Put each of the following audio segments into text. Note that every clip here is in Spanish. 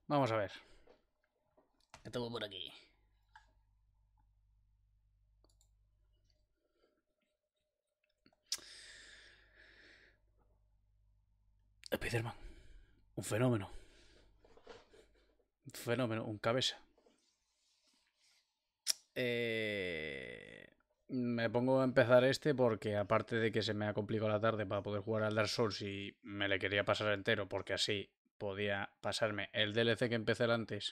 Vamos a ver. ¿Qué tengo por aquí? Spiderman. Un fenómeno. Un fenómeno. Un cabeza. Me pongo a empezar este porque aparte de que se me ha complicado la tarde para poder jugar al Dark Souls y me le quería pasar entero porque así podía pasarme el DLC que empecé antes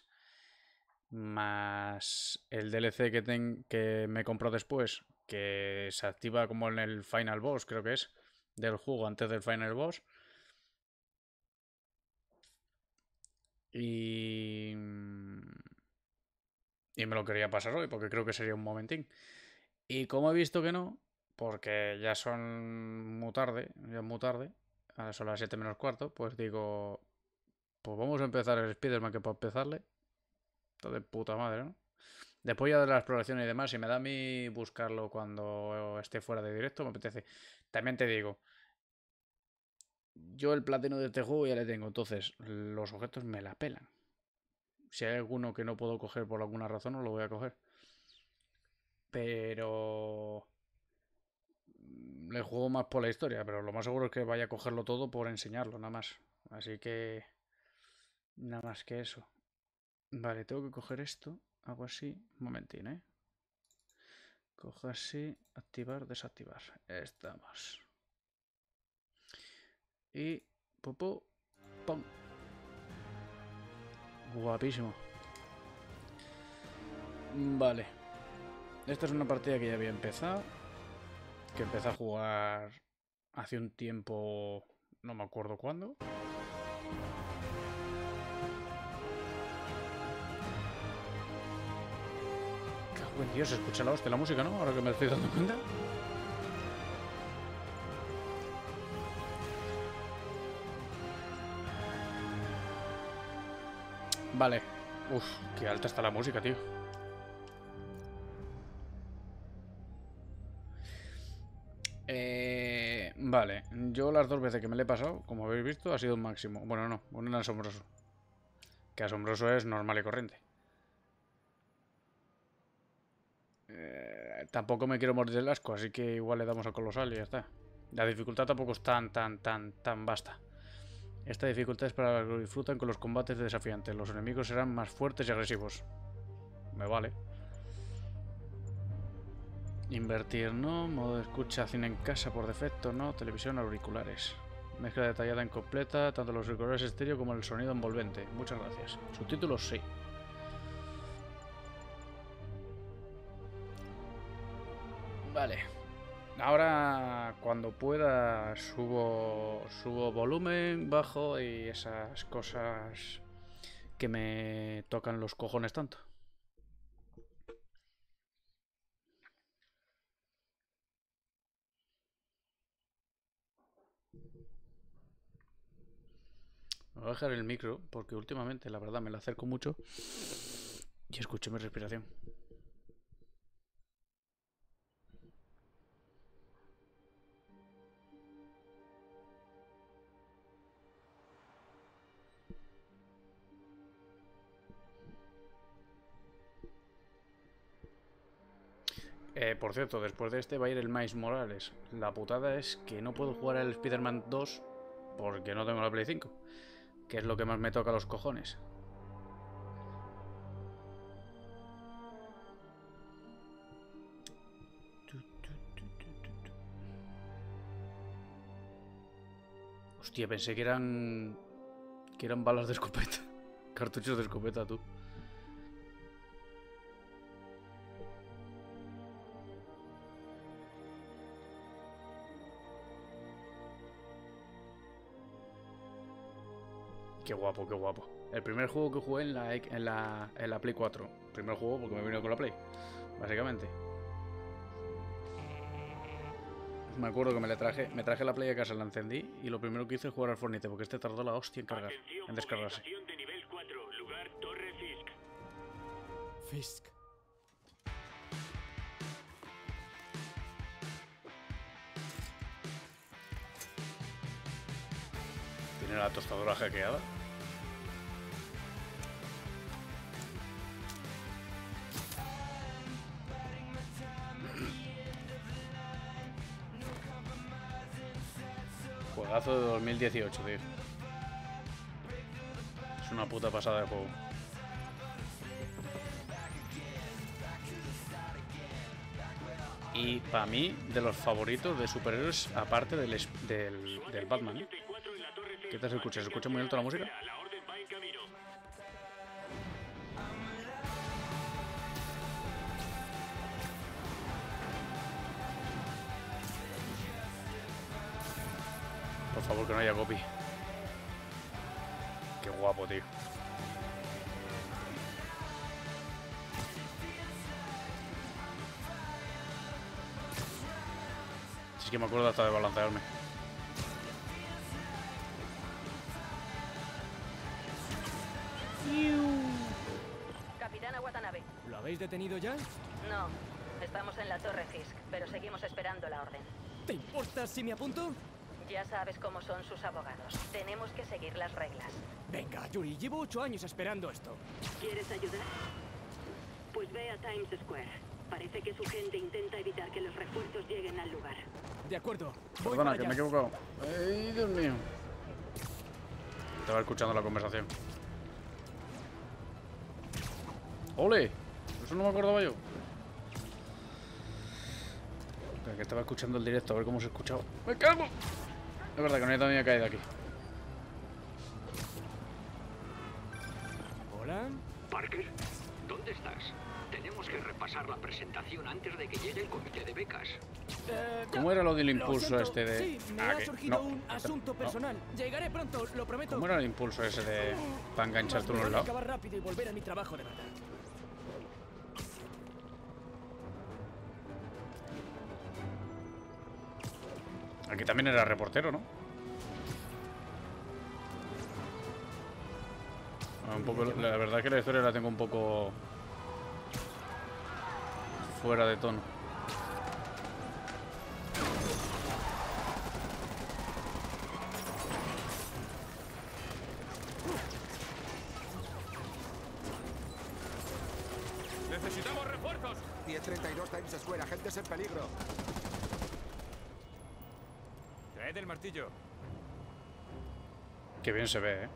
más el DLC que me compró después, que se activa como en el Final Boss, creo que es, del juego antes del Final Boss. Y... Y me lo quería pasar hoy porque creo que sería un momentín. Y como he visto que no, porque ya son muy tarde, ya es muy tarde, ahora son las 7 menos cuarto, pues digo, pues vamos a empezar el Spider-Man que para empezarle. Está de puta madre, ¿no? Después ya de la exploración y demás, si me da a mí buscarlo cuando esté fuera de directo, me apetece. También te digo, yo el platino de este juego ya le tengo, entonces los objetos me la pelan. Si hay alguno que no puedo coger por alguna razón, no lo voy a coger. Pero le juego más por la historia, pero lo más seguro es que vaya a cogerlo todo por enseñarlo, nada más. Así que nada más que eso. Vale, tengo que coger esto. Hago así. Un momentín, ¿eh? Cojo así. Activar, desactivar. Estamos. Y... Popó. ¡Pum! Guapísimo. Vale. Esta es una partida que ya había empezado. Que empecé a jugar hace un tiempo... No me acuerdo cuándo. Buen Dios, se escucha la hostia la música, ¿no? Ahora que me estoy dando cuenta. Vale. Uf, qué alta está la música, tío. Vale, yo las dos veces que me le he pasado, como habéis visto, ha sido un máximo. Bueno, no, un asombroso. Que asombroso es normal y corriente. Tampoco me quiero morir del asco, así que igual le damos a colosal y ya está. La dificultad tampoco es tan vasta. Esta dificultad es para los que disfrutan con los combates desafiantes. Los enemigos serán más fuertes y agresivos. Me vale. Invertir no, modo de escucha cine en casa por defecto no, televisión auriculares. Mezcla detallada incompleta, tanto los auriculares estéreo como el sonido envolvente. Muchas gracias. Subtítulos sí. Vale. Ahora cuando pueda subo volumen, bajo y esas cosas que me tocan los cojones tanto. Me voy a dejar el micro porque últimamente la verdad me lo acerco mucho y escucho mi respiración. Por cierto, después de este va a ir el Miles Morales. La putada es que no puedo jugar al Spider-Man 2 porque no tengo la Play 5, que es lo que más me toca los cojones. Hostia, pensé que eran balas de escopeta. Cartuchos de escopeta, tú. Qué guapo, qué guapo. El primer juego que jugué en la Play 4. Primer juego porque me vino con la Play, básicamente. Me acuerdo que me traje la Play a casa, la encendí y lo primero que hice es jugar al Fornite porque este tardó la hostia en cargar, en descargarse. De nivel 4, lugar Torre Fisk. Fisk. Tiene la tostadora hackeada. Juegazo de 2018, tío. Es una puta pasada de juego. Y para mí, de los favoritos de superhéroes, aparte del Batman, ¿eh? ¿Qué tal se escucha? ¿Se escucha muy alto la música? Por favor, que no haya copy. Qué guapo, tío. Si es que me acuerdo hasta de balancearme. Capitana Watanabe. ¿Lo habéis detenido ya? No, estamos en la Torre Fisk, pero seguimos esperando la orden. ¿Te importa si me apunto? Ya sabes cómo son sus abogados. Tenemos que seguir las reglas. Venga, Yuri, llevo 8 años esperando esto. ¿Quieres ayudar? Pues ve a Times Square. Parece que su gente intenta evitar que los refuerzos lleguen al lugar. De acuerdo. Voy Perdona, para que me he allá. equivocado. ¡Ay, Dios mío! Estaba escuchando la conversación. ¡Ole! Eso no me acordaba yo. Que estaba escuchando el directo, a ver cómo se escuchaba. ¡Me cago! Es verdad que no he todavía caído aquí. Hola. Parker, ¿dónde estás? Tenemos que repasar la presentación antes de que llegue el comité de becas. ¿Cómo era lo del Lo impulso siento, este de...? Sí, me Ah, ha que- surgido no, un asunto no. personal. Llegaré pronto, lo prometo. ¿Cómo era el impulso ese de... para engancharte Más uno al vale lado? acabar rápido y volver a mi trabajo de verdad. Aquí también era reportero, ¿no? Un poco, la verdad es que la historia la tengo un poco... fuera de tono. ¡Necesitamos refuerzos! 1032 Times Square, agentes en peligro. Traed el martillo. Qué bien se ve, ¿eh?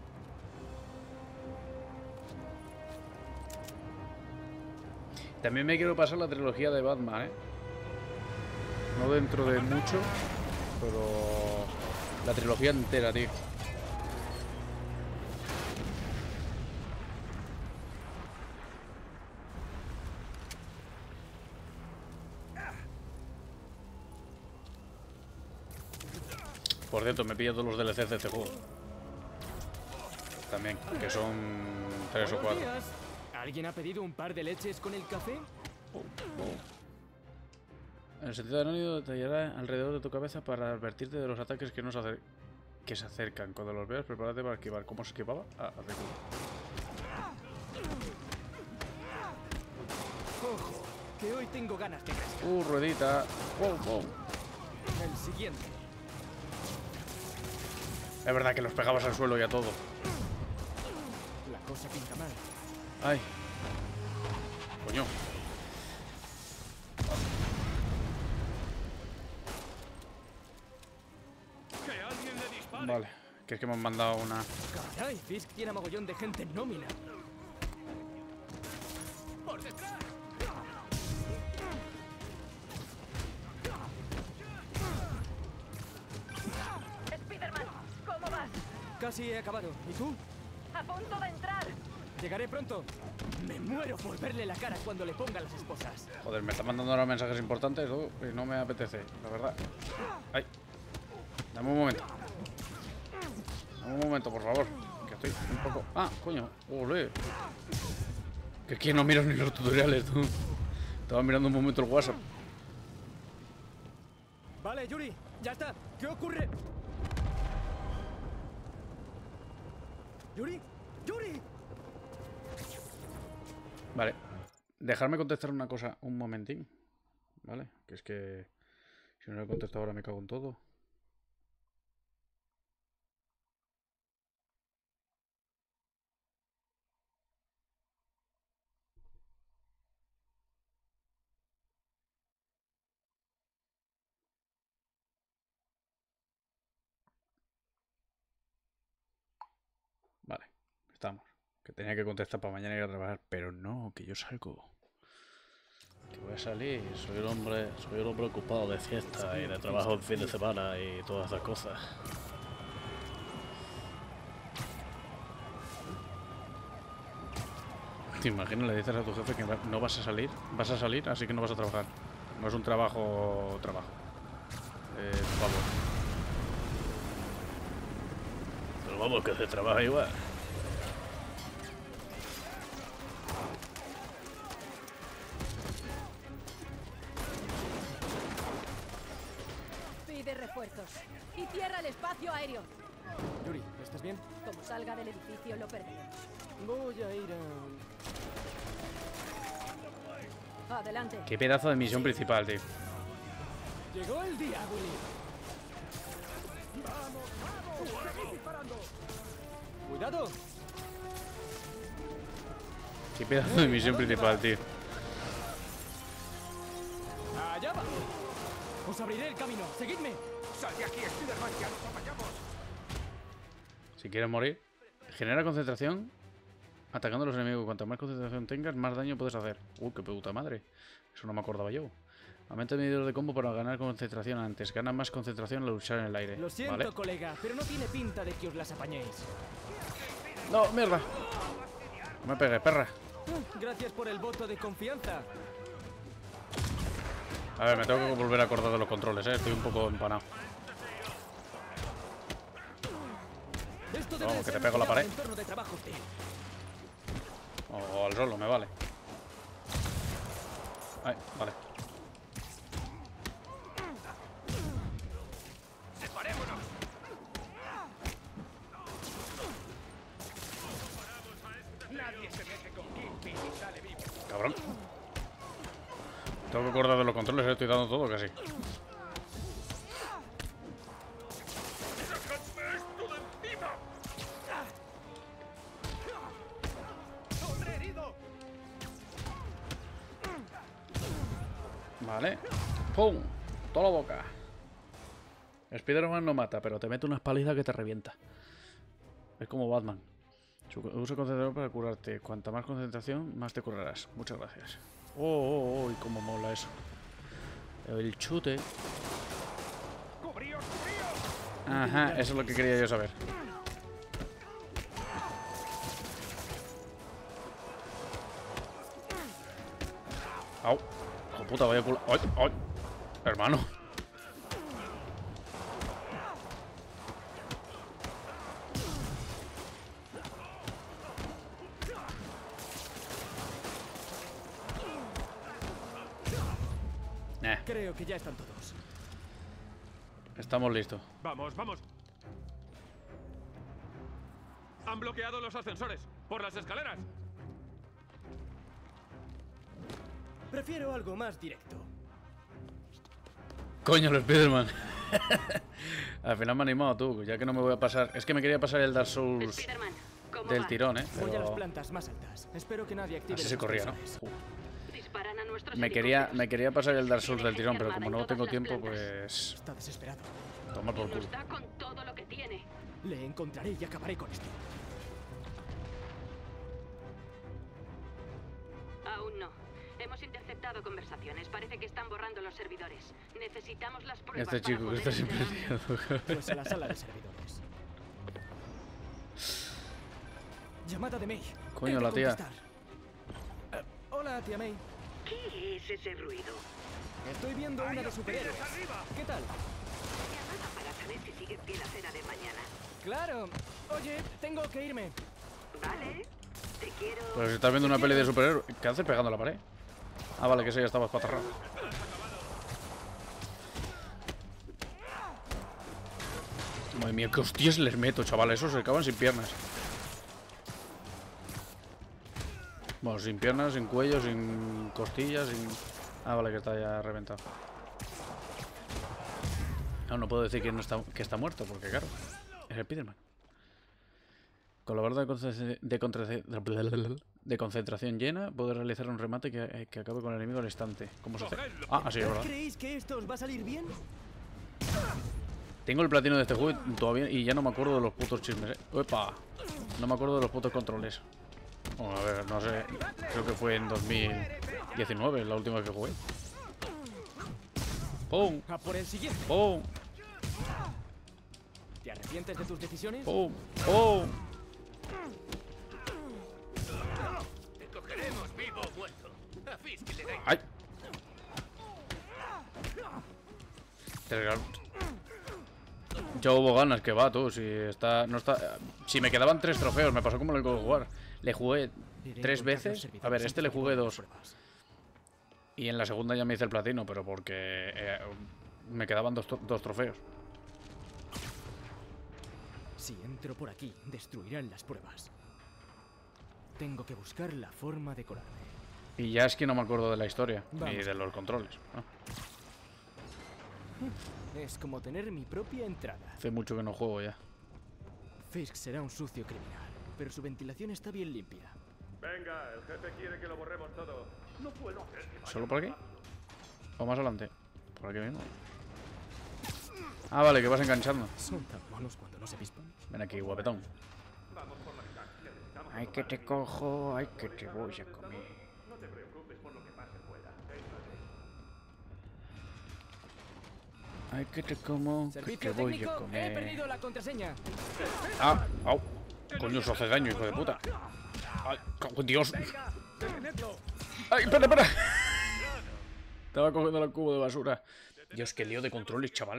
También me quiero pasar la trilogía de Batman, ¿eh? No dentro de mucho, pero... la trilogía entera, tío. Por cierto, me pillo todos los DLCs de este juego. También, que son 3 o 4. Buenos días. ¿Alguien ha pedido un par de leches con el café? El sentido anónimo detallará alrededor de tu cabeza para advertirte de los ataques que que se acercan. Cuando los veas, prepárate para esquivar. ¿Cómo se esquivaba? Ah, arriba. Ojo, que hoy tengo ganas de pescar. Ruedita. Wow, wow. El siguiente. Es verdad que los pegabas al suelo y a todo. La cosa pinta mal. Ay. Coño. ¡Que alguien le dispare! Vale. Que es que me han mandado una... Caray, Fisk tiene a mogollón de gente en nómina. ¡Por detrás! Spiderman, ¿cómo vas? Casi he acabado. ¿Y tú? A punto de entrar. Llegaré pronto. Me muero por verle la cara cuando le ponga las esposas. Joder, me está mandando ahora mensajes importantes y no me apetece, la verdad. Ay. Dame un momento. Dame un momento, por favor. Que estoy un poco... Ah, coño. Olé. Que es que no miro ni los tutoriales, tú. Estaba mirando un momento el WhatsApp. Vale, Yuri, ya está. ¿Qué ocurre? ¿Yuri? ¡Yuri! Vale. Dejarme contestar una cosa un momentín. ¿Vale? Que es que... si no le contesto ahora me cago en todo. Que tenía que contestar para mañana ir a trabajar. Pero no, que yo salgo. Que voy a salir. Soy un hombre ocupado de fiesta y de trabajo en fin de semana y todas esas cosas. ¿Te imaginas? Le dices a tu jefe que no vas a salir. Vas a salir, así que no vas a trabajar. No es un trabajo. Por favor. Pero vamos, que se trabaja igual. Pide refuerzos. Y cierra el espacio aéreo. Yuri, ¿estás bien? Como salga del edificio lo perderemos. Voy a ir a... Adelante. Qué pedazo de misión principal, tío. Llegó el día, Willy. ¡Cuidado! Qué pedazo de misión principal, tío. ¡Allá va! Os abriré el camino. ¡Seguidme! ¡Sal de aquí, Spiderman! ¡Ya nos apañamos! Si quieres morir, genera concentración atacando a los enemigos. Cuanto más concentración tengas, más daño puedes hacer. Qué puta madre. Eso no me acordaba yo. Aumenta el medidor de combo para ganar concentración antes. Gana más concentración al luchar en el aire. Lo siento, ¿vale? colega, pero no tiene pinta de que os las apañéis. No, mierda. No me pegues, perra. Gracias por el voto de confianza. A ver, me tengo que volver a acordar de los controles, Estoy un poco empanado. Esto debe Vamos, que ser te pego la un pared. entorno de trabajo, tío. O al solo, me vale. Ay, vale. ¡Separémonos! Nadie se mete con Kingpin y sale vivo. Cabrón. Tengo que acordar de los controles, estoy dando todo casi. ¡Sácame esto de encima! ¡Hombre herido! Vale. ¡Pum! Toda la boca. Spider-Man no mata, pero te mete unas palizas que te revienta. Es como Batman. Usa concentrador para curarte. Cuanta más concentración, más te curarás. Muchas gracias. Y cómo mola eso. El chute. ¡Cubríos, cubríos! Ajá, eso es lo que quería yo saber. Au. Hijo puta, vaya culo. ¡Ay, ay! Hermano. Creo que ya están todos. Estamos listos. Vamos, vamos. Han bloqueado los ascensores. Por las escaleras. Prefiero algo más directo. Coño, el Spider-Man. Al final me ha animado tú, ya que no me voy a pasar. Es que me quería pasar el Dark Souls Spiderman, ¿cómo del vas? tirón, Voy a las pero plantas más altas. Espero que nadie active así los se corría, ¿no? ascensores. Disparan a nuestros Me helicópteros. quería pasar el Dark Souls Tiene del tirón, gente pero armada como en no tengo todas las tiempo, plantas. pues... Está desesperado. Toma por culo. Nos da con todo lo que tiene. Le encontraré y acabaré con esto. Aún no. Hemos interceptado conversaciones. Parece que están borrando los servidores. Necesitamos las pruebas. Este chico que para está poder siempre enterarnos. tirando. Pues a la sala de servidores. Llamada de May. Coño, He de la tía. contestar. Hola, tía May. ¿Qué es ese ruido? Estoy viendo una de superhéroes. ¿Qué tal? Llamada para saber si sigue pie la cena de mañana. Claro. Oye, tengo que irme. ¿Vale? Te quiero. Pues si estás viendo una peli de superhéroes, ¿qué haces pegando a la pared? Ah, vale, que eso ya estaba espatarrado. Madre mía, qué hostias les meto, chaval. Esos se acaban sin piernas. Bueno, sin piernas, sin cuello, sin costillas, sin... Ah, vale, que está ya reventado. No puedo decir que, no está, que está muerto, porque claro, es el Spiderman. Con la barra de concentración llena, puede realizar un remate que acabe con el enemigo al instante. ¿Cómo se hace? Ah, así es verdad. ¿Creéis que esto os va a salir bien? Tengo el platino de este juego todavía y ya no me acuerdo de los putos chismes, ¿eh? ¡Epa! No me acuerdo de los putos controles. Bueno, a ver, no sé. Creo que fue en 2019, la última que jugué. ¡Pum! A por el siguiente. ¡Pum! ¿Te arrepientes de tus decisiones? ¡Pum! ¡Pum! Te cogeremos vivo o muerto. A Fisk le da igual. ¡Ay! Ya hubo ganas que va, tú. Si está. No está. Si me quedaban 3 trofeos, me pasó como en el God of War. Le jugué 3 veces. A ver, este le jugué 2. Y en la segunda ya me hice el platino, pero porque me quedaban 2 trofeos. Si entro por aquí, destruirán las pruebas. Tengo que buscar la forma de colarme. Y ya es que no me acuerdo de la historia, ni Vamos. de los controles. ¿No? Es como tener mi propia entrada. Hace mucho que no juego ya. Fisk será un sucio criminal, pero su ventilación está bien limpia. Venga, el jefe quiere que lo borremos todo. No puedo hacer que vaya. ¿Solo por aquí? ¿O más adelante? ¿Por aquí mismo? Ah, vale, que vas enganchando. Son tan monos cuando no se avispan. Ven aquí, guapetón. Vamos por la mitad. Necesitamos Ay, que te cojo, ay, que te voy a comer. No te preocupes por lo que pase fuera. Ay, que te como, que te Servicio voy a técnico, he comer. perdido la contraseña. Ah, au. Coño, eso hace daño, hijo de puta. Ay, cago en Dios. Ay, espera, espera. Estaba cogiendo el cubo de basura. Dios, qué lío de controles, chaval.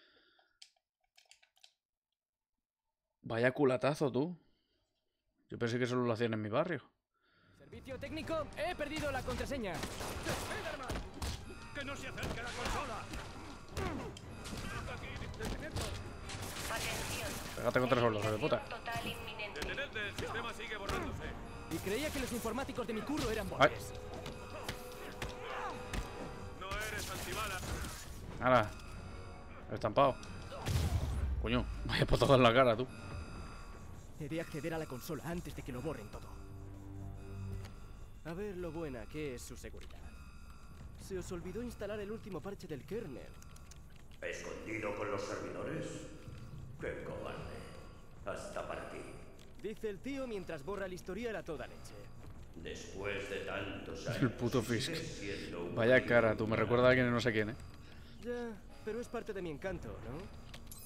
Vaya culatazo, tú. Yo pensé que solo lo hacían en mi barrio. Servicio técnico, he perdido la contraseña. ¡Que no se acerque a la consola! Pégate contra el suelo, hijo de puta. Total inminente. ¡Detenedme! El sistema sigue borrándose. Y creía que los informáticos de mi curro eran botes. No eres antibala. Nada. Estampado. Coño, vaya potada en la cara, tú. He de acceder a la consola antes de que lo borren todo. A ver lo buena que es su seguridad. Se os olvidó instalar el último parche del kernel. ¿Escondido con los servidores? ¡Qué cobarde! Hasta para ti. Dice el tío mientras borra el historial a toda leche. Después de tantos años... El puto Fisk. sigues siendo un Vaya criminal. cara, tú. Me recuerda a alguien y no sé quién, ¿eh? Ya, pero es parte de mi encanto, ¿no?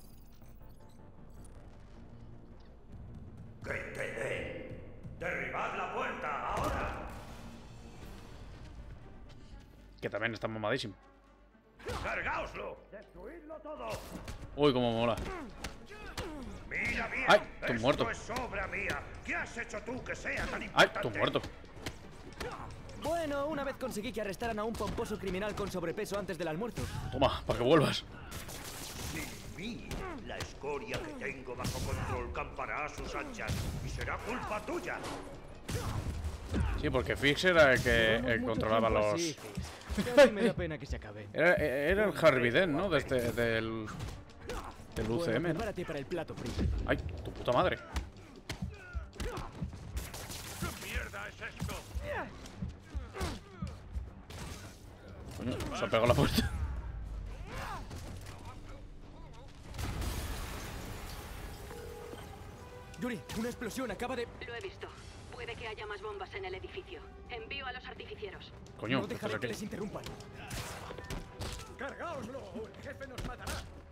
¡Que te den! ¡Derribad la puerta, ahora! Que también está mamadísimo. ¡Cargaoslo! ¡Destruidlo todo! Uy, cómo mola. ¡Mira bien! ¡Ay! Tú Esto muerto. es obra mía. ¿Qué has hecho tú que sea tan ¡Ay! importante? Tú muerto. Bueno, una vez conseguí que arrestaran a un pomposo criminal con sobrepeso antes del almuerzo. Toma, para que vuelvas. Sin mí, la escoria que tengo bajo control campará a sus anchas y será culpa tuya. Sí, porque Fix era el que Llevamos mucho controlaba tiempo los... así, Fisk. Casi me da pena que se acabe. Era el Harvey Dent, ¿no? De del Bueno, UCM. ¿no? prepárate para el plato frío. ¡Ay! ¡Tu puta madre! ¿Qué mierda es esto? Coño, se ha pegado la puerta. Yuri, una explosión acaba de... Lo he visto. Puede que haya más bombas en el edificio. Envío a los artificieros. Coño, no ¿qué dejaré pasa que aquí? les interrumpan. ¡Cargáoslo o el jefe nos matará!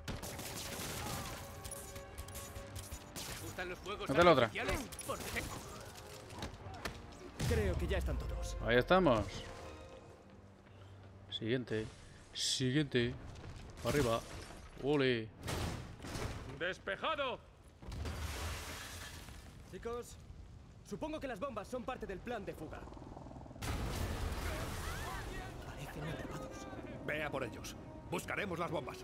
¿Te gustan los juegos Hazte la otra. artificiales? Por defecto. Creo que ya están todos. Ahí estamos. Siguiente. Siguiente. Arriba. Ole. ¡Despejado! Chicos, supongo que las bombas son parte del plan de fuga. Parecen atrapados. Ve a por ellos. Buscaremos las bombas.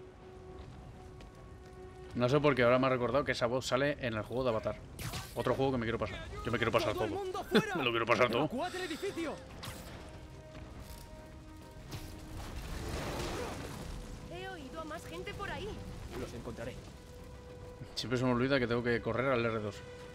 No sé por qué ahora me ha recordado que esa voz sale en el juego de Avatar. Otro juego que me quiero pasar. Yo me quiero pasar ¡Todo el todo. mundo fuera! Me lo quiero pasar todo. ¡Evacuad el edificio! He oído a más gente por ahí. Los encontraré. Siempre se me olvida que tengo que correr al R2.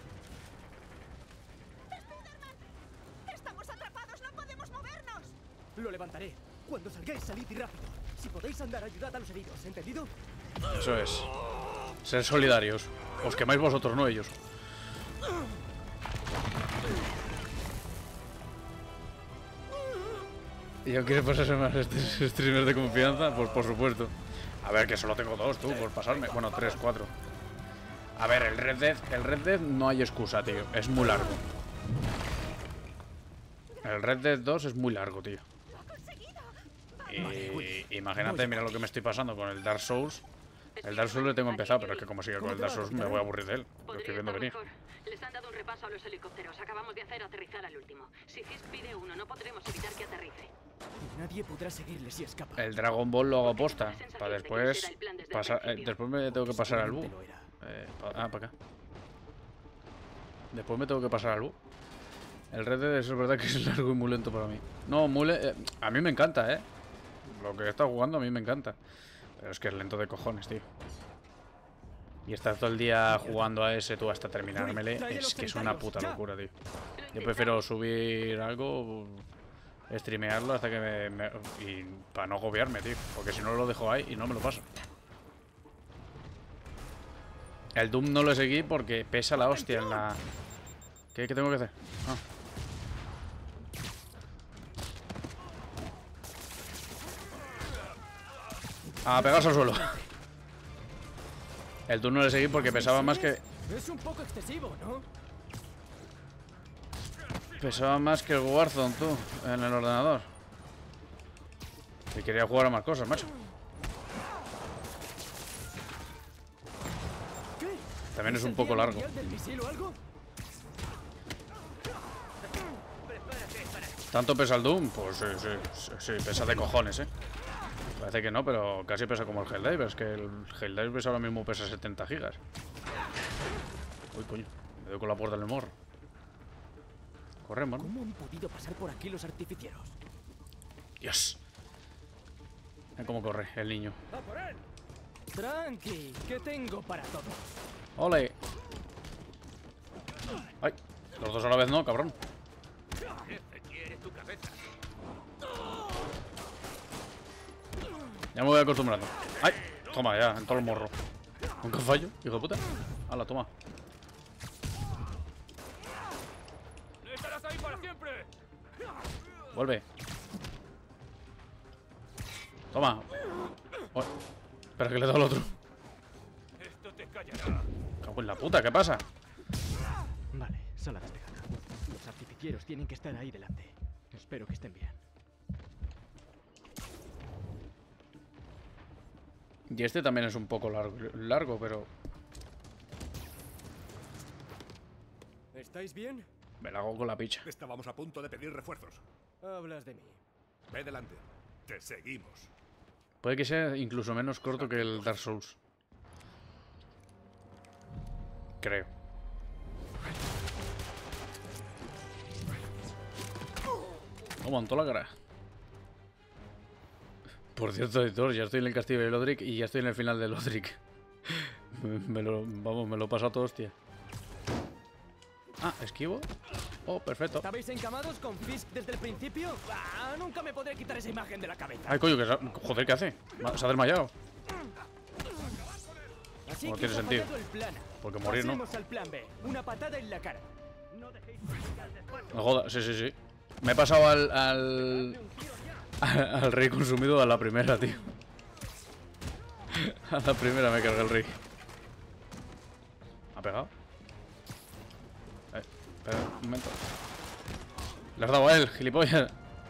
¡Estamos atrapados! ¡No podemos movernos! Lo levantaré. Cuando salgáis, salid y rápido. Si podéis andar, ayudad a los heridos, ¿entendido? Eso es. Ser solidarios. Os quemáis vosotros, no ellos. ¿Y aún quieres pasarse más streamers de confianza? Pues por supuesto. A ver, que solo tengo 2, tú, por pasarme. Bueno, 3, 4. A ver, el Red Dead no hay excusa, tío. Es muy largo. El Red Dead 2 es muy largo, tío. Y imagínate, mira lo que me estoy pasando con el Dark Souls. El Dark Souls le tengo empezado, pero es que como sigue con el Dark Souls me voy a aburrir de él. Lo estoy viendo venir. Les han dado un repaso a los helicópteros. Acabamos de hacer aterrizar al último. Si Fisk pide uno, no podremos evitar que aterrice. Nadie podrá seguirle si escapa. El Dragon Ball lo hago posta. Para después pasar. Después me tengo que pasar al Bu. Para acá. Después me tengo que pasar al Bu. El Red Dead es verdad que es largo y muy lento para mí. No, a mí me encanta, Lo que he estado jugando a mí me encanta. Pero es que es lento de cojones, tío. Y estar todo el día jugando a ese tú hasta terminármele es que es una puta locura, tío. Yo prefiero subir algo, streamearlo hasta que y para no agobiarme, tío. Porque si no lo dejo ahí y no me lo paso. El Doom no lo seguí porque pesa la hostia en la... ¿Qué tengo que hacer? A pegarse al suelo. El Doom no le seguí porque pesaba más que... Es un poco excesivo, ¿no? Pesaba más que el Warzone, tú, en el ordenador. Y quería jugar a más cosas, macho. También es un poco largo. ¿Tanto pesa el Doom? Pues sí, pesa de cojones, Parece que no, pero casi pesa como el Helldivers. Que el Helldivers ahora mismo pesa 70 gigas. Uy, coño, me doy con la puerta en el morro. Corremos, ¿no? ¿Cómo han podido pasar por aquí los artificieros? Dios. Mira cómo corre el niño. ¡Va por él! Tranqui, que tengo para todo. ¡Ole! ¡Ay! Los dos a la vez no, cabrón. Jefe quiere tu cabeza. Ya me voy acostumbrando. ¡Ay! Toma, ya, en todo el morro. ¿Nunca fallo, hijo de puta? ¡Hala, toma! ¡Estarás ahí para siempre! Vuelve. Toma. Oh, espera que le he dado al otro. Esto te callará. Cago en la puta, ¿qué pasa? Vale, sala despejada. Los artificieros tienen que estar ahí delante. Espero que estén bien. Y este también es un poco largo, pero... ¿Estáis bien? Me la hago con la picha. Estábamos a punto de pedir refuerzos. Hablas de mí. Ve delante. Te seguimos. Puede que sea incluso menos corto que el Dark Souls. Creo. Oh, montó la cara. Por cierto, editor, ya estoy en el castillo de Lodric y ya estoy en el final de Lodric. me lo he pasado todo, hostia. Ah, ¿esquivo? Oh, perfecto. ¿Estabais encamados con Fisk desde el principio? Ah, nunca me podré quitar esa imagen de la cabeza. Ay, coño, joder, ¿qué hace? Se ha desmayado. Así No que tiene sentido. el plan. Porque morir, ¿no? Pasemos al plan B. Una patada en la cara. No dejéis No joda, sí. Me he pasado al rey consumido a la primera, tío. A la primera me carga el rey. ¿Ha pegado? Espera, un momento. Le has dado a él, gilipollas.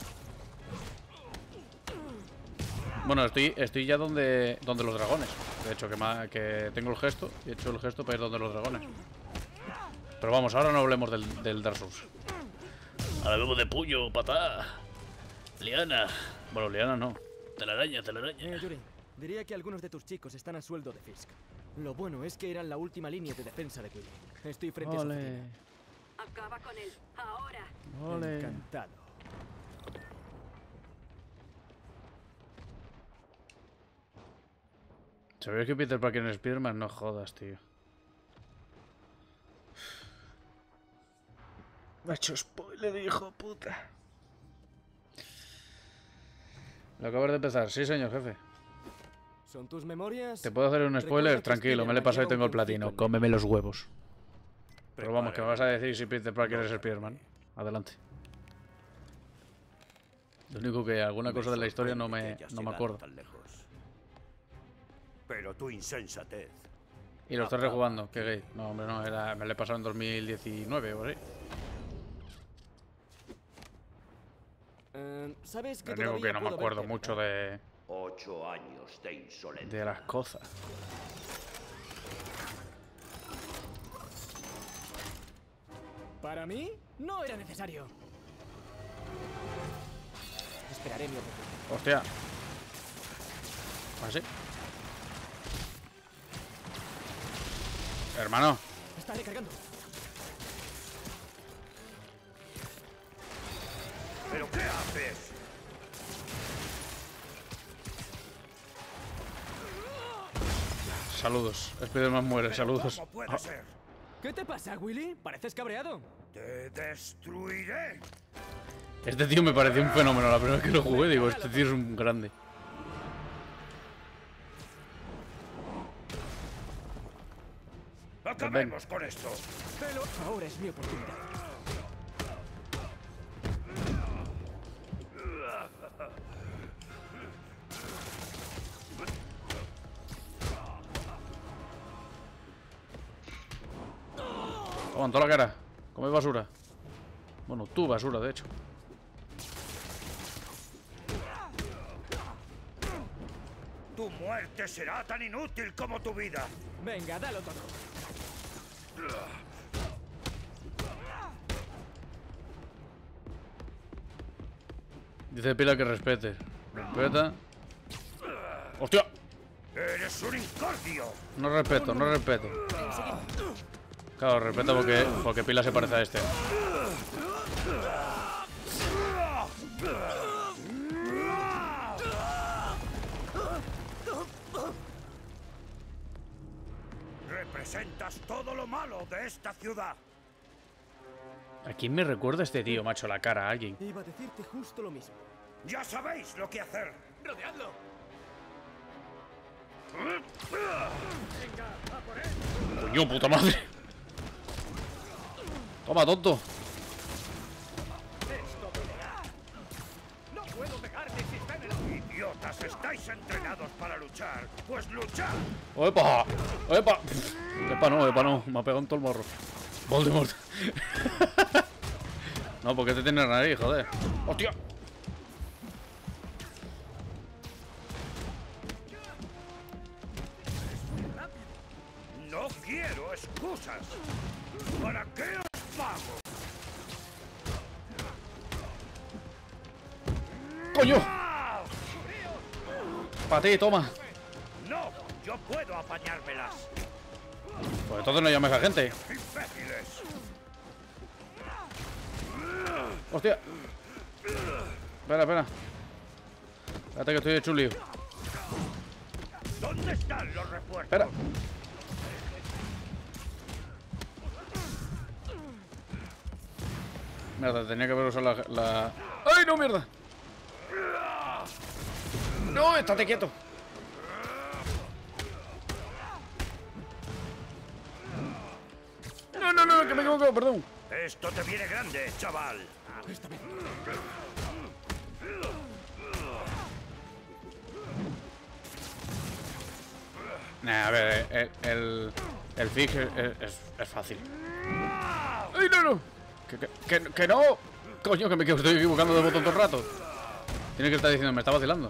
Bueno, estoy ya donde los dragones. De hecho, que tengo el gesto. Y he hecho el gesto para ir donde los dragones. Pero vamos, ahora no hablemos del Dark Souls. Ahora hablemos de puño, patada, liana. Bueno, liana no. Telaraña. Yuri, diría que algunos de tus chicos están a sueldo de Fisk. Lo bueno es que eran la última línea de defensa de Quilly. Estoy frente a su oficina. Acaba con él, ahora. Ole. Encantado. ¿Sabías que Peter Parker en Spider-Man? No jodas, tío. Me ha hecho spoiler, hijo de puta. Lo acabas de empezar. Sí, señor jefe. ¿Son tus memorias? ¿Te puedo hacer un spoiler? Tranquilo, me lo he pasado y tengo el platino. Cómeme los huevos. Pero vamos, que me vas a decir si Peter Parker es Spider-Man. Adelante. Lo único que alguna cosa de la historia no me acuerdo. Pero tu insensatez. Y lo estoy rejugando, qué gay. No, hombre, no, me lo he pasado en 2019 o así. ¿Sabes que Lo único que no me acuerdo mucho de 8 años de insolencia. las cosas. Para mí, no era necesario. Esperaré mi oportunidad. Hostia. ¿Así? Hermano. Está recargando. ¿Pero qué haces? Saludos. Spiderman muere, saludos. ¿Cómo puede ser? ¿Qué te pasa, Willy? Pareces cabreado. Te destruiré. Este tío me pareció un fenómeno. La primera vez que lo jugué, digo, este tío es un grande. Acabemos con esto. Pero ahora es mi oportunidad. Aguantó la cara. Come basura. Bueno, tú basura, de hecho. Tu muerte será tan inútil como tu vida. Venga, dalo todo. Dice Pila que respete. Respeta. ¡Hostia! Eres un incordio. No respeto, no respeto. Claro, respeto porque Pila se parece a este. Representas todo lo malo de esta ciudad. ¿A quién me recuerda este tío, macho? La cara, a alguien. Iba a decirte justo lo mismo. Ya sabéis lo que hacer. ¡Rodeadlo! Coño, puta madre. Toma, tonto. ¡No puedo pegarle si está en el... Idiotas, estáis entrenados para luchar. Pues luchad. ¡Epa! ¡Epa! ¡Epa no! Me ha pegado en todo el morro. Voldemort. No, porque te tienes nariz, joder. ¡Hostia! No quiero excusas. ¿Para qué os pago? ¡Coño! Para ti, toma. No, yo puedo apañármelas. Pues entonces no llames a gente. ¡Imbéciles! ¡Hostia! Espera. Espérate que estoy hecho un lío. ¿Dónde están los refuerzos? Espera. Mierda, tenía que haber usado la... ¡Ay, no, mierda! ¡No, estate quieto! No, que me he equivocado, perdón. Esto te viene grande, chaval. Nah, a ver, el fix es fácil. ¡Ay, no! ¡Que no! Coño, que me estoy equivocando de botón todo el rato. Tiene que estar diciendo, me está vacilando.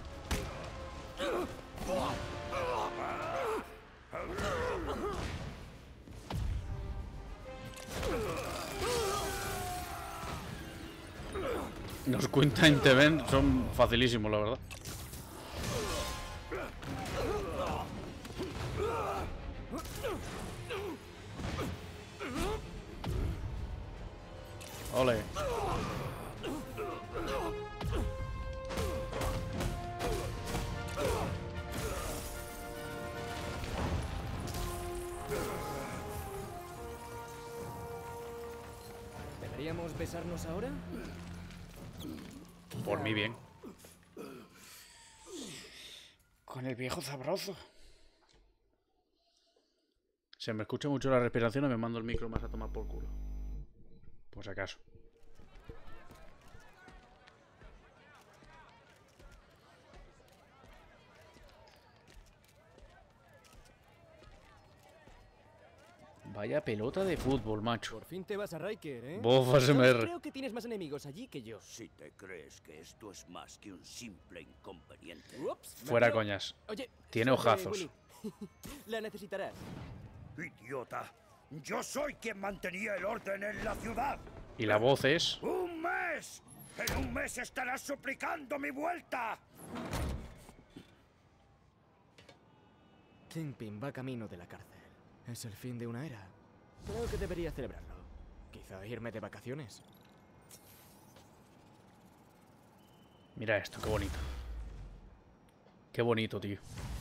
Los Queen Time Event son facilísimos, la verdad. Ole. ¿Deberíamos besarnos ahora? Por mí bien. Con el viejo sabroso. Se me escucha mucho la respiración y me mando el micro más a tomar por culo. Por si acaso. Vaya pelota de fútbol, macho. Por fin te vas a Riker, ¿eh? Bof, ASMR. Creo que tienes más enemigos allí que yo. Si te crees que esto es más que un simple inconveniente. Ups, me Fuera creo. coñas. Oye, Tiene suerte, ojazos. Willy. La necesitarás. ¡Idiota! ¡Yo soy quien mantenía el orden en la ciudad! Y la voz es... ¡Un mes! ¡En un mes estarás suplicando mi vuelta! Kingpin va camino de la cárcel. Es el fin de una era. Creo que debería celebrarlo. Quizá irme de vacaciones. Mira esto, qué bonito. Qué bonito, tío.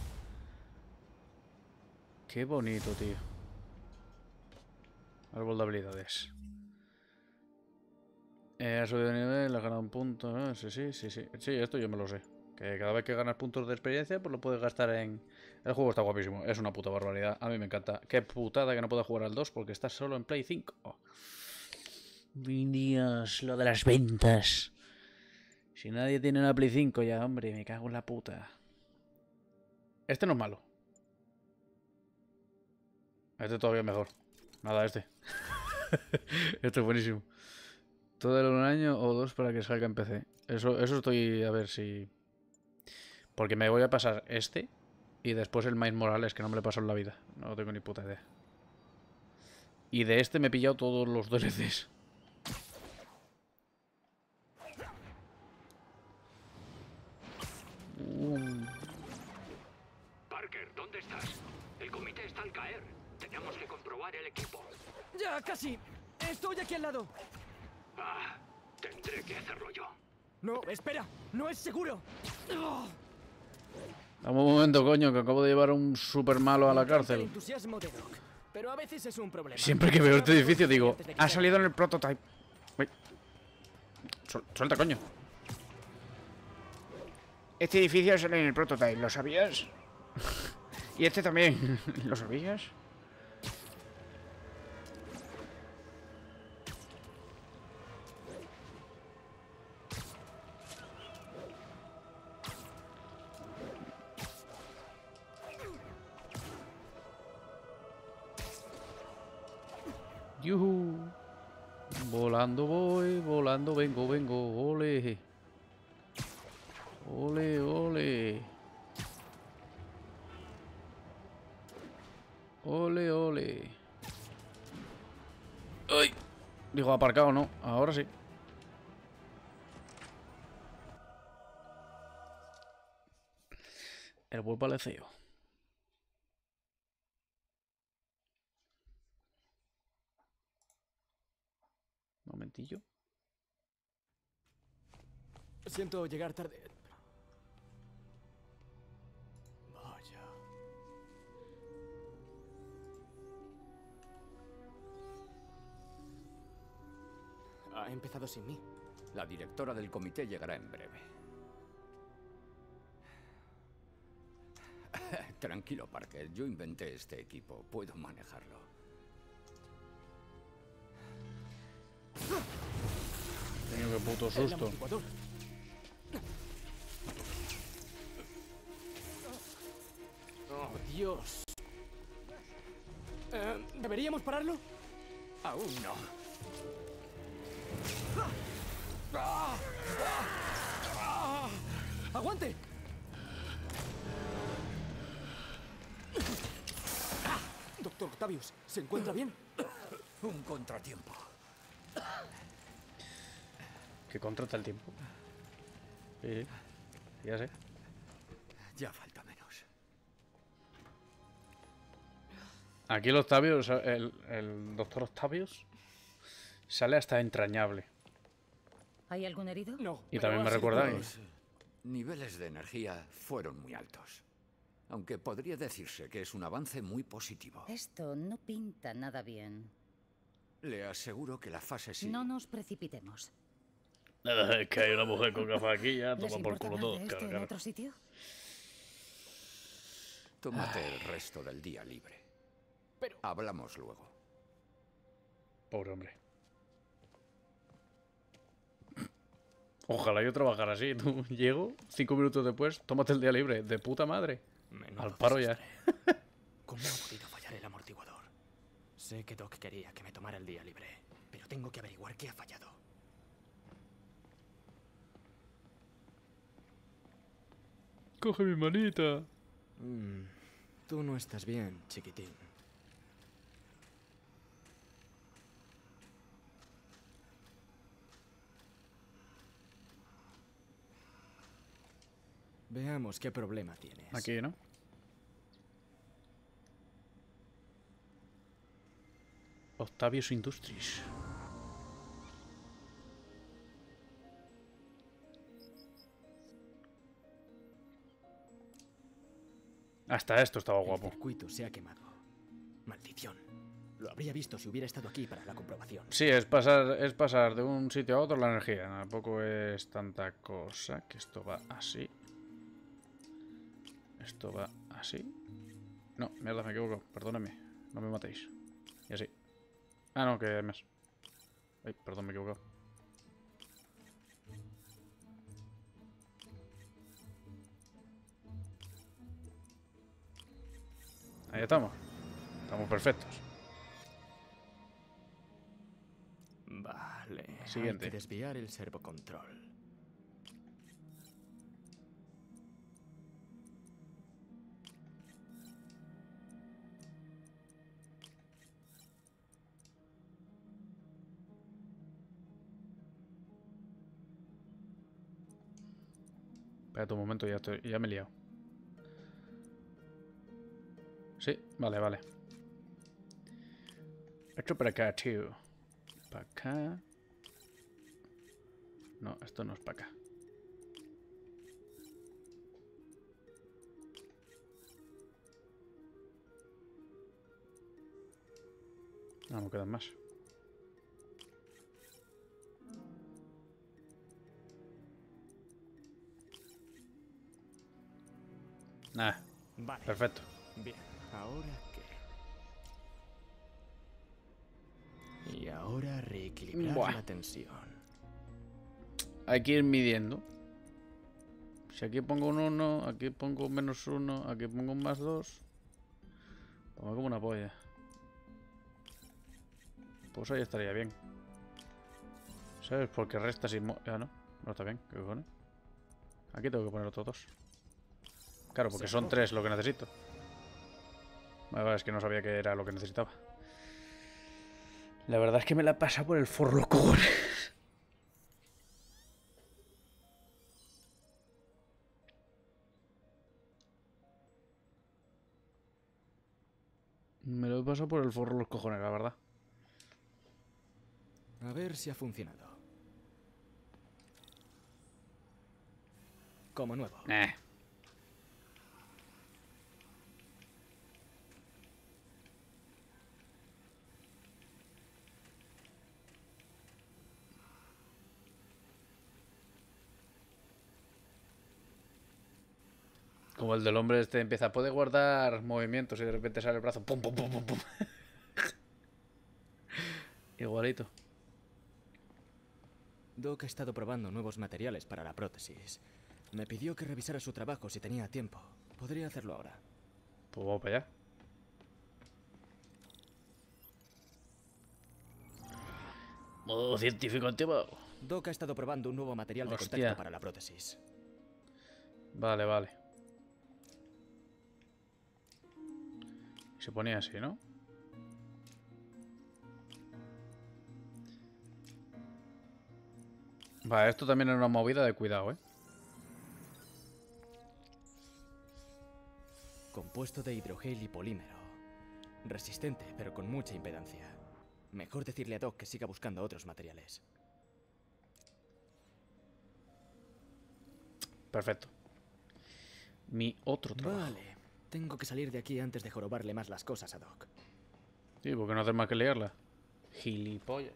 Qué bonito, tío. Árbol de habilidades. Ha subido de nivel, ha ganado un punto. ¿No? Sí, sí, sí, sí. Sí, esto yo me lo sé. Que cada vez que ganas puntos de experiencia, pues lo puedes gastar en... El juego está guapísimo. Es una puta barbaridad. A mí me encanta. Qué putada que no puedo jugar al 2 porque está solo en Play 5. Oh. Dios, lo de las ventas. Si nadie tiene una Play 5 ya, hombre, me cago en la puta. Este no es malo. Este todavía es mejor. Nada, este. Este es buenísimo. Todo en un año o 2 para que salga en PC. Eso estoy a ver si... Porque me voy a pasar este y después el Miles Morales, que no me lo he pasado en la vida. No tengo ni puta idea. Y de este me he pillado todos los DLCs. Parker, ¿dónde estás? El comité está al caer. Tenemos que comprobar el equipo. ¡Ya, casi! ¡Estoy aquí al lado! Ah, tendré que hacerlo yo. No, espera, no es seguro. Dame un momento, coño, que acabo de llevar a un super malo a la El cárcel. entusiasmo de Doc, pero a veces es un problema. Siempre que veo este edificio digo, Antes de que ha sea- salido en el prototype. Uy. Suelta, coño. Este edificio sale en el prototype, ¿lo sabías? Y este también, ¿lo sabías? Yuhu. Volando voy, volando vengo, ole. Ole, ole. Ole, ole. ¡Ay! Digo, aparcado, ¿no? Ahora sí. El buen paleceo. Momentillo. Siento llegar tarde. Vaya. Ha empezado sin mí. La directora del comité llegará en breve. Tranquilo, Parker. Yo inventé este equipo. Puedo manejarlo. Tengo que puto El susto. amortiguador. Oh, Dios. ¿Deberíamos pararlo? Aún no. ¡Aguante! Doctor Octavius, ¿se encuentra bien? Un contratiempo. Que contrata el tiempo. Sí, ya sé. Ya falta menos. Aquí el Octavius, el doctor Octavius sale hasta entrañable. ¿Hay algún herido? No. Y pero también ha me sido recuerda todo. Los niveles de energía fueron muy altos. Aunque podría decirse que es un avance muy positivo. Esto no pinta nada bien. Le aseguro que la fase sí. No nos precipitemos. Es que hay una mujer con gafas aquí, ya ¿Les toma por importa culo hablar todo. de esto Claro, en claro. otro sitio? Tómate el resto del día libre. Pero- Hablamos luego. Pobre hombre. Ojalá yo trabajara así. Tú llego, 5 minutos después, tómate el día libre. De puta madre. Menudo Al paro ya. desastre. ¿Cómo ha podido fallar el amortiguador? Sé que Doc quería que me tomara el día libre, pero tengo que averiguar qué ha fallado. Coge mi manita. Tú no estás bien, chiquitín. Veamos qué problema tienes. Aquí, ¿no? Octavius Industries. Hasta esto estaba guapo. El circuito se ha quemado. Maldición. Lo habría visto si hubiera estado aquí para la comprobación. Sí, es pasar de un sitio a otro la energía. Tampoco es tanta cosa. Que esto va así. Esto va así. No, mierda, me equivoco. Perdóname. No me matéis. Y así. Ah, no, que hay más. Ay, perdón, me he equivocado. Ahí estamos. Estamos perfectos. Vale. Siguiente. Hay que desviar el servocontrol. Espérate un momento, ya me he liado. Sí, vale, vale. Esto para acá, tío. Para acá. No, esto no es para acá. No quedan más. Nah, Vale. perfecto. Bien, ¿ahora qué? Y ahora reequilibrar Buah. la tensión. Hay que ir midiendo. Si aquí pongo un 1, aquí pongo un -1, aquí pongo un +2. Pongo como una polla. Pues ahí estaría bien. ¿Sabes? Porque resta sin... Ya no está bien. ¿Qué cojones? Aquí tengo que poner otros 2. Claro, porque son 3 lo que necesito. Vale, es que no sabía que era lo que necesitaba. La verdad es que me la pasa por el forro los cojones. Me lo he pasado por el forro los cojones, la verdad. A ver si ha funcionado. Como nuevo. Como el del hombre este empieza, puede guardar movimientos y de repente sale el brazo. Pum, pum, pum, pum, pum. Igualito. Doc ha estado probando nuevos materiales para la prótesis. Me pidió que revisara su trabajo si tenía tiempo. Podría hacerlo ahora. Pues vamos para allá. Modo científico activado. Doc ha estado probando un nuevo material de Hostia. contacto para la prótesis. Vale, vale. Se ponía así, ¿no? Vale, esto también es una movida de cuidado, ¿eh? Compuesto de hidrogel y polímero. Resistente, pero con mucha impedancia. Mejor decirle a Doc que siga buscando otros materiales. Perfecto. Mi otro trabajo. Vale. Tengo que salir de aquí antes de jorobarle más las cosas a Doc. Sí, porque no haces más que liarla. Gilipollas.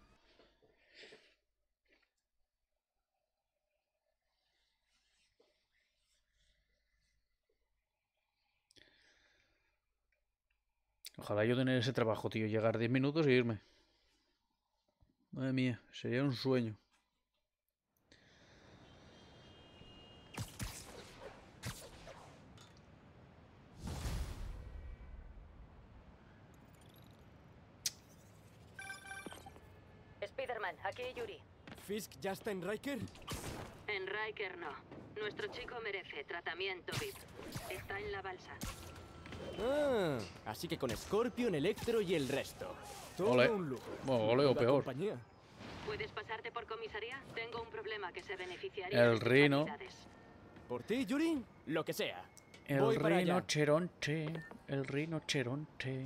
Ojalá yo tener ese trabajo, tío. Llegar 10 minutos e irme. Madre mía, sería un sueño. aquí Yuri. ¿Fisk ya está en Riker? En Riker no. Nuestro chico merece tratamiento VIP. Está en la balsa. Ah, así que con Scorpion, Electro y el resto. Todo Ole. un lujo. Bueno, ole o Menuda peor. compañía. ¿Puedes pasarte por comisaría? Tengo un problema que se beneficiaría El de tus Rhino. habilidades. ¿Por ti, Yuri? Lo que sea. El Voy para Rhino allá. Cheronte. El Rhino Cheronte.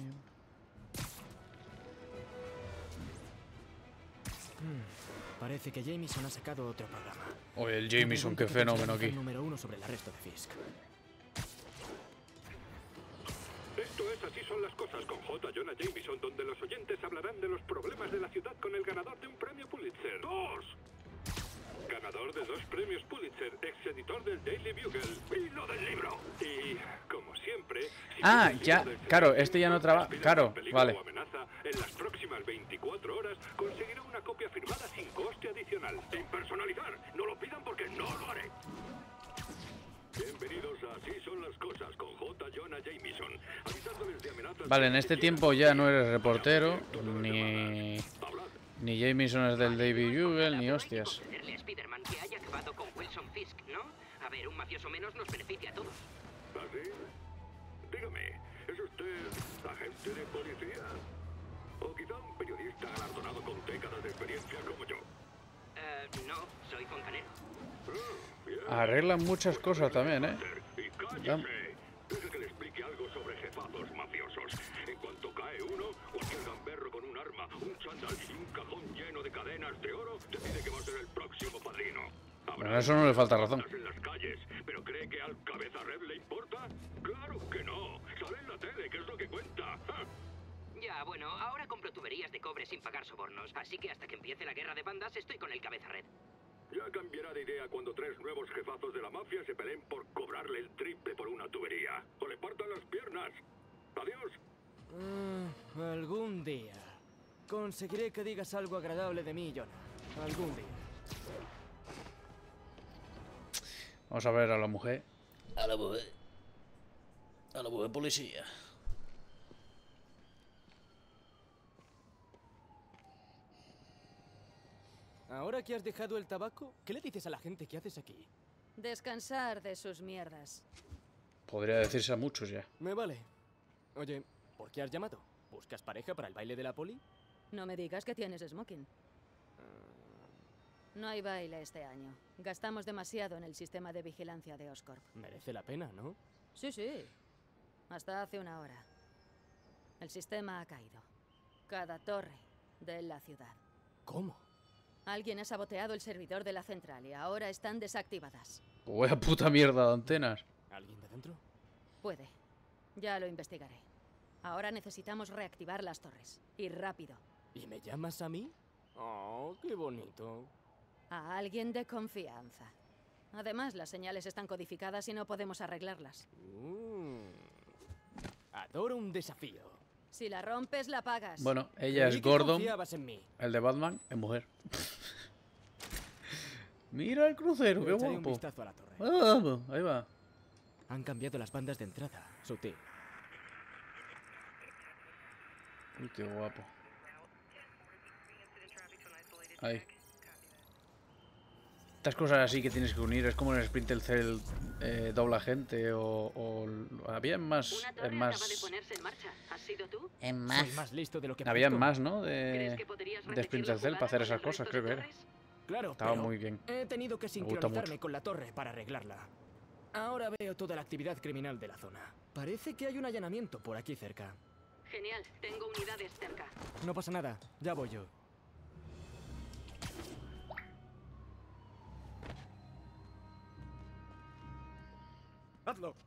Parece que Jameson ha sacado otro programa. Oye, el Jameson, qué Pregunto que fenómeno piensa aquí. el número 1 sobre el arresto de Fisk. Esto es Así son las cosas con J. Jonah Jameson, donde los oyentes hablarán de los problemas de la ciudad con el ganador de un premio Pulitzer. ¡2! Ganador de 2 premios Pulitzer, ex editor del Daily Bugle y lo del libro. Y, como siempre... si Ah, pides el ya, libro del claro, señor este ya no Jameson, trabaja. despido, Claro, peligro vale. o amenaza, en las próximas 24 horas conseguirá una copia firmada sin coste adicional. Sin personalizar. No lo pidan porque no lo haré. Bienvenidos a Así son las cosas con J. Jonah Jameson, avisándoles de amenazas. Vale, en este tiempo ya no eres reportero, ni Jameson es del Daily Bugle, ni hostias. concederle a Spiderman que haya acabado con Wilson Fisk, ¿no? A ver, un mafioso menos nos beneficia a todos. ¿Así? Dígame, ¿es usted agente de policía? ¿O quizá un periodista galardonado con décadas de experiencia como yo? No, soy fontanero. Arreglan muchas cosas también, ¿eh? Y cállese. Deje que le explique algo sobre jefazos mafiosos. En cuanto cae uno, cualquier gamberro con un arma, un chándal y un cajón lleno de cadenas de oro decide que va a ser el próximo padrino. Bueno, a eso no le falta razón. En las calles, ¿pero cree que al cabeza red le importa? ¡Claro que no! Sale en la tele, que es lo que cuenta. ¡Ah! Ya, bueno, ahora compro tuberías de cobre sin pagar sobornos, así que hasta que empiece la guerra de bandas estoy con el cabeza red. Ya cambiará de idea cuando 3 nuevos jefazos de la mafia se peleen por cobrarle el triple por una tubería. O le partan las piernas. Adiós. Algún día. Conseguiré que digas algo agradable de mí, Jonah. Algún día. Vamos a ver a la mujer. A la mujer. A la mujer policía. Ahora que has dejado el tabaco, ¿qué le dices a la gente que haces aquí? Descansar de sus mierdas. Podría decirse a muchos ya. Me vale. Oye, ¿por qué has llamado? ¿Buscas pareja para el baile de la poli? No me digas que tienes smoking. No hay baile este año. Gastamos demasiado en el sistema de vigilancia de Oscorp. Merece la pena, ¿no? Sí, sí. Hasta hace una hora. El sistema ha caído. Cada torre de la ciudad. ¿Cómo? Alguien ha saboteado el servidor de la central y ahora están desactivadas. Vaya puta mierda de antenas. ¿Alguien de dentro? Puede. Ya lo investigaré. Ahora necesitamos reactivar las torres. Y rápido. ¿Y me llamas a mí? Oh, qué bonito. A alguien de confianza. Además, las señales están codificadas y no podemos arreglarlas. Adoro un desafío. Si la rompes, la pagas. Bueno, ella es Creí que Gordon. confiabas en mí. El de Batman es mujer. Mira el crucero, qué Echaré un guapo. vistazo a la torre. Ah, ahí va. Han cambiado las bandas de entrada. Sutil. Uy, qué guapo. Ahí. Estas cosas así que tienes que unir, es como en el Splinter Cell dobla gente o había más, Una torre en más, acaba de ponerse en marcha. ¿Has sido tú? en Soy más, más listo de lo que había parezco. más, ¿no? ¿Crees que podrías De repetir Splinter la Cell para hacer jugada esas con el cosas, resto creo que de era. torres? Claro, Estaba pero muy bien. he tenido que gusta sincronizarme mucho. con la torre para arreglarla. Ahora veo toda la actividad criminal de la zona. Parece que hay un allanamiento por aquí cerca. Genial, tengo unidades cerca. No pasa nada, ya voy yo. ¡Hazlo!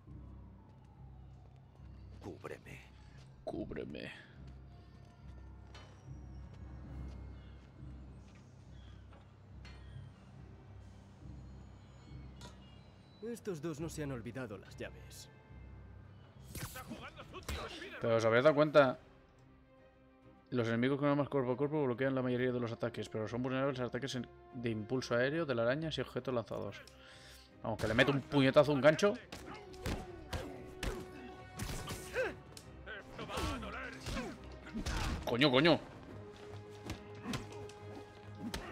Cúbreme. Cúbreme. Estos dos no se han olvidado las llaves. Pero os habéis dado cuenta, los enemigos con armas cuerpo a cuerpo bloquean la mayoría de los ataques, pero son vulnerables a ataques de impulso aéreo, de arañas y objetos lanzados. Aunque le meto un puñetazo, un gancho. Coño, coño.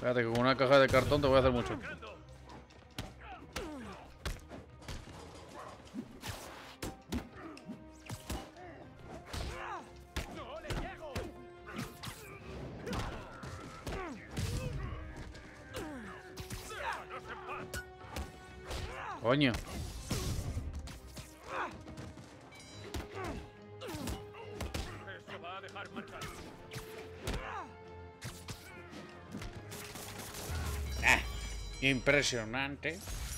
Espérate que con una caja de cartón te voy a hacer mucho. Coño. Eso va a dejar marcas. Impresionante.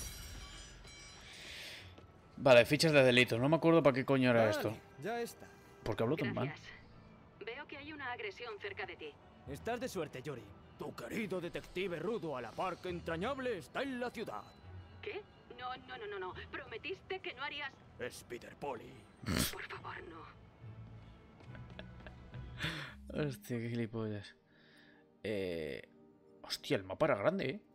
Vale, fichas de delito. No me acuerdo para qué coño era esto. Ya está. ¿Por qué hablo tan mal? Gracias. Veo que hay una agresión cerca de ti. Estás de suerte, Yori. Tu querido detective rudo a la par que entrañable está en la ciudad. ¿Qué? No. Prometiste que no harías... Spider Polly. Por favor, no. Hostia, qué gilipollas. Hostia, el mapa era grande, ¿eh?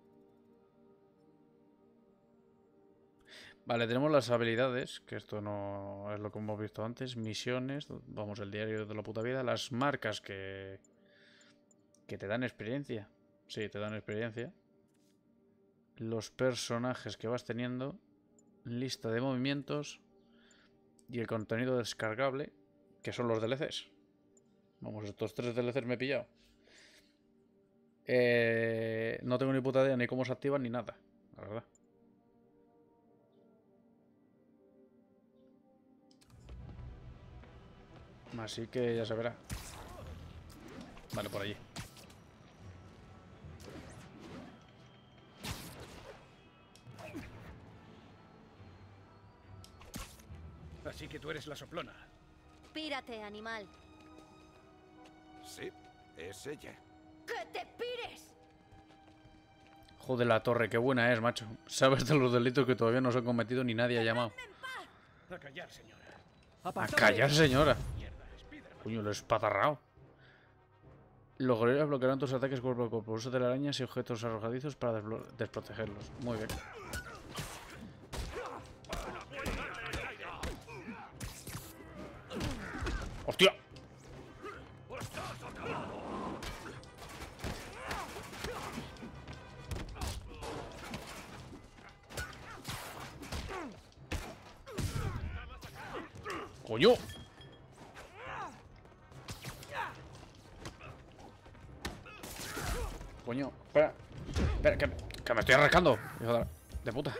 Vale, tenemos las habilidades, que esto no es lo que hemos visto antes. Misiones, vamos, el diario de la puta vida. Las marcas que te dan experiencia. Sí, te dan experiencia. Los personajes que vas teniendo. Lista de movimientos. Y el contenido descargable, que son los DLCs. Vamos, estos 3 DLCs me he pillado. No tengo ni puta idea ni cómo se activan ni nada, la verdad. Así que ya se verá. Vale, por allí. Así que tú eres la soplona. Pírate, animal. Sí, es ella. ¡Que te pires! Joder, la torre, qué buena es, macho. Sabes de los delitos que todavía no se han cometido ni nadie ha llamado. A callar, señora. A callar, señora. Coño, lo he espatarrado. Los gorilas bloquearán tus ataques cuerpo a cuerpo. Uso de arañas y objetos arrojadizos para desprotegerlos. Muy bien. ¡Hostia! ¡Coño! Coño, espera. Espera, que me estoy arrancando. Hijo de puta.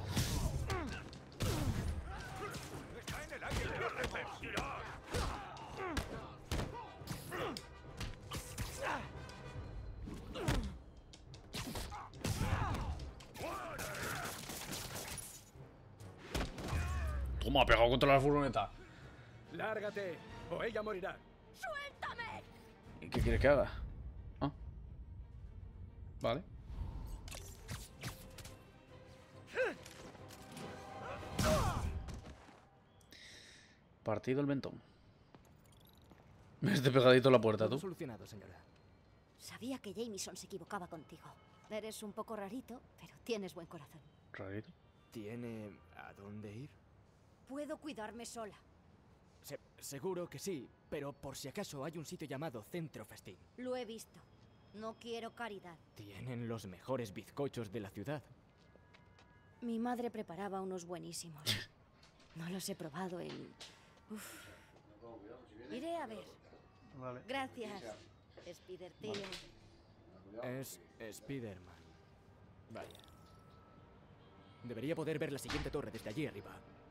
Toma, ha pegado contra la furgoneta. Lárgate, o ella morirá. ¡Suéltame! ¿Y qué quieres que haga? ¿Ah? Vale. Partido el mentón. Me esté pegadito a la puerta, tú. Solucionado, señora. Sabía que Jameson se equivocaba contigo. Eres un poco rarito, pero tienes buen corazón. ¿Rarito? ¿Tiene a dónde ir? Puedo cuidarme sola. Seguro que sí, pero por si acaso hay un sitio llamado Centro Festín. Lo he visto. No quiero caridad. Tienen los mejores bizcochos de la ciudad. Mi madre preparaba unos buenísimos. No los he probado en... Uf. Iré a ver. Vale. Gracias, Spider tío. Es Spiderman. Vaya. Debería poder ver la siguiente torre desde allí arriba.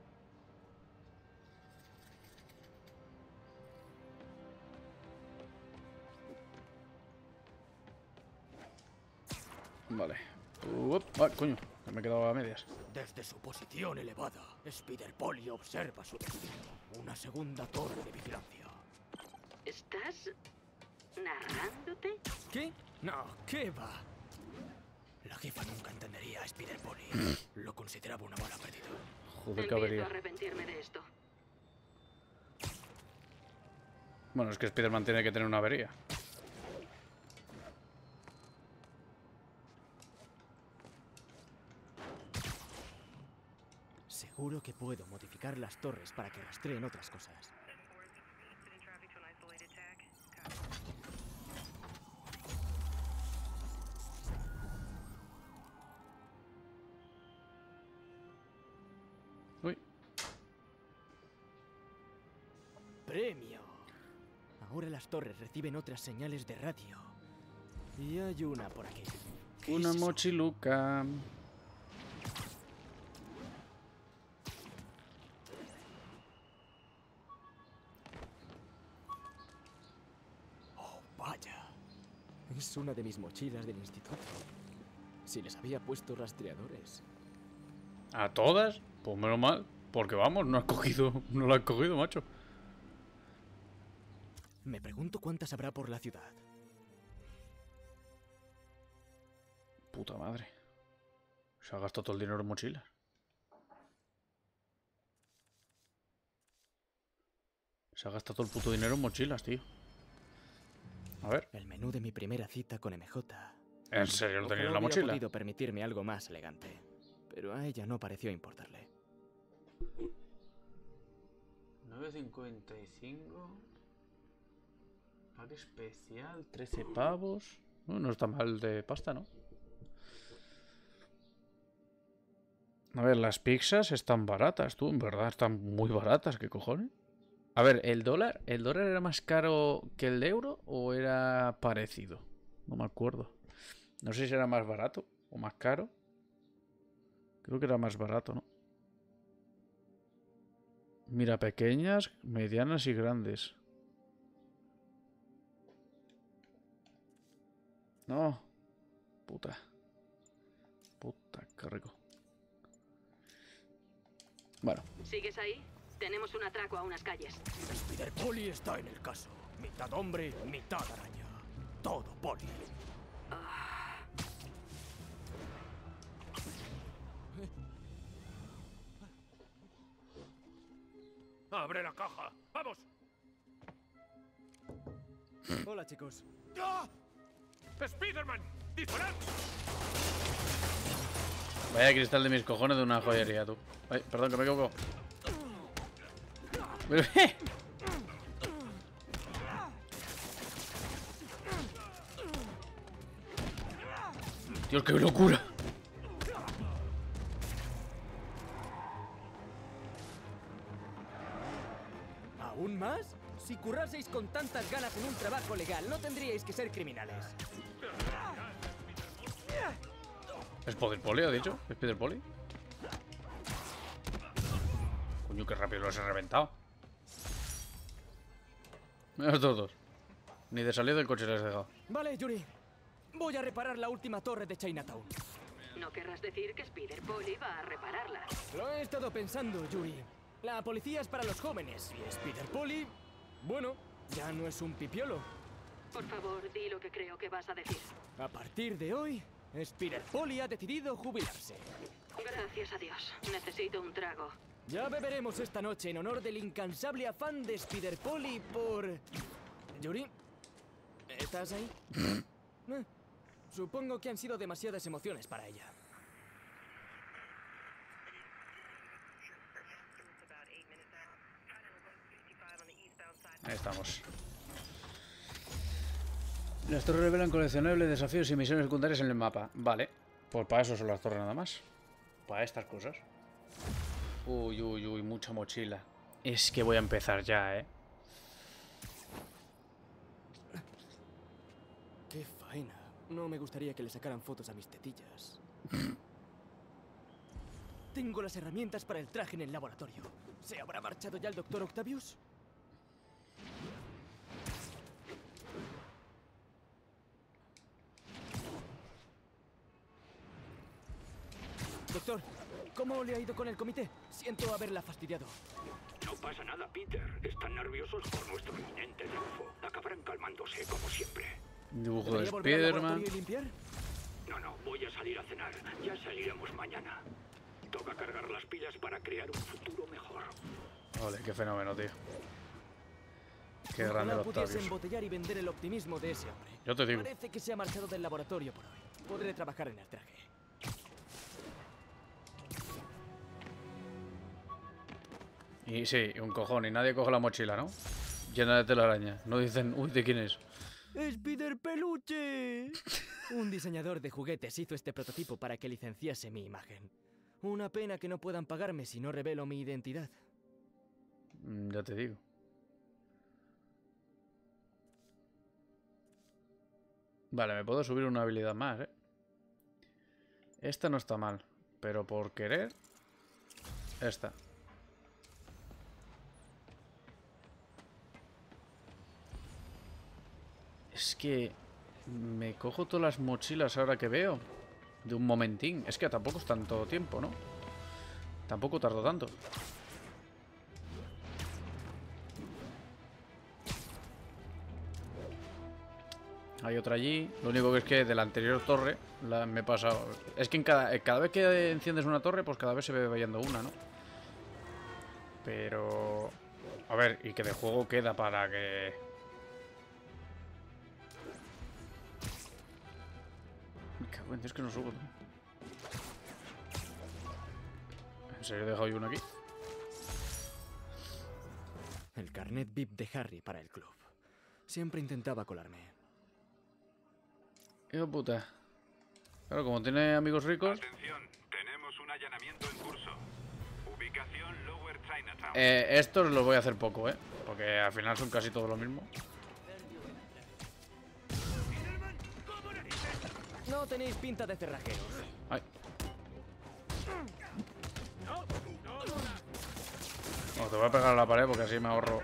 Vale. Coño, que me he quedado a medias. Desde su posición elevada, Spider Polly observa su destino. Una segunda torre de vigilancia. ¿Estás narrándote? ¿Qué? No, ¿qué va? La jefa nunca entendería a Spider Polly. Lo consideraba una bala perdida. Joder, que Empiezo avería. a arrepentirme de esto. Bueno, es que Spider-Man tiene que tener una avería. Seguro que puedo modificar las torres para que rastreen otras cosas. premio! Ahora las torres reciben otras señales de radio. Y hay una por aquí. ¿Qué Una es eso? mochiluca. Oh, vaya. Es una de mis mochilas del instituto. Si les había puesto rastreadores. ¿A todas? Pues menos mal. Porque vamos, no lo has cogido, macho. Me pregunto cuántas habrá por la ciudad. Puta madre. Se ha gastado todo el dinero en mochilas. Se ha gastado todo el puto dinero en mochilas, tío. A ver. El menú de mi primera cita con MJ. ¿En serio lo tenía en la Ojalá hubiera mochila? podido permitirme algo más elegante. Pero a ella no pareció importarle. 9,55. Pack especial, 13 pavos. No está mal de pasta, ¿no? A ver, las pizzas están baratas, tú, en verdad, están muy baratas, ¿qué cojones? A ver, ¿el dólar era más caro que el euro o era parecido? No me acuerdo. No sé si era más barato o más caro. Creo que era más barato, ¿no? Mira, pequeñas, medianas y grandes. No. Puta. Puta, qué rico. Bueno. ¿Sigues ahí? Tenemos un atraco a unas calles. Spider Poli está en el caso. Mitad hombre, mitad araña. Todo Poli. ¡Abre la caja! ¡Vamos! Hola, chicos. ¡Ah! ¡Spiderman! ¡Disparad! Vaya cristal de mis cojones de una joyería, tú. Ay, perdón, que me equivoco. Dios, qué locura. ¿Aún más? Si curraseis con tantas ganas en un trabajo legal, no tendríais que ser criminales. ¿Es Spider Poli, ha dicho? ¿Es Spider Poli? Coño, qué rápido los he reventado. Mira estos dos. Ni de salir del coche les he dejado. Vale, Yuri. Voy a reparar la última torre de Chinatown. No querrás decir que Spider Poli va a repararla. Lo he estado pensando, Yuri. La policía es para los jóvenes y Spider Poli, bueno, ya no es un pipiolo. Por favor, di lo que creo que vas a decir. A partir de hoy, Spider Poli ha decidido jubilarse. Gracias a Dios. Necesito un trago. Ya beberemos esta noche en honor del incansable afán de Spider Poli por... Yuri, ¿estás ahí? Supongo que han sido demasiadas emociones para ella. Ahí estamos. Las torres revelan coleccionables, desafíos y misiones secundarias en el mapa. Vale, pues para eso son las torres nada más. Para estas cosas. Uy, uy, uy, mucha mochila. Es que voy a empezar ya, ¿eh? Qué faena. No me gustaría que le sacaran fotos a mis tetillas. Tengo las herramientas para el traje en el laboratorio. ¿Se habrá marchado ya el doctor Octavius? Doctor, ¿cómo le ha ido con el comité? Siento haberla fastidiado. No pasa nada, Peter. Están nerviosos por nuestro inminente triunfo. Acabarán calmándose, como siempre. Dibujo de ¿Debería volver al Spiderman. laboratorio y limpiar? No, voy a salir a cenar. Ya saliremos mañana. Toca cargar las pilas para crear un futuro mejor. Ole, qué fenómeno, tío. Qué Ojalá grande el pudiese Octavius. embotellar y vender el optimismo de ese hombre. Yo te digo. Parece que se ha marchado del laboratorio por hoy. Podré trabajar en el traje. Y sí, un cojón. Y nadie coge la mochila, ¿no? Llena de telaraña. No dicen, uy, ¿de quién es? ¡Spider Peluche! Un diseñador de juguetes hizo este prototipo para que licenciase mi imagen. Una pena que no puedan pagarme si no revelo mi identidad. Ya te digo. Vale, me puedo subir una habilidad más, ¿eh? Esta no está mal, pero por querer... Esta. Es que... Me cojo todas las mochilas ahora que veo. De un momentín. Es que tampoco es tanto tiempo, ¿no? Tampoco tardo tanto. Hay otra allí. Lo único que es que de la anterior torre me he pasado. Es que cada vez que enciendes una torre, pues cada vez se ve vayando una, ¿no? Pero... A ver, y que de juego queda para que... Me cago en Dios que no subo, tío. ¿En serio he dejado yo uno aquí? El carnet VIP de Harry para el club. Siempre intentaba colarme. Hijo puta. Claro, como tiene amigos ricos... Atención, tenemos un allanamiento en curso. Ubicación Lower Chinatown. Estos los voy a hacer poco, ¿eh? Porque al final son casi todo lo mismo. No tenéis pinta de cerrajeros. Ay. No, te voy a pegar a la pared porque así me ahorro.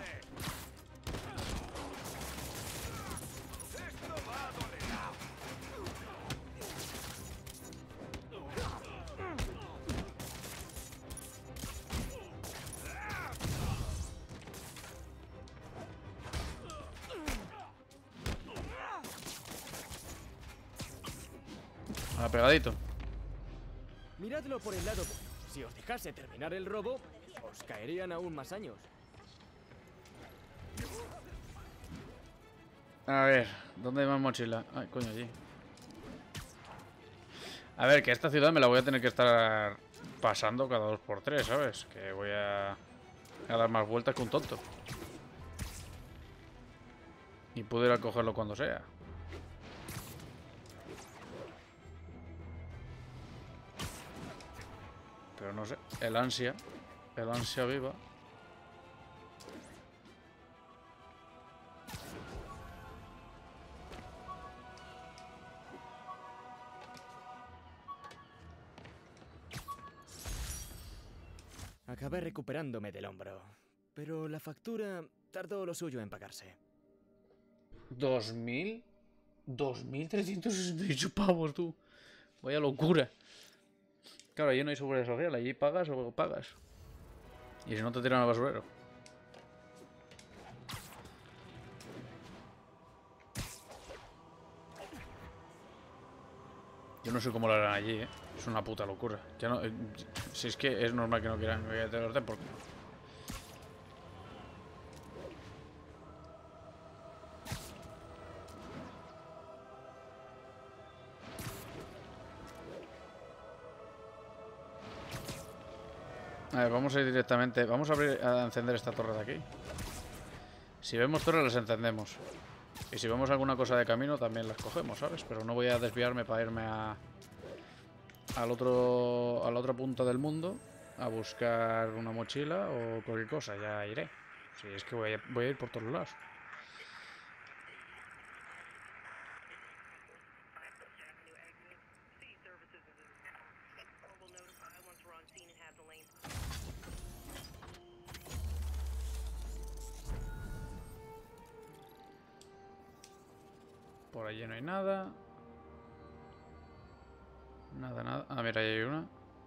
A pegadito. Miradlo por el lado bueno. Si os dejase terminar el robo, os caerían aún más años. A ver, ¿dónde hay más mochila? Ay, coño, allí. A ver, que esta ciudad me la voy a tener que estar pasando cada 2×3, ¿sabes? Que voy a dar más vueltas que un tonto. Y puedo ir a cogerlo cuando sea. Pero no sé, el ansia viva. Acabé recuperándome del hombro, pero la factura tardó lo suyo en pagarse. ¿2.000? 2.368 pavos, tú. Vaya locura. Claro, allí no hay seguridad social, allí pagas o pagas. Y si no te tiran al basurero. Yo no sé cómo lo harán allí, ¿eh? Es una puta locura. Ya no, si es que es normal que no quieran que te lo den porque... A ver, vamos a ir directamente. Vamos a encender esta torre de aquí. Si vemos torres las encendemos. Y si vemos alguna cosa de camino también las cogemos, ¿sabes? Pero no voy a desviarme para irme a la otra punta del mundo a buscar una mochila o cualquier cosa. Ya iré. Si es que voy a ir por todos lados. Por allí no hay nada. Nada. Ah, mira, ahí hay una.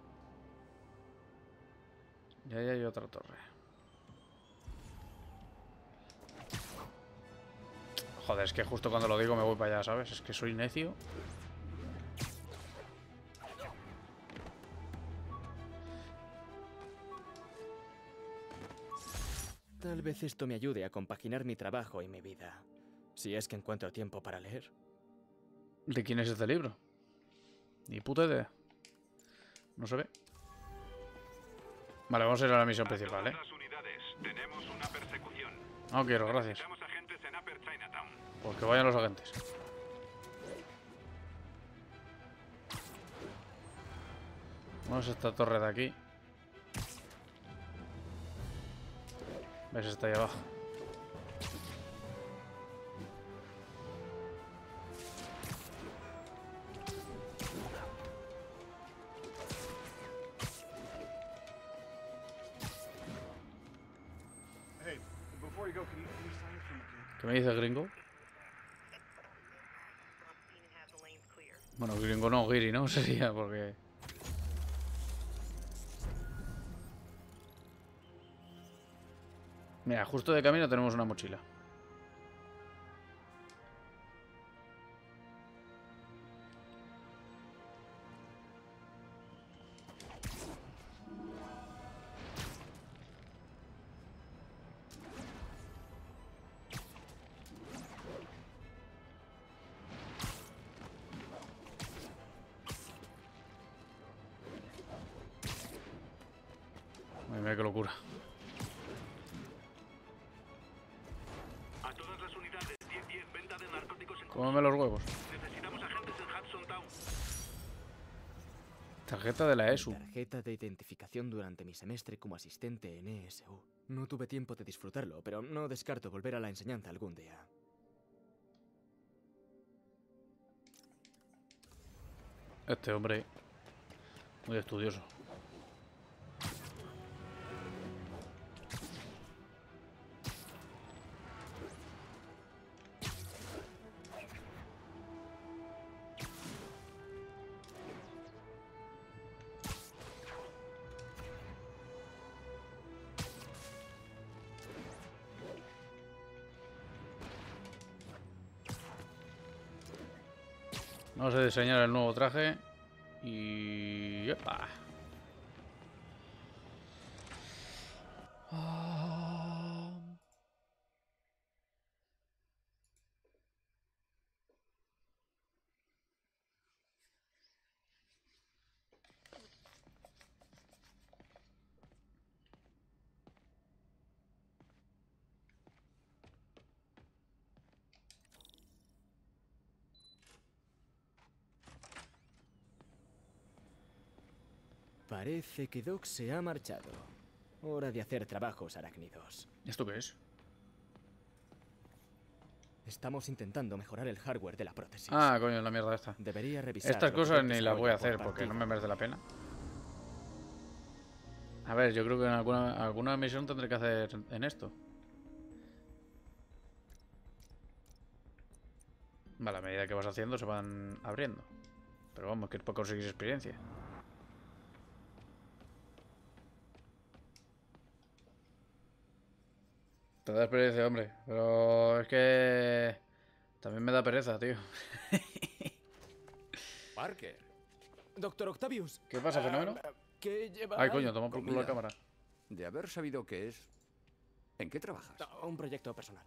Y ahí hay otra torre. Joder, es que justo cuando lo digo me voy para allá, ¿sabes? Es que soy necio. Tal vez esto me ayude a compaginar mi trabajo y mi vida. Si es que encuentro tiempo para leer. ¿De quién es este libro? Ni puta idea. No se ve. Vale, vamos a ir a la misión principal, ¿eh? Tenemos una persecución. No quiero, gracias. Necesitamos agentes en Upper Chinatown. Pues que vayan los agentes. Vamos a esta torre de aquí. ¿Ves? Está ahí abajo. ¿Qué me dice gringo? Bueno, gringo no, Giri, ¿no? Sería porque... Mira, justo de camino tenemos una mochila. Mira qué locura. A todas las unidades, 10-10, venta de narcóticos en... Cómeme los huevos. Necesitamos agentes en Hudson Town. Tarjeta de la ESU. Tarjeta de identificación durante mi semestre como asistente en ESU. No tuve tiempo de disfrutarlo, pero no descarto volver a la enseñanza algún día. Este hombre... Muy estudioso. Vamos a diseñar el nuevo traje y... ¡epa! Parece que Doc se ha marchado. Hora de hacer trabajos arácnidos. ¿Esto qué es? Estamos intentando mejorar el hardware de la prótesis. Ah, coño, la mierda esta. Debería revisar. Estas lo que cosas Doc ni las voy a desarrolla por hacer porque partida. no me merece la pena. A ver, yo creo que en alguna misión tendré que hacer en esto. Vale, a medida que vas haciendo se van abriendo. Pero vamos, que es para conseguir experiencia. Te da experiencia, hombre. Pero es que... También me da pereza, tío. Parker. Doctor Octavius. ¿Qué pasa, fenómeno? ¿Qué lleva? Ay, coño, toma por culo la Comida. cámara. De haber sabido qué es... ¿En qué trabajas? Un proyecto personal.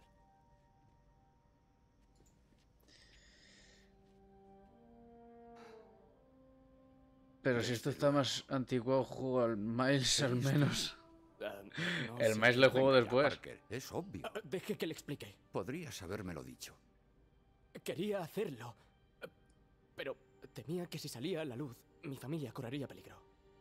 Pero si esto está más antiguo, juego al Miles al menos. No El sé. Miles le juego Venga, después. Parker, es obvio. Deje que le explique. Podrías habérmelo dicho. Quería hacerlo, pero temía que si salía a la luz, mi familia correría peligro.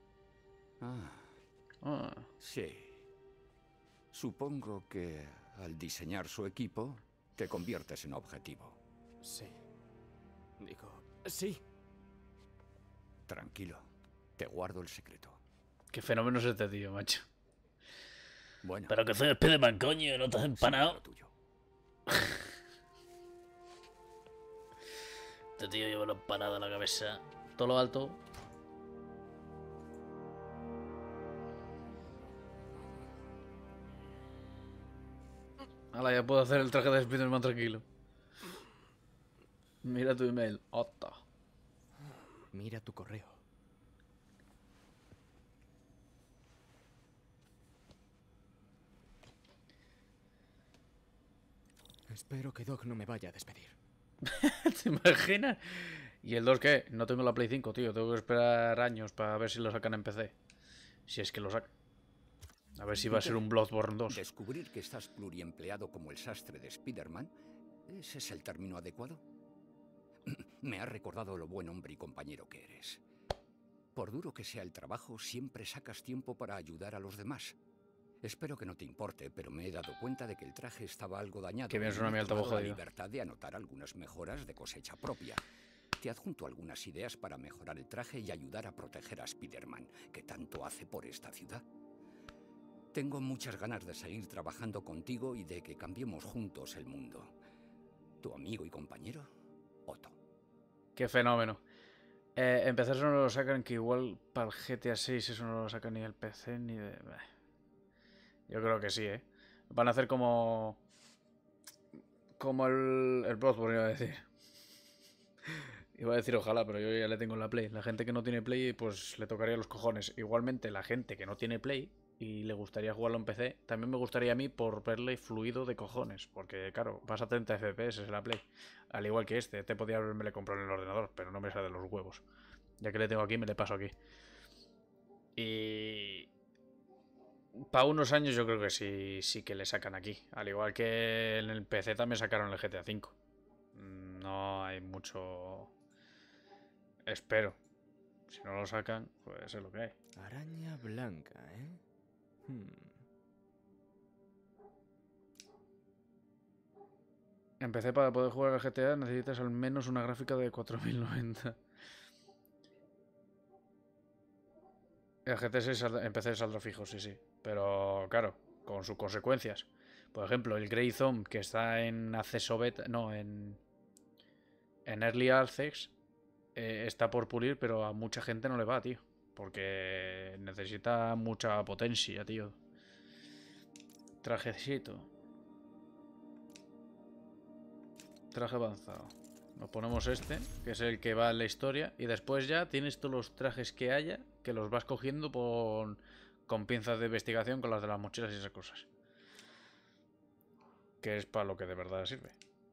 Ah, Sí. Supongo que al diseñar su equipo, te conviertes en objetivo. Sí. Digo, sí. Tranquilo. Te guardo el secreto. qué fenómeno es este tío, macho. Bueno. Pero que soy Spiderman, coño, no te has empanado. lo tuyo. Este tío lleva una empanada en la cabeza. Todo lo alto. Hala, ya puedo hacer el traje de Spiderman tranquilo. Mira tu email. Ota. Mira tu correo. Espero que Doc no me vaya a despedir. ¿Te imaginas? ¿Y el 2 qué? No tengo la Play 5, tío. Tengo que esperar años para ver si lo sacan en PC. Si es que lo sacan. A ver si va a ser un Bloodborne 2. Descubrir que estás pluriempleado como el sastre de Spider-Man, ¿ese es el término adecuado? Me ha recordado lo buen hombre y compañero que eres. Por duro que sea el trabajo, siempre sacas tiempo para ayudar a los demás. Espero que no te importe, pero me he dado cuenta de que el traje estaba algo dañado. Que bien y suena me mi he altavoz tomado la jodido. libertad de anotar algunas mejoras de cosecha propia. Te adjunto algunas ideas para mejorar el traje y ayudar a proteger a Spider-Man, que tanto hace por esta ciudad. Tengo muchas ganas de seguir trabajando contigo y de que cambiemos juntos el mundo. Tu amigo y compañero, Otto. Qué fenómeno. Empezar eso no lo sacan, que igual para el GTA 6 eso no lo sacan ni el PC ni de... Yo creo que sí, ¿eh? Van a hacer como... Como el Bloodborne, iba a decir. Iba a decir ojalá, pero yo ya le tengo en la Play. La gente que no tiene Play, pues le tocaría los cojones. Igualmente, la gente que no tiene Play y le gustaría jugarlo en PC, también me gustaría a mí por verle fluido de cojones. Porque, claro, vas a 30 FPS en la Play. Al igual que este podía haberme le comprado en el ordenador, pero no me sale de los huevos. Ya que le tengo aquí, me le paso aquí. Y... para unos años yo creo que sí que le sacan aquí. Al igual que en el PC también sacaron el GTA V. No hay mucho... Espero. Si no lo sacan, pues es lo que hay. Araña blanca, ¿eh? En PC para poder jugar al GTA necesitas al menos una gráfica de 4090. El GTA 6 en PC saldrá fijo, sí. Pero claro, con sus consecuencias. Por ejemplo, el Grey Zone, que está en acceso beta... No, en Early Access, está por pulir, pero a mucha gente no le va, tío. Porque necesita mucha potencia, tío. Trajecito. Traje avanzado. Nos ponemos este, que es el que va en la historia. Y después ya tienes todos los trajes que haya, que los vas cogiendo con pinzas de investigación, con las de las mochilas y esas cosas. Que es para lo que de verdad sirve.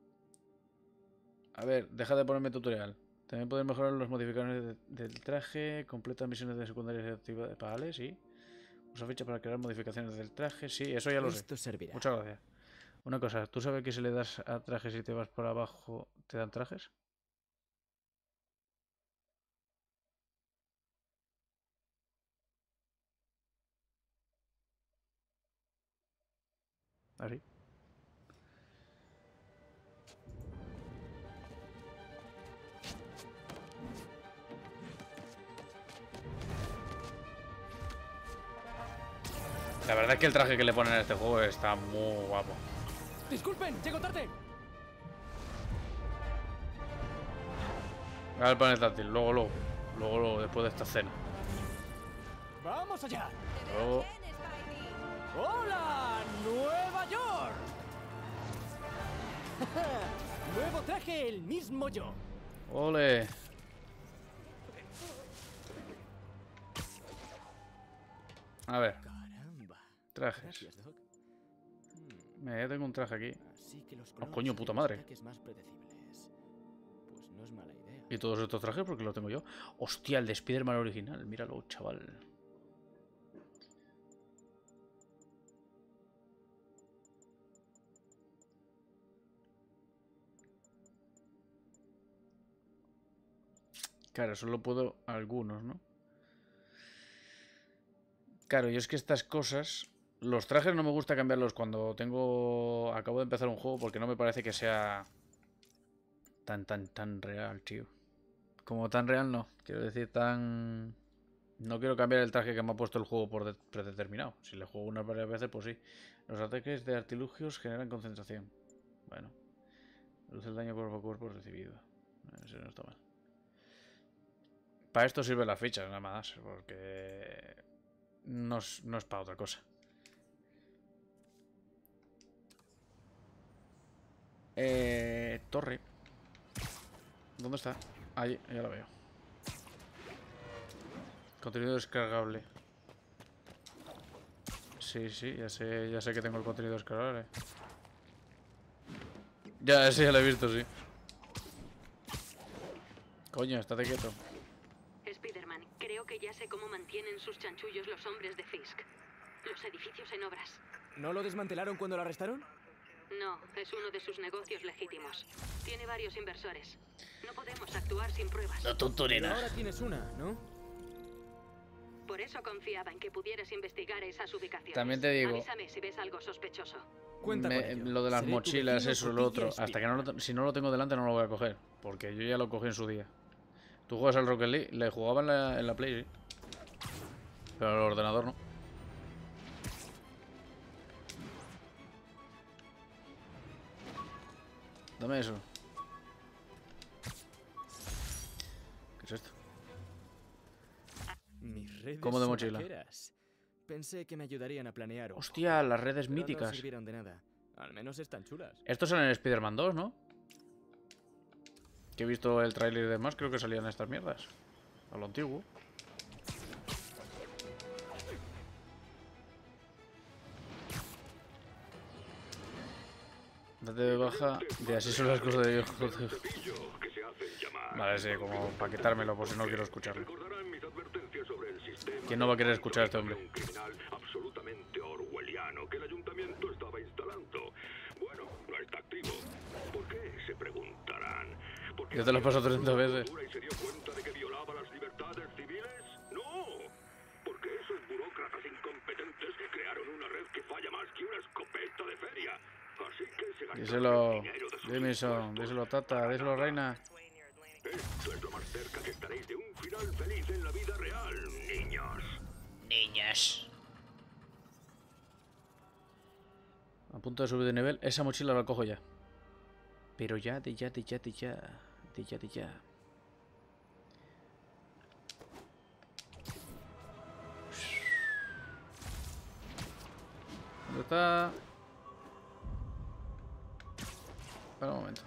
A ver, deja de ponerme tutorial. También puedes mejorar los modificadores del traje. Completa misiones de secundarias y actividades. Vale, sí. Usa ficha para crear modificaciones del traje. Sí, eso ya lo sé. Esto servirá. Muchas gracias. Una cosa, ¿tú sabes que si le das a trajes y te vas por abajo, te dan trajes? ¿Así? La verdad es que el traje que le ponen a este juego está muy guapo. Disculpen, llego tarde. Al panel táctil, luego, después de esta escena. ¡Vamos allá! Luego... ¡Hola! ¡Nueva York! Nuevo traje, el mismo yo. ¡Ole! A ver. Caramba. Trajes. Gracias, Doc. Ya tengo un traje aquí. Así que los Oh, coño, puta madre. más predecibles. Pues no es mala idea. ¿Y todos estos trajes porque los tengo yo? Hostia, el de Spider-Man original. Míralo, chaval. Claro, solo puedo algunos, ¿no? Claro, y es que estas cosas... Los trajes no me gusta cambiarlos cuando tengo... Acabo de empezar un juego porque no me parece que sea... Tan real, tío. Como tan real no. Quiero decir, tan... No quiero cambiar el traje que me ha puesto el juego por predeterminado. Si le juego unas varias veces, pues sí. Los ataques de artilugios generan concentración. Bueno. Reduce el daño cuerpo a cuerpo recibido. Eso no está mal. Para esto sirven las fichas, nada más. Porque... No es para otra cosa. Torre. ¿Dónde está? Ahí, ya la veo. Contenido descargable. Sí, ya sé que tengo el contenido descargable. Ya lo he visto, sí. Coño, estate quieto. Spider-Man, creo que ya sé cómo mantienen sus chanchullos los hombres de Fisk. Los edificios en obras. ¿No lo desmantelaron cuando lo arrestaron? No, es uno de sus negocios legítimos. Tiene varios inversores. No podemos actuar sin pruebas. No, Pero ahora tienes una, ¿no? Por eso confiaba en que pudieras investigar esas ubicaciones. También te digo... Avísame si ves algo sospechoso. Lo de las mochilas, eso, lo otro. Hasta que si no lo tengo delante no lo voy a coger. Porque yo ya lo cogí en su día. Tú juegas al Rocket League, le jugaba en la Play, sí. Pero al ordenador no. Dame eso. ¿Qué es esto? Mis redes Como de mochila. sobaqueras. Pensé que me ayudarían a planear. Hostia, las redes pero míticas. No sirvieron de nada. Al menos están chulas. Estos son en Spider-Man 2, ¿no? Que he visto el tráiler y demás, creo que salían estas mierdas. A lo antiguo. Date de baja de así son las cosas de Dios. Vale, sí, como para quitármelo por si no quiero escucharlo. ¿Quién no va a querer escuchar a este hombre? Un criminal absolutamente orwelliano que el ayuntamiento estaba instalando. Bueno, no está activo. ¿Por qué? Se preguntarán. Yo te lo paso 30 veces. ¿Y se dio cuenta de que violaba las libertades civiles? No. Porque esos burócratas incompetentes crearon una red que falla más que una escopeta de feria. Así que se gastaron Díselo, el dinero de sus Jameson, impuestos. díselo Tata, díselo Reina. Esto es lo más cerca que estaréis de un final feliz en la vida real, niños. Niños. A punto de subir de nivel, esa mochila la cojo ya. Pero ya, de ya. ¿Dónde está? Espera un momento.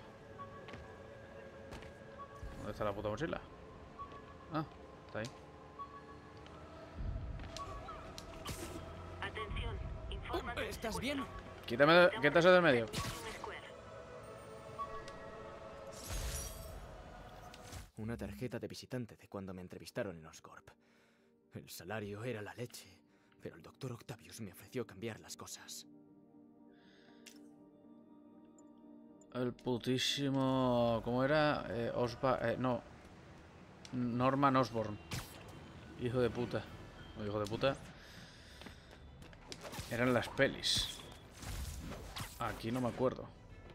¿Dónde está la puta mochila? Ah, está ahí. Atención, informa de ¿Estás bien? Quítame eso del medio. Una tarjeta de visitante de cuando me entrevistaron en Oscorp. El salario era la leche, pero el doctor Octavius me ofreció cambiar las cosas. El putísimo... ¿Cómo era? No. Norman Osborn. Hijo de puta. O hijo de puta. Eran las pelis. Aquí no me acuerdo.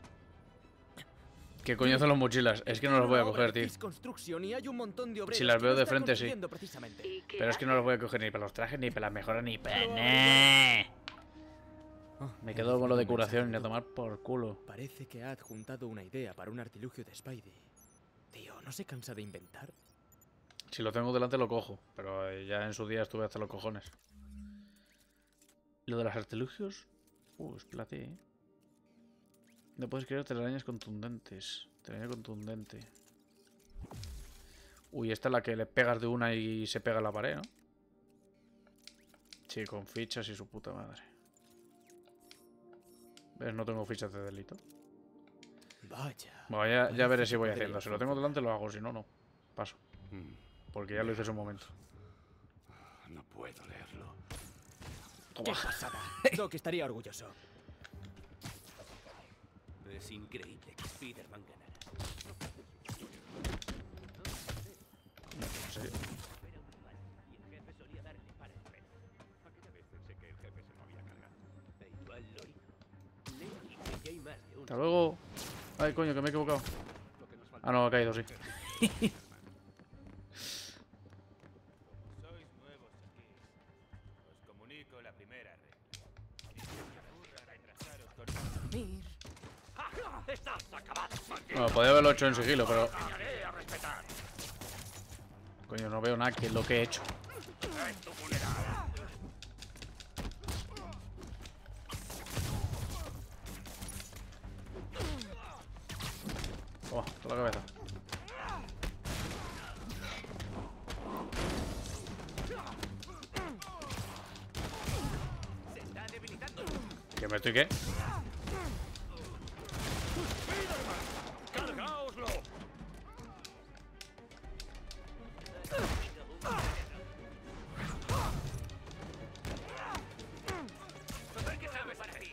¿Qué coño hacen las mochilas? Es que no las voy a coger, tío. Si las veo de frente, sí. Pero es que no las voy a coger ni para los trajes, ni para las mejoras, ni para nada. Me quedo con lo de curación y a tomar por culo. Parece que ha adjuntado una idea para un artilugio de Spidey. Tío, ¿no se cansa de inventar? Si lo tengo delante lo cojo, pero ya en su día estuve hasta los cojones. Lo de los artilugios... espérate, ¿eh? No puedes crear telarañas contundentes. Telaraña contundente. Uy, esta es la que le pegas de una y se pega a la pared, ¿no? Sí, con fichas y su puta madre. ¿Ves? No tengo fichas de delito. Vaya. Bueno, ya veré si voy haciendo. Si lo tengo delante lo hago, si no, no. Paso. Porque ya lo hice en su momento. No puedo leerlo. ¡Qué pasada! Doc estaría orgulloso. Es increíble que Spider-Man ganara. Sí. Hasta luego. Ay, coño, que me he equivocado. Ah, no, ha caído, sí. Sois nuevos aquí. Os comunico la primera regla. Mir. ¡Estás acabado! Bueno, podía haberlo hecho en sigilo, pero... Coño, no veo nada que es lo que he hecho. Toma, toda la cabeza. Se está debilitando. ¿Que me estoy qué? ¡Cargaoslo! ¿Qué sabes para ahí?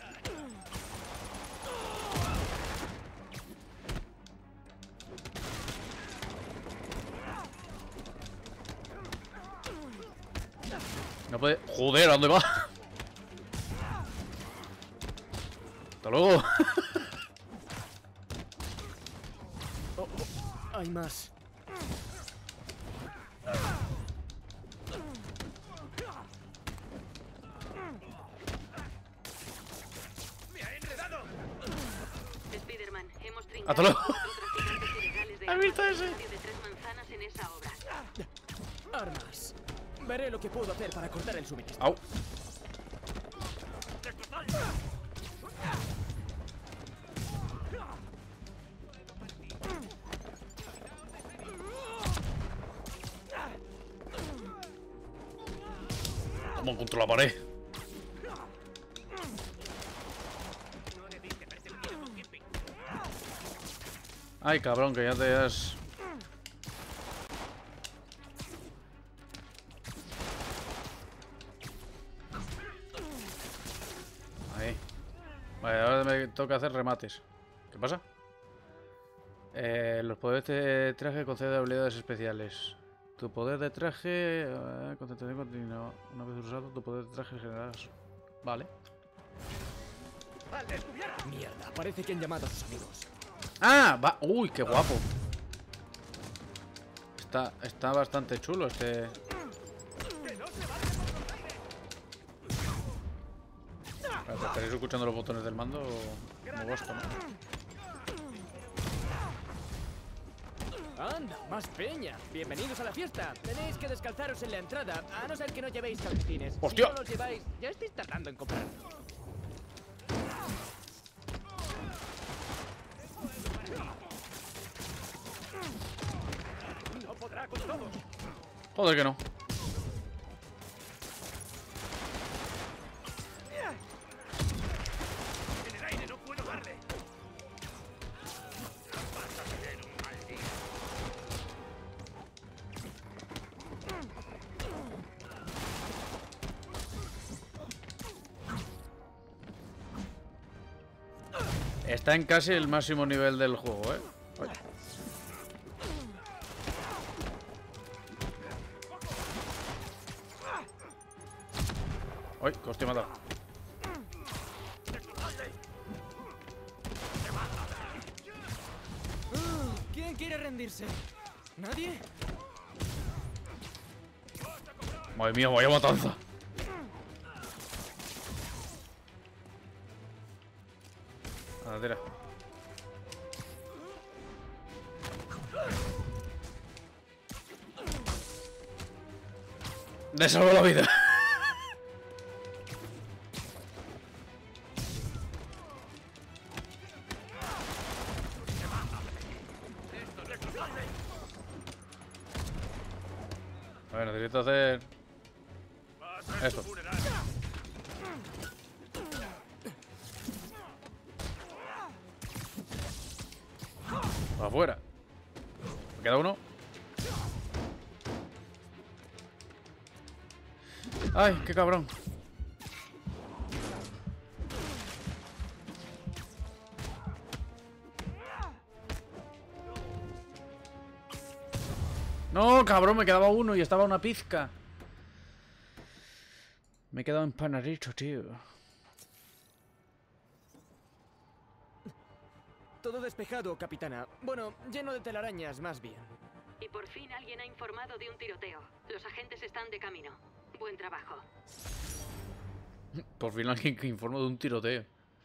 No puede... Joder, ¿a dónde va? Hasta luego. Hay más. Spider-Man, hemos A todo lo... traficantes ilegales de ¿Has visto armas ese? en un radio de 3 manzanas en esa obra. Armas. Veré lo que puedo hacer para cortar el suministro. Au. Vamos contra la pared. Ay, cabrón, que ya te has... Ahí. Vale, ahora me toca hacer remates. ¿Qué pasa? Los poderes de traje conceden habilidades especiales. Tu poder de traje... concentración continua. Una vez usado, tu poder de traje generarás... Vale. Mierda, parece que han llamado a sus amigos. ¡Ah! Va. ¡Uy, qué guapo! Está bastante chulo este... Espérate, ¿estaréis escuchando los botones del mando? Como guasco, ¿no? ¡Anda, más peña! Bienvenidos a la fiesta. Tenéis que descalzaros en la entrada, a no ser que no llevéis calcetines. ¡Hostia! Si no los lleváis, ya estáis tardando en comprar. No podrá con todos. Joder que no. En el aire no puedo darle. Vas a tener un mal día. Está en casi el máximo nivel del juego, ¿eh? Ay. ¡Ay! Que os he matado. ¿Quién quiere rendirse? ¿Nadie? Madre mía, vaya matanza. A la tira. Le salvo la vida. A ver, necesito hacer esto. Afuera. ¿Me queda uno? ¡Ay, qué cabrón! No, cabrón, me quedaba uno y estaba una pizca. Me he quedado empanadito, tío. Todo despejado, capitana. Bueno, lleno de telarañas, más bien. Y por fin alguien ha informado de un tiroteo. Los agentes están de camino. Buen trabajo. Por fin alguien que informa de un tiroteo.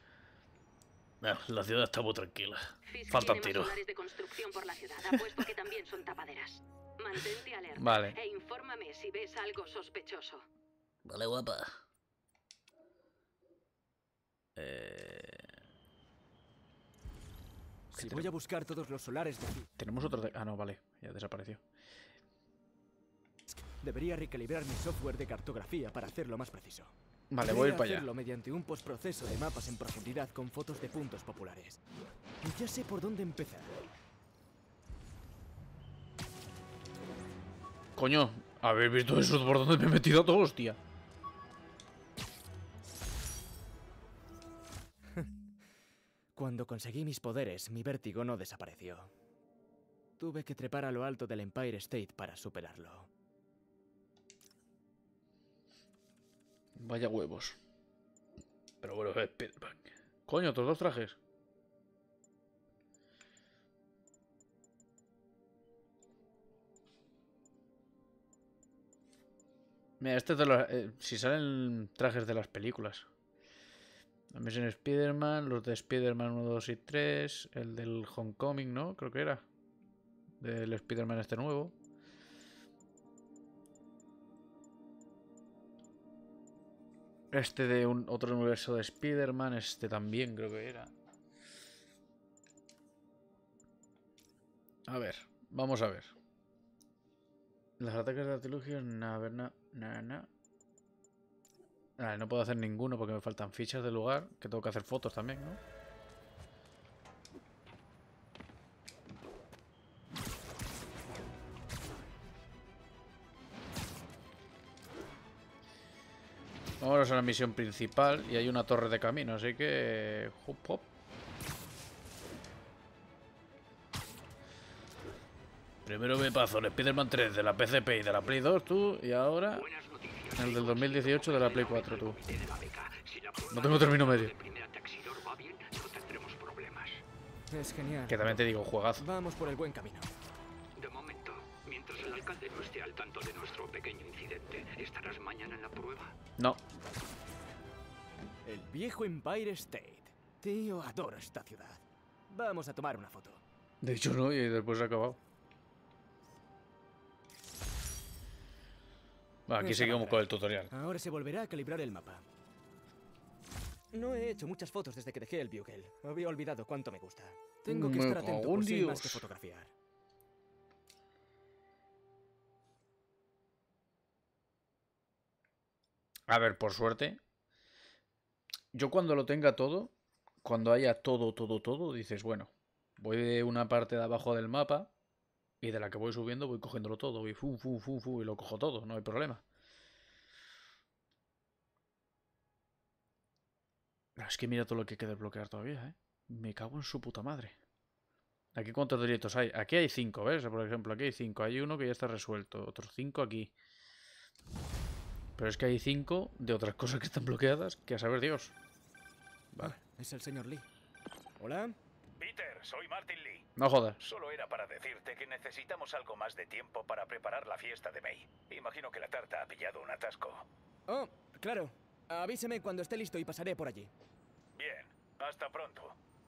La ciudad está muy tranquila. Fisk Faltan tiene más tiros. solares de construcción por la ciudad. Apuesto que también son tapaderas. Mantente alerta. Vale. E infórmame si ves algo sospechoso. Vale, guapa. Si voy a buscar todos los solares de aquí, Tenemos otro de... Ah, no, vale. Ya desapareció. debería recalibrar mi software de cartografía para hacerlo más preciso. Vale, voy a ir Podría para allá. hacerlo mediante un postproceso de mapas en profundidad con fotos de puntos populares. Y ya sé por dónde empezar. Coño, ¿habéis visto eso por dónde me he metido todo, hostia? Cuando conseguí mis poderes, mi vértigo no desapareció. Tuve que trepar a lo alto del Empire State para superarlo. Vaya huevos. Pero bueno, Spider-Man. Coño, otros dos trajes. Mira, este es de los... si salen trajes de las películas. La misión Spider-Man, los de Spider-Man 1, 2 y 3, el del Homecoming, ¿no? Creo que era. Del Spider-Man este nuevo. Este de otro universo de Spider-Man, este también creo que era. A ver, vamos a ver. Los ataques de artilugios, nada. Vale, no puedo hacer ninguno porque me faltan fichas del lugar, que tengo que hacer fotos también, ¿no? Vamos a la misión principal y hay una torre de camino, así que... hop, hop. Primero me paso el Spider-Man 3 de la PCP y de la Play 2, tú, y ahora el del 2018 de la Play 4, tú. No tengo término medio. Es genial. Que también te digo, juegazo. Vamos por el buen camino. De momento, mientras el alcalde no esté al tanto de nuestro pequeño incidente, ¿estarás mañana en la prueba? No. El viejo Empire State. Tío, adoro esta ciudad. Vamos a tomar una foto. De hecho no, y después se ha acabado. Va, aquí seguimos con el tutorial. Ahora se volverá a calibrar el mapa. No he hecho muchas fotos desde que dejé el Bugle. Había olvidado cuánto me gusta. Tengo que estar atento por si hay más que fotografiar. A ver, por suerte. Yo cuando lo tenga todo, cuando haya todo, dices, bueno, voy de una parte de abajo del mapa y de la que voy subiendo voy cogiéndolo todo. Voy y lo cojo todo, no hay problema. Es que mira todo lo que hay que desbloquear todavía, ¿eh? Me cago en su puta madre. Aquí cuántos delitos hay. Aquí hay 5, ¿ves? Por ejemplo, aquí hay 5. Hay uno que ya está resuelto. Otros 5 aquí. Pero es que hay 5 de otras cosas que están bloqueadas, que a saber Dios. Vale. Es el señor Lee. Hola. Peter, soy Martin Lee. No jodas. Solo era para decirte que necesitamos algo más de tiempo para preparar la fiesta de May. Imagino que la tarta ha pillado un atasco. Oh, claro. Avíseme cuando esté listo y pasaré por allí. Bien, hasta pronto.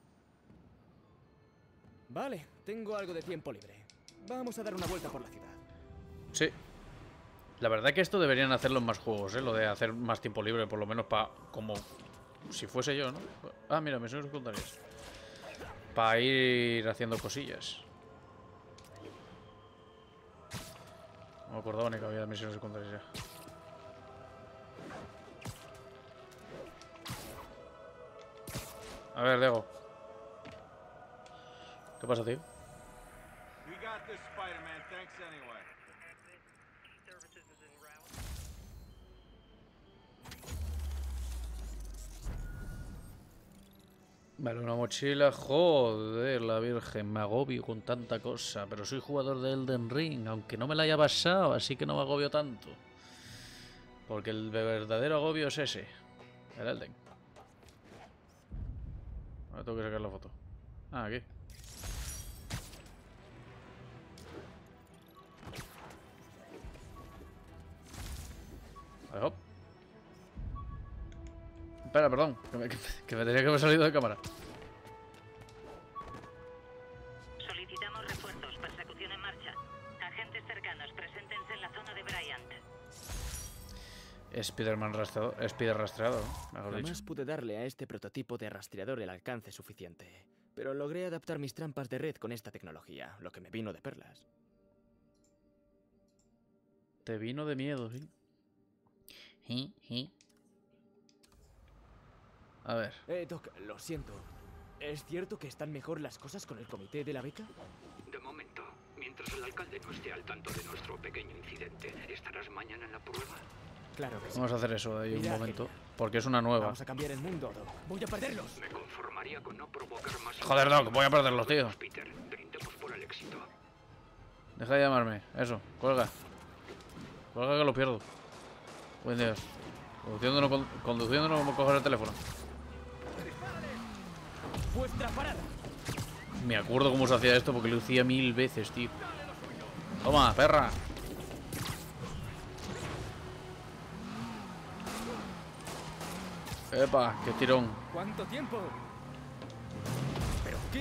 Vale, tengo algo de tiempo libre. Vamos a dar una vuelta por la ciudad. Sí. La verdad que esto deberían hacerlo en más juegos, ¿eh? Lo de hacer más tiempo libre, por lo menos para... como... si fuese yo, ¿no? Ah, mira, misiones secundarias. Para ir haciendo cosillas. No me acordaba ni que había misiones secundarias ya. A ver, Diego. ¿Qué pasa, tío? Vale, una mochila. Joder, la virgen, me agobio con tanta cosa. Pero soy jugador de Elden Ring, aunque no me la haya pasado, así que no me agobio tanto. Porque el verdadero agobio es ese. El Elden. Ahora tengo que sacar la foto. Ah, aquí. Vale, hop. Espera, perdón, que me tenía que haber salido de cámara. Solicitamos refuerzos. Persecución en marcha. Agentes cercanos, preséntense en la zona de Bryant. Spider-Man rastreador, Spider-rastreador, mejor dicho. Jamás pude darle a este prototipo de rastreador el alcance suficiente, pero logré adaptar mis trampas de red con esta tecnología, lo que me vino de perlas. Te vino de miedo, sí. A ver. Doc, lo siento. ¿Es cierto que están mejor las cosas con el comité de la beca? De momento, mientras el alcalde no esté al tanto de nuestro pequeño incidente, ¿estarás mañana en la prueba? Claro que sí. Vamos a hacer eso de ahí un Mira, momento. genial. Porque es una nueva. Vamos a cambiar el mundo, Doc. Voy a perderlos. Me conformaría con no provocar más... Joder, Doc, voy a perderlos, tío. Peter, brindemos por el éxito. Deja de llamarme. Eso, cuelga. Cuelga que lo pierdo. Buen Dios. Conduciendo no vamos a coger el teléfono. ¡Vuestra parada! Me acuerdo cómo se hacía esto porque lo hacía 1000 veces, tío. Toma, perra. ¡Epa! ¡Qué tirón! ¿Cuánto tiempo? ¿Pero qué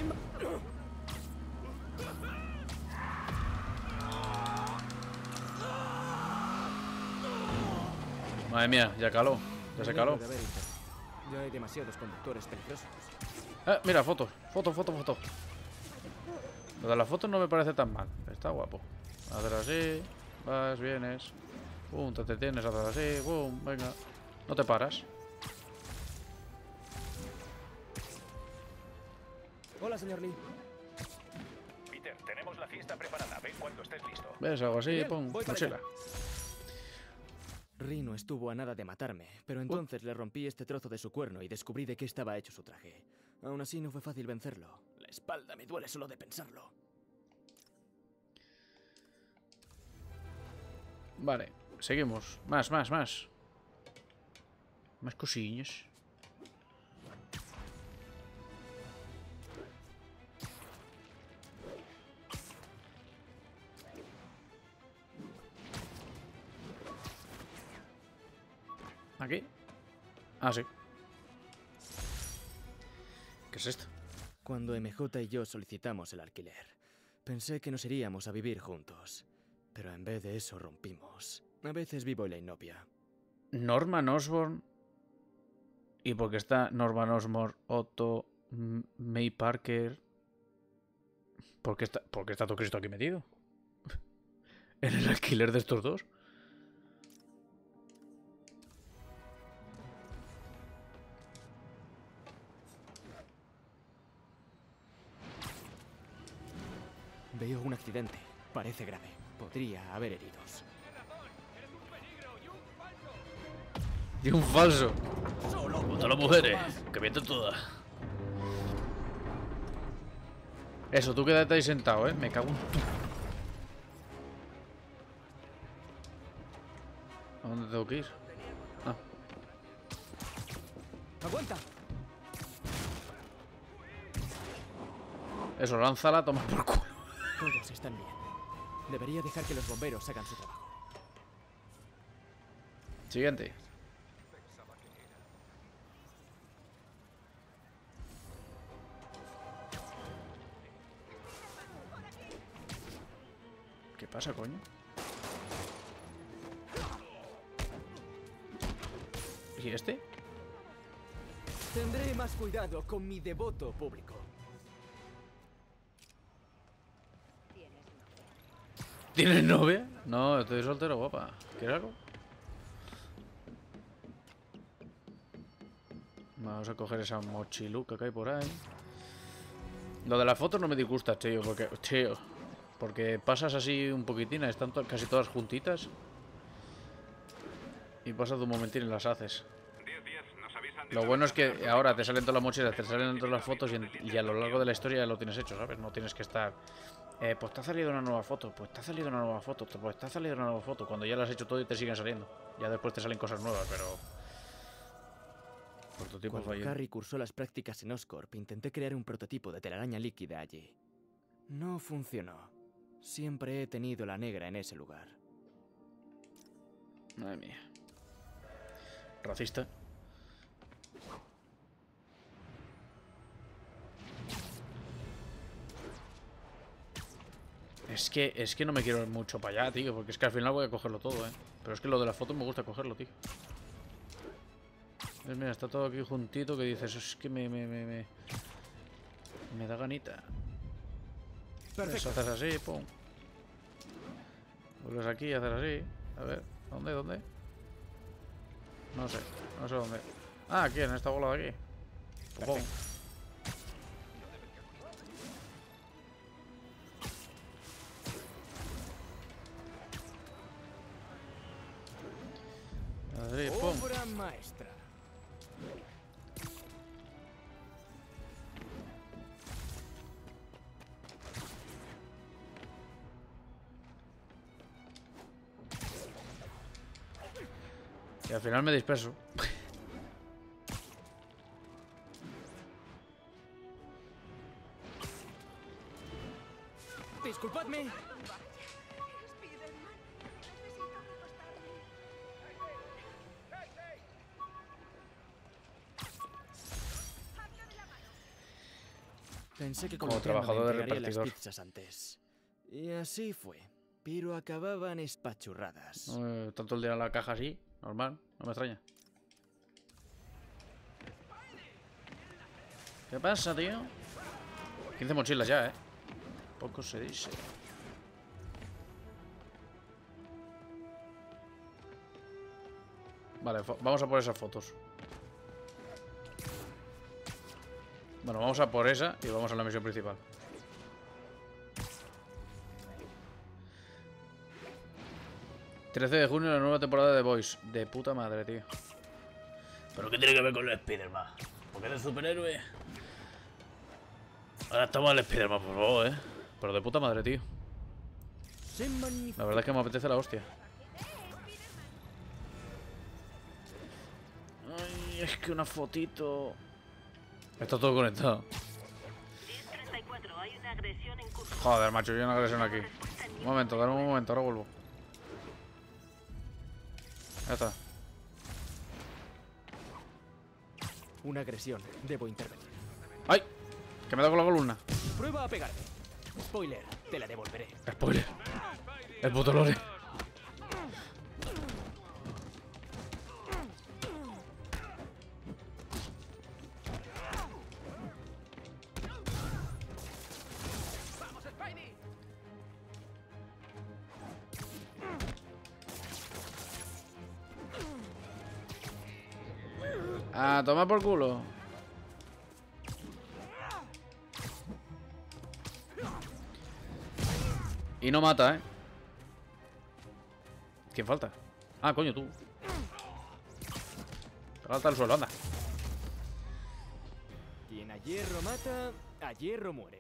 Madre mía, ya caló. Ya se caló. Ya hay demasiados conductores peligrosos. Mira, fotos. Foto. Lo de las fotos no me parece tan mal. Está guapo. Hacer así. Vas, vienes. Pum, te detienes, haces así. Pum, venga. No te paras. Hola, señor Lee. Peter, tenemos la fiesta preparada. Ven cuando estés listo. ¿Ves? Algo así, Bien, pum, voy para mochila. allá. Rino estuvo a nada de matarme, pero entonces le rompí este trozo de su cuerno y descubrí de qué estaba hecho su traje. Aún así no fue fácil vencerlo. La espalda me duele solo de pensarlo. Vale, seguimos. Más. Más cosillas. ¿Aquí? Ah, sí. ¿Qué es esto? Cuando MJ y yo solicitamos el alquiler, pensé que nos iríamos a vivir juntos. Pero en vez de eso rompimos. A veces vivo en la inopia. Norman Osborn. ¿Y por qué está Norman Osborn, Otto, May Parker? ¿Por qué está todo Cristo aquí metido? ¿En el alquiler de estos dos? Veo un accidente. Parece grave. Podría haber heridos. Y un falso. Puta las mujeres. Que mienten todas. Eso, tú quédate ahí sentado, Me cago en tu... ¿A dónde tengo que ir? Ah. ¡Aguanta! Eso, lánzala, toma por culo. Todos están bien. Debería dejar que los bomberos hagan su trabajo. Siguiente. ¿Qué pasa, coño? ¿Y este? Tendré más cuidado con mi devoto público. ¿Tienes novia? No, estoy soltero, guapa. ¿Quieres algo? Vamos a coger esa mochiluca que hay por ahí. Lo de las fotos no me disgusta, tío, porque pasas así un poquitín, están casi todas juntitas. Y pasas de un momentín y las haces. Lo bueno es que ahora te salen todas las mochilas, te salen todas las fotos y a lo largo de la historia ya lo tienes hecho, ¿sabes? No tienes que estar... pues te ha salido una nueva foto, pues te ha salido una nueva foto, pues te ha salido una nueva foto. Cuando ya lo has hecho todo y te siguen saliendo. Ya después te salen cosas nuevas, pero... Prototipo Cuando Carrie cursó las prácticas en Oscorp, intenté crear un prototipo de telaraña líquida allí. No funcionó. Siempre he tenido la negra en ese lugar. Madre mía. Racista. Es que no me quiero ir mucho para allá, tío, porque es que al final voy a cogerlo todo, Pero es que lo de la foto me gusta cogerlo, tío. Mira, está todo aquí juntito que dices, es que me da ganita. Perfecto. Haces así, pum. Vuelves aquí y haces así. A ver, ¿dónde? No sé dónde. Ah, aquí, en esta bola de aquí. Pum. Así, pum. Obra maestra. Y al final me disperso. Disculpadme. Pensé que con Como el tema me trabajador de entregaría las repartidor. pizzas antes. Y así fue. Pero acababan espachurradas. Tanto el día en la caja así, normal, no me extraña. ¿Qué pasa, tío? 15 mochilas ya, Poco se dice. Vale, vamos a por esas fotos. Bueno, vamos a por esa y vamos a la misión principal. ...13 de junio, la nueva temporada de Boys. De puta madre, tío. ¿Pero qué tiene que ver con el Spider-Man? ¿Porque es el superhéroe? Ahora estamos al Spider-Man, por favor, Pero de puta madre, tío. La verdad es que me apetece la hostia. Ay, es que una fotito... Está todo conectado. 1034, hay una agresión en curso. Joder, macho, hay una agresión aquí. Un momento, dame un momento, ahora vuelvo. Ya está. Una agresión. Debo intervenir. ¡Ay! Que me da con la columna. Prueba a pegarme. Spoiler, te la devolveré. Spoiler. El puto lore. A tomar por culo. Y no mata, ¿Quién falta? Ah, coño, tú. Pégate al suelo, anda. Quien a hierro mata, a hierro muere.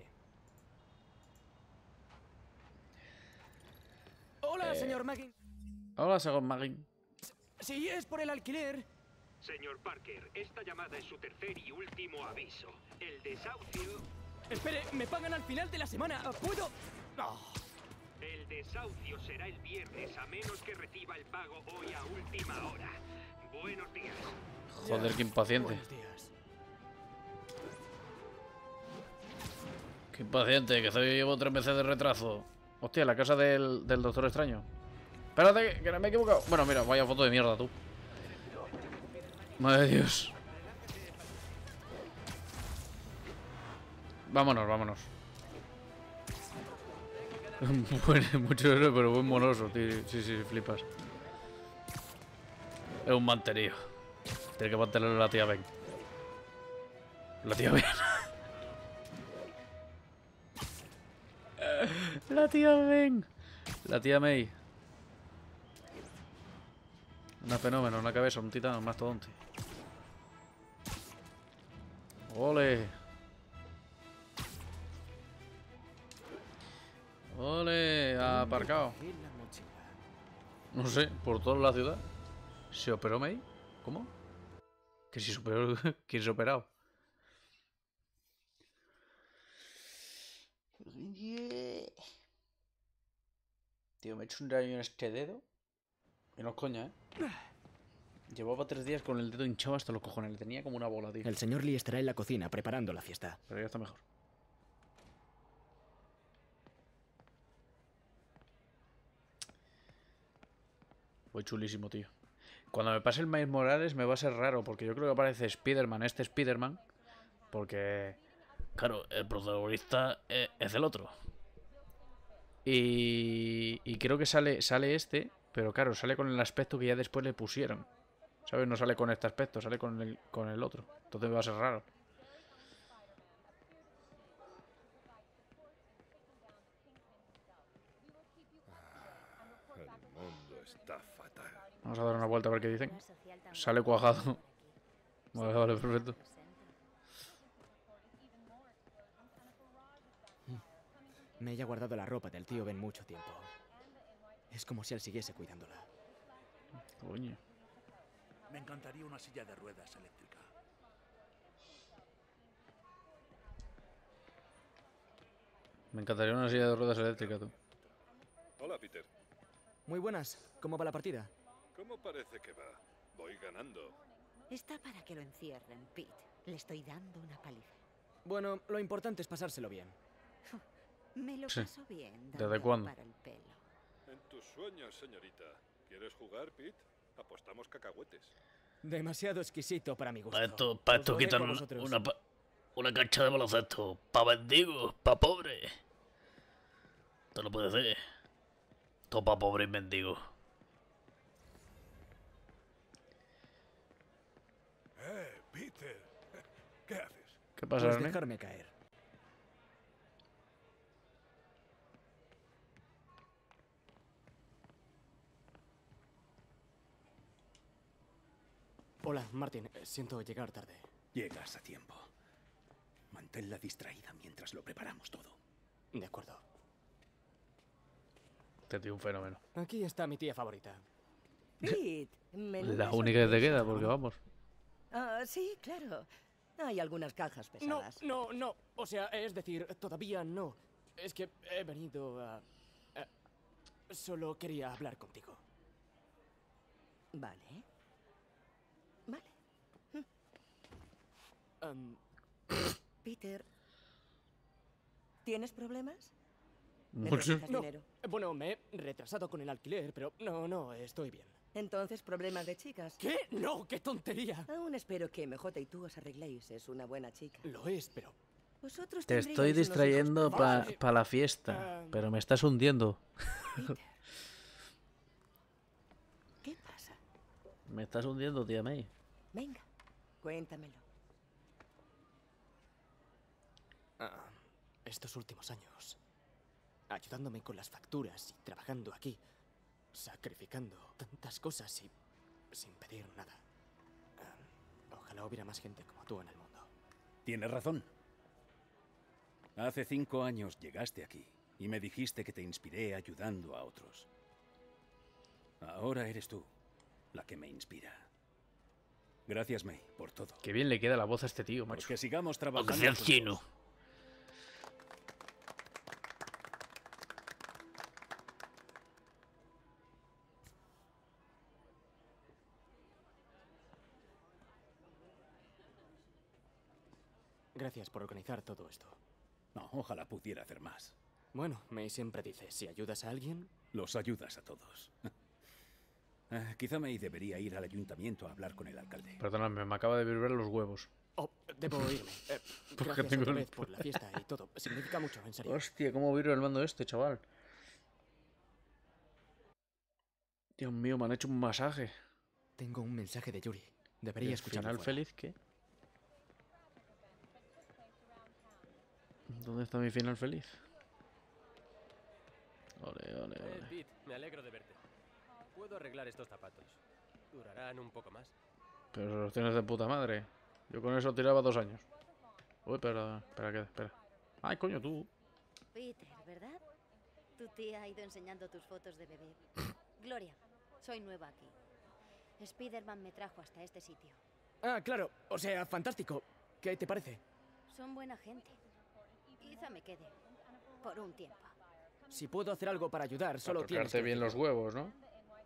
Hola, señor Maggin. Hola, señor Maggin. Si es por el alquiler. Señor Parker, esta llamada es su tercer y último aviso. El desahucio... Espere, me pagan al final de la semana. ¿Puedo? Oh. El desahucio será el viernes, a menos que reciba el pago hoy a última hora. Buenos días. Joder, qué impaciente. Buenos días. Qué impaciente, que llevo 3 meses de retraso. Hostia, la casa del Doctor Extraño. Espérate, que me he equivocado. Bueno, mira, vaya foto de mierda, tú. Madre de Dios. Vámonos, vámonos. Mucho héroe, pero buen monoso, tío. Sí, sí, flipas. Es un manterío. Tiene que mantenerlo la tía Ben. La tía Ben. La tía Ben. La tía May. Una fenómeno, una cabeza, un titán, un mastodonte. ¡Ole! ¡Ole! Aparcado. No sé, por toda la ciudad. ¿Se operó May? ¿Cómo? ¿Que si se operó? ¿Quién se ha operado? Tío, me he hecho un daño en este dedo. Y no es coña, Llevaba 3 días con el dedo hinchado hasta los cojones. Le tenía como una bola, tío. El señor Lee estará en la cocina preparando la fiesta. Pero ya está mejor. Fue chulísimo, tío. Cuando me pase el Miles Morales me va a ser raro, porque yo creo que aparece Spider-Man, este Spider-Man. Porque, claro, el protagonista es el otro. Y creo que sale este, pero claro, sale con el aspecto que ya después le pusieron. ¿Sabes? No sale con este aspecto, sale con el otro. Entonces me va a ser raro. El mundo está fatal. Vamos a dar una vuelta a ver qué dicen. Sale cuajado. Vale, vale, perfecto. Me haya guardado la ropa del tío Ben mucho tiempo. Es como si él siguiese cuidándola. Coño. Me encantaría una silla de ruedas eléctrica. Me encantaría una silla de ruedas eléctrica, tú. Hola, Peter. Muy buenas. ¿Cómo va la partida? ¿Cómo parece que va? Voy ganando. Está para que lo encierren, Pete. Le estoy dando una paliza. Bueno, lo importante es pasárselo bien. Me lo Sí. paso bien. ¿Desde dando cuándo? para el pelo. En tus sueños, señorita. ¿Quieres jugar, Pete? Apostamos cacahuetes. Demasiado exquisito para mi gusto. Para esto Os lo dejo quitan a vosotros. una cancha de baloncesto. Pa' mendigos, pa' pobre. Esto no puede ser. Todo pa' pobre y mendigo. Peter. ¿Qué haces? ¿Qué pasa, Pues Ernie? dejarme caer. Hola, Martin. Siento llegar tarde. Llegas a tiempo. Manténla distraída mientras lo preparamos todo. De acuerdo. Este tío un fenómeno. Aquí está mi tía favorita. Pete, menuda La única que te sorpresa. queda, porque vamos. Ah, sí, claro. Hay algunas cajas No, pesadas. no. O sea, es decir, todavía no. Es que he venido a... Solo quería hablar contigo. Vale. Vale. Peter, ¿tienes problemas? ¿Necesitas No. dinero? Bueno, me he retrasado con el alquiler, pero no, estoy bien. Entonces, ¿problemas de chicas? ¿Qué? No, qué tontería. Aún espero que MJ y tú os arregléis. Es una buena chica. Lo es, pero... Vosotros Te tendríais estoy unos distrayendo hijos para preciosos. la fiesta, pero me estás hundiendo. ¿Qué pasa? Me estás hundiendo, tía May. Venga, cuéntamelo. Estos últimos años, ayudándome con las facturas y trabajando aquí, sacrificando tantas cosas y sin pedir nada. Ojalá hubiera más gente como tú en el mundo. Tienes razón. Hace 5 años llegaste aquí y me dijiste que te inspiré ayudando a otros. Ahora eres tú la que me inspira. Gracias, May, por todo. Qué bien le queda la voz a este tío, macho. Que sigamos trabajando. Aunque sea juntos. chino. Gracias por organizar todo esto. No, ojalá pudiera hacer más. Bueno, May siempre dice, si ayudas a alguien... Los ayudas a todos. Quizá May debería ir al ayuntamiento a hablar con el alcalde. Perdóname, me acaba de vibrar los huevos. Oh, debo irme. Porque Gracias tengo otra el- vez por la fiesta y todo. Significa mucho, en serio. Hostia, cómo vibra el mando este, chaval. Dios mío, me han hecho un masaje. Tengo un mensaje de Yuri. ¿Y Debería el escucharlo final fuera. feliz qué? ¿Dónde está mi final feliz? Ole, ole, ole. Pete, me alegro de verte. Puedo arreglar estos zapatos. Durarán un poco más. Pero los tienes de puta madre. Yo con eso tiraba 2 años. Uy, espera, espera. Ay, coño, tú. Peter, ¿verdad? Tu tía ha ido enseñando tus fotos de bebé. Gloria, soy nueva aquí. Spiderman me trajo hasta este sitio. Ah, claro. O sea, fantástico. ¿Qué te parece? Son buena gente. Quizá me quede. Por un tiempo. Si puedo hacer algo para ayudar, solo Para tienes tocarte que bien los decirlo. huevos, ¿no?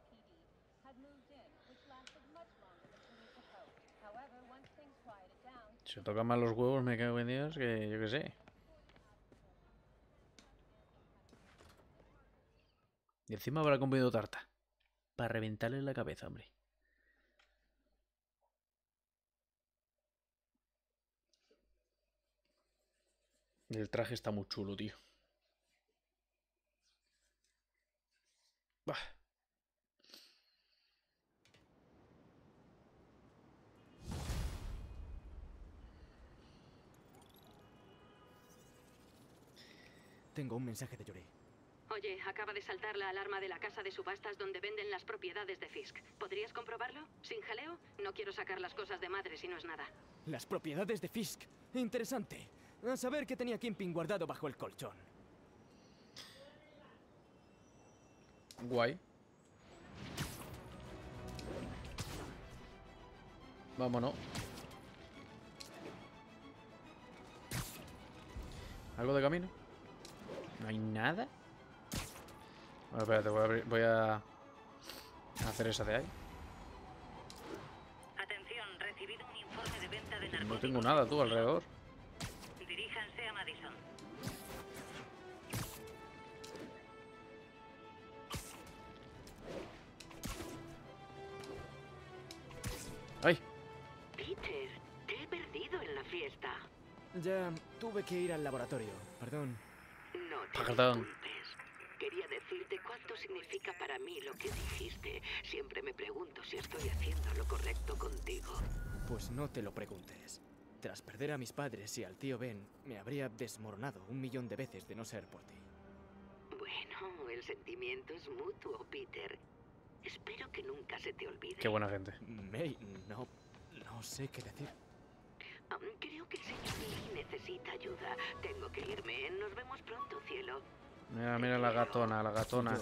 Si me tocan mal los huevos, me cago en Dios, que yo qué sé. Y encima habrá comido tarta. Para reventarle la cabeza, hombre. Y el traje está muy chulo, tío. Bah. Tengo un mensaje de Yuri. Oye, acaba de saltar la alarma de la casa de subastas donde venden las propiedades de Fisk. ¿Podrías comprobarlo? ¿Sin jaleo? No quiero sacar las cosas de madre si no es nada. Las propiedades de Fisk. Interesante. A saber que tenía Kingpin guardado bajo el colchón. Guay. Vámonos. ¿Algo de camino? ¿No hay nada? Bueno, espérate, voy a hacer esa de ahí. Atención, recibido un informe de venta de No tengo nada, tú, alrededor. a Madison. ¡Ay! Peter, te he perdido en la fiesta. Ya tuve que ir al laboratorio, perdón. No te Perdón. disculpes. Quería decirte cuánto significa para mí lo que dijiste. Siempre me pregunto si estoy haciendo lo correcto contigo. Pues no te lo preguntes. Tras perder a mis padres y al tío Ben, me habría desmoronado 1.000.000 de veces de no ser por ti. Bueno, el sentimiento es mutuo, Peter. Espero que nunca se te olvide. Qué buena gente. May, no sé qué decir. Creo que el señor Lee necesita ayuda. Tengo que irme. Nos vemos pronto, cielo. Mira, mira la gatona, la gatona.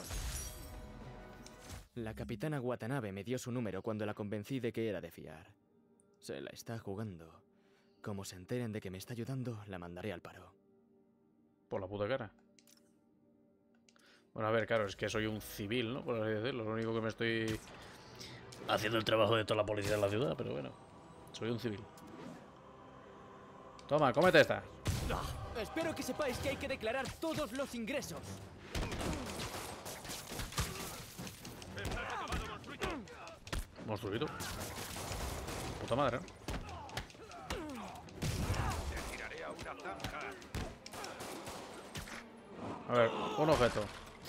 La capitana Watanabe me dio su número cuando la convencí de que era de fiar. Se la está jugando. Como se enteren de que me está ayudando, la mandaré al paro. Por la puta cara. Bueno, a ver, claro, es que soy un civil, ¿no? Por así decirlo. Lo único que me estoy haciendo el trabajo de toda la policía de la ciudad, pero bueno. Soy un civil. Toma, cómete esta. Espero que sepáis que hay que declarar todos los ingresos. Monstruito. Puta madre, ¿no? Te tiraré a una zanja. A ver, un objeto.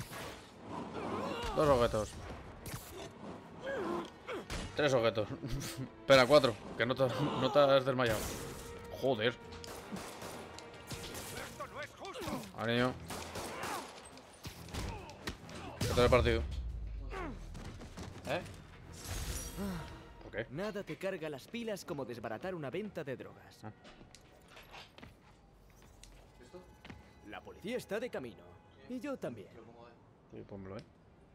Dos objetos. Tres objetos. Espera, 4. Que no te has desmayado. Joder. A niño. ¿Qué tal el partido? ¿Eh? ¿Por qué? Nada te carga las pilas como desbaratar una venta de drogas. La policía está de camino. Y yo también. Sí, pónmelo, ¿eh?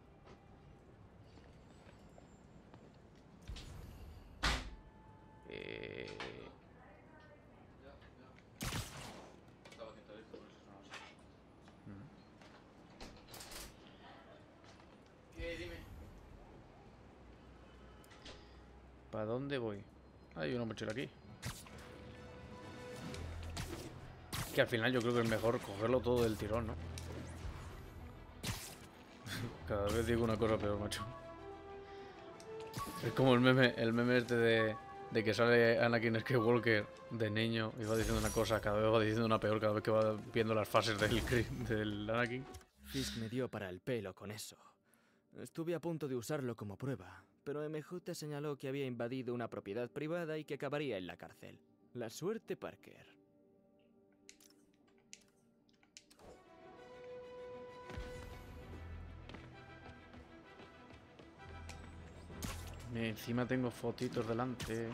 Dime. ¿Para dónde voy? Hay una mochila aquí. Que al final yo creo que es mejor cogerlo todo del tirón, ¿no? Cada vez digo una cosa peor, macho. Es como el meme este de que sale Anakin Skywalker de niño y va diciendo una cosa, cada vez va diciendo una peor, cada vez que va viendo las fases del Anakin. Fisk me dio para el pelo con eso. Estuve a punto de usarlo como prueba, pero MJ señaló que había invadido una propiedad privada y que acabaría en la cárcel. La suerte, Parker. Encima tengo fotitos delante.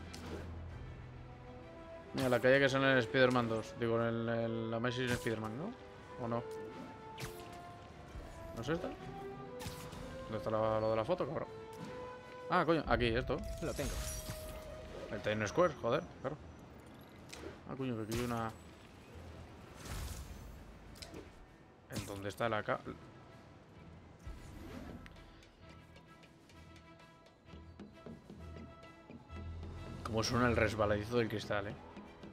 Mira, la calle que sale en el Spider-Man 2. Digo, en la Amazing Spider-Man, ¿no? ¿O no? ¿No es esta? ¿Dónde está lo de la foto, cabrón? Ah, coño, aquí, esto. Lo tengo. El Times Square, joder, claro. Ah, coño, que aquí hay una... ¿En dónde está la ca... Cómo suena el resbaladizo del cristal, eh.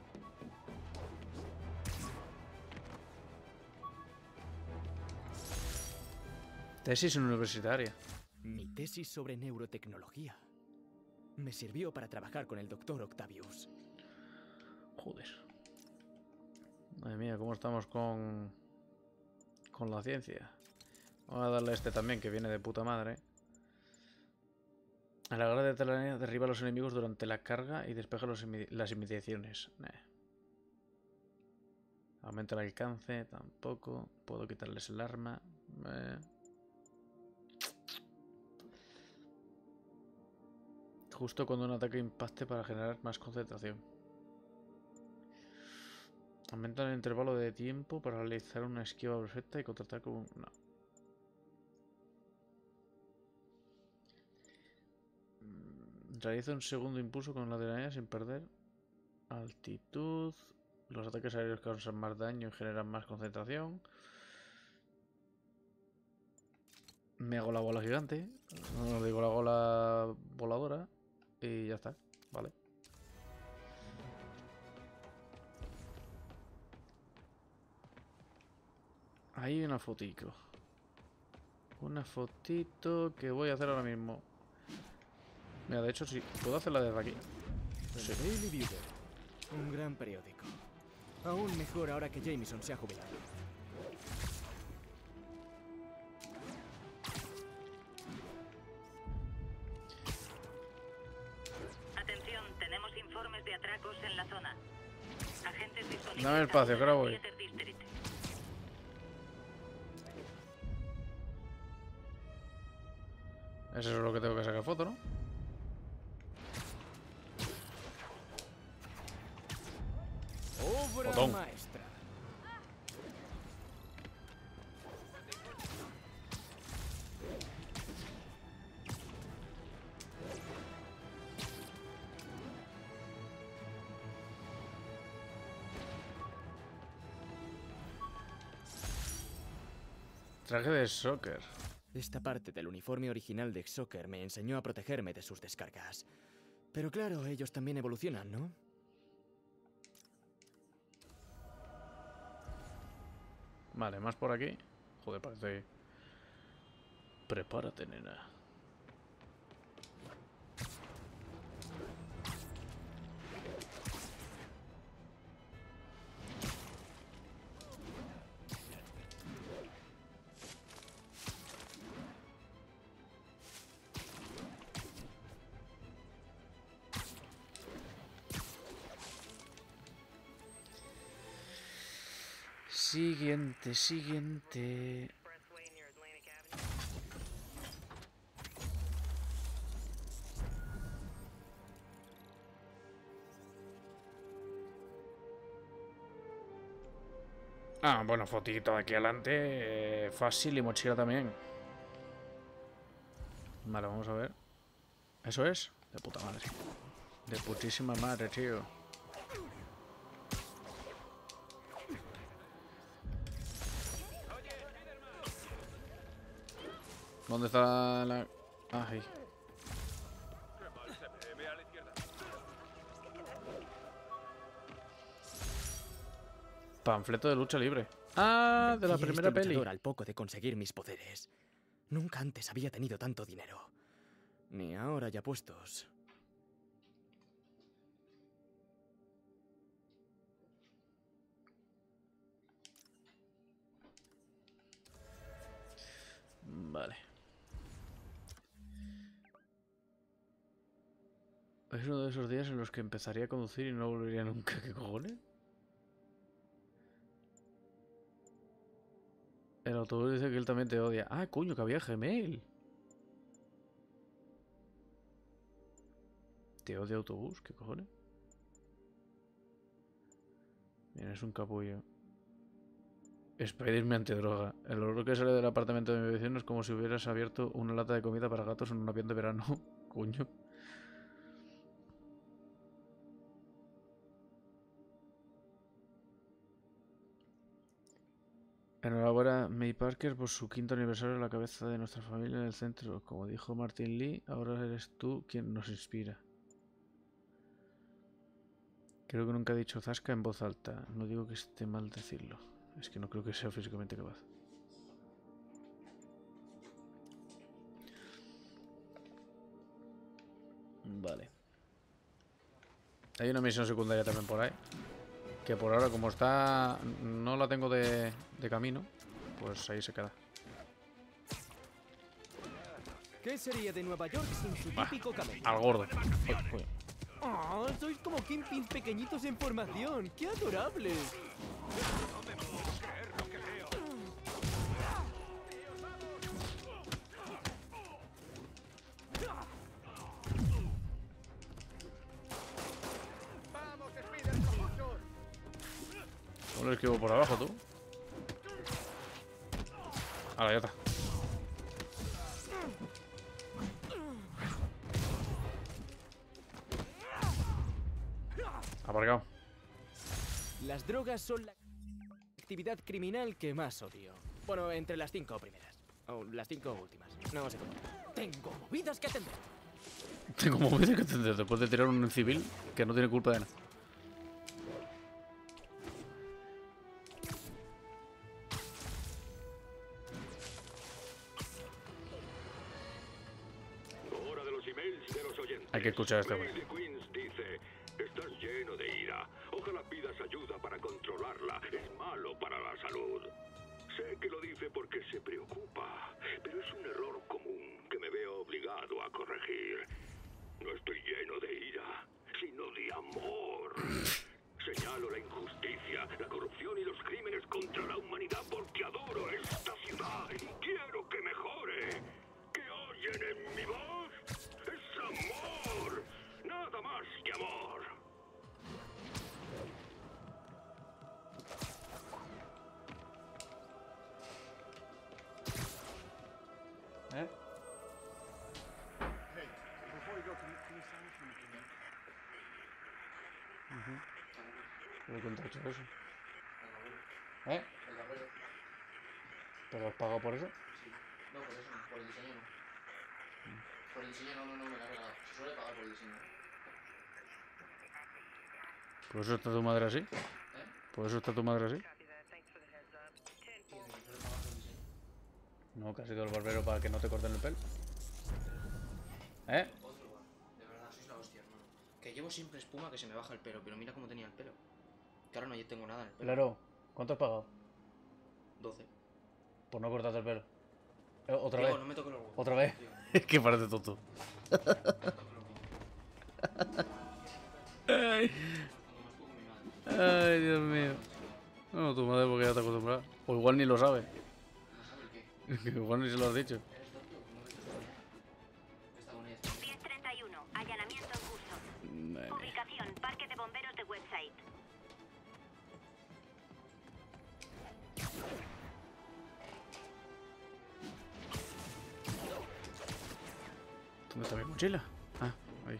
Tesis universitaria. Mi tesis sobre neurotecnología. Me sirvió para trabajar con el Dr. Octavius. Joder. Madre mía, cómo estamos con la ciencia. Vamos a darle a este también, que viene de puta madre. A la guerra de telaraña derriba a los enemigos durante la carga y despeja las inmediaciones. Aumenta el alcance, tampoco. Puedo quitarles el arma. Justo cuando un ataque impacte para generar más concentración. Aumenta el intervalo de tiempo para realizar una esquiva perfecta y contraataque con... No. Realiza un segundo impulso con la telaraña sin perder altitud. Los ataques aéreos causan más daño y generan más concentración. Me hago la bola gigante. No digo la bola voladora. Y ya está. Vale. Hay una fotito. Una fotito que voy a hacer ahora mismo. Mira, de hecho, sí, puedo hacerla desde aquí. The Daily Bugle, un gran periódico. Aún mejor ahora que Jameson se ha jubilado. Atención, tenemos informes de atracos en la zona. Agentes disponibles. Dame espacio, que ahora voy. Eso es lo que tengo que sacar foto, ¿no? Obra Botón. maestra. Traje de soccer. Esta parte del uniforme original de Soccer me enseñó a protegerme de sus descargas. Pero claro, ellos también evolucionan, ¿no? Vale, más por aquí. Joder, parece... Prepárate, nena. Siguiente. Ah, bueno, fotito aquí adelante. Fácil y mochila también. Vale, vamos a ver. ¿Eso es? De puta madre. De putísima madre, tío. ¿Dónde está la...? Ah, ahí. Panfleto de lucha libre. Ah, de la Vencí a primera este peli. luchador al poco de conseguir mis poderes. Nunca antes había tenido tanto dinero. Ni ahora ya puestos. Vale. Es uno de esos días en los que empezaría a conducir y no volvería nunca. ¿Qué cojones? El autobús dice que él también te odia. Ah, coño, que había Gmail. ¿Te odia autobús? ¿Qué cojones? Mira, es un capullo. Spider-Man antidroga. El olor que sale del apartamento de mi vecino es como si hubieras abierto una lata de comida para gatos en un avión de verano. Coño. Enhorabuena, May Parker, por su quinto aniversario a la cabeza de nuestra familia en el centro. Como dijo Martin Lee, ahora eres tú quien nos inspira. Creo que nunca he dicho zasca en voz alta. No digo que esté mal decirlo. Es que no creo que sea físicamente capaz. Vale. Hay una misión secundaria también por ahí. Que por ahora, como está... No la tengo de camino. Pues ahí se queda. ¿Qué sería de Nueva York sin su típico camello? Al gordo. Uy, uy. ¡Oh, sois como Kingpins pequeñitos en formación! ¡Qué adorables! No me puedo creer lo que veo. ¡Vamos, Spider-Man! ¿Cómo lo esquivo por abajo, tú? Ahora ya está. Aparcado. Las drogas son la actividad criminal que más odio. Bueno, entre las 5 primeras. O las 5 últimas. No sé cómo. Tengo movidas que atender. Tengo movidas que atender después de tirar un civil que no tiene culpa de nada. que escuchar este Billy hombre. Queens dice, estás lleno de ira. Ojalá pidas ayuda para controlarla. Es malo para la salud. Sé que lo dice porque se preocupa, pero es un error común que me veo obligado a corregir. No estoy lleno de ira, sino de amor. Señalo la injusticia, la corrupción y los crímenes contra la humanidad porque adoro esta ciudad y quiero que mejore. ¿Qué oyen en mi voz? Es amor, nada más que amor. ¿Eh? ¿Pero quién te ha hecho eso? ¿Eh? El barbero. ¿Pero has pagado por eso? Sí. No, por eso no, por el diseño no. Por el diseño no, me lo ha regalado. Se suele pagar por el diseño. ¿Por eso está tu madre así? ¿Por eso está tu madre así? No, que has ido al barbero para que no te corten el pelo. ¿Eh? Otro igual. De verdad, sois la hostia, hermano. Que llevo siempre espuma que se me baja el pelo, pero mira cómo tenía el pelo. Que ahora no yo tengo nada en el pelo. Claro, ¿cuánto has pagado? 12. Por no cortarte el pelo. ¿Otra Diego, vez? no me toques los huevos. ¿Otra vez? Tío. Es que parece tonto. Ay. Ay, Dios mío. No, tu madre porque ya está acostumbrada. O igual ni lo sabe. ¿No sabe el qué? Que igual ni se lo has dicho. 10:31, allanamiento en curso. Madre mía. Ubicación, Parque de Bomberos de Website. ¿Dónde está mi mochila? Ah, ahí.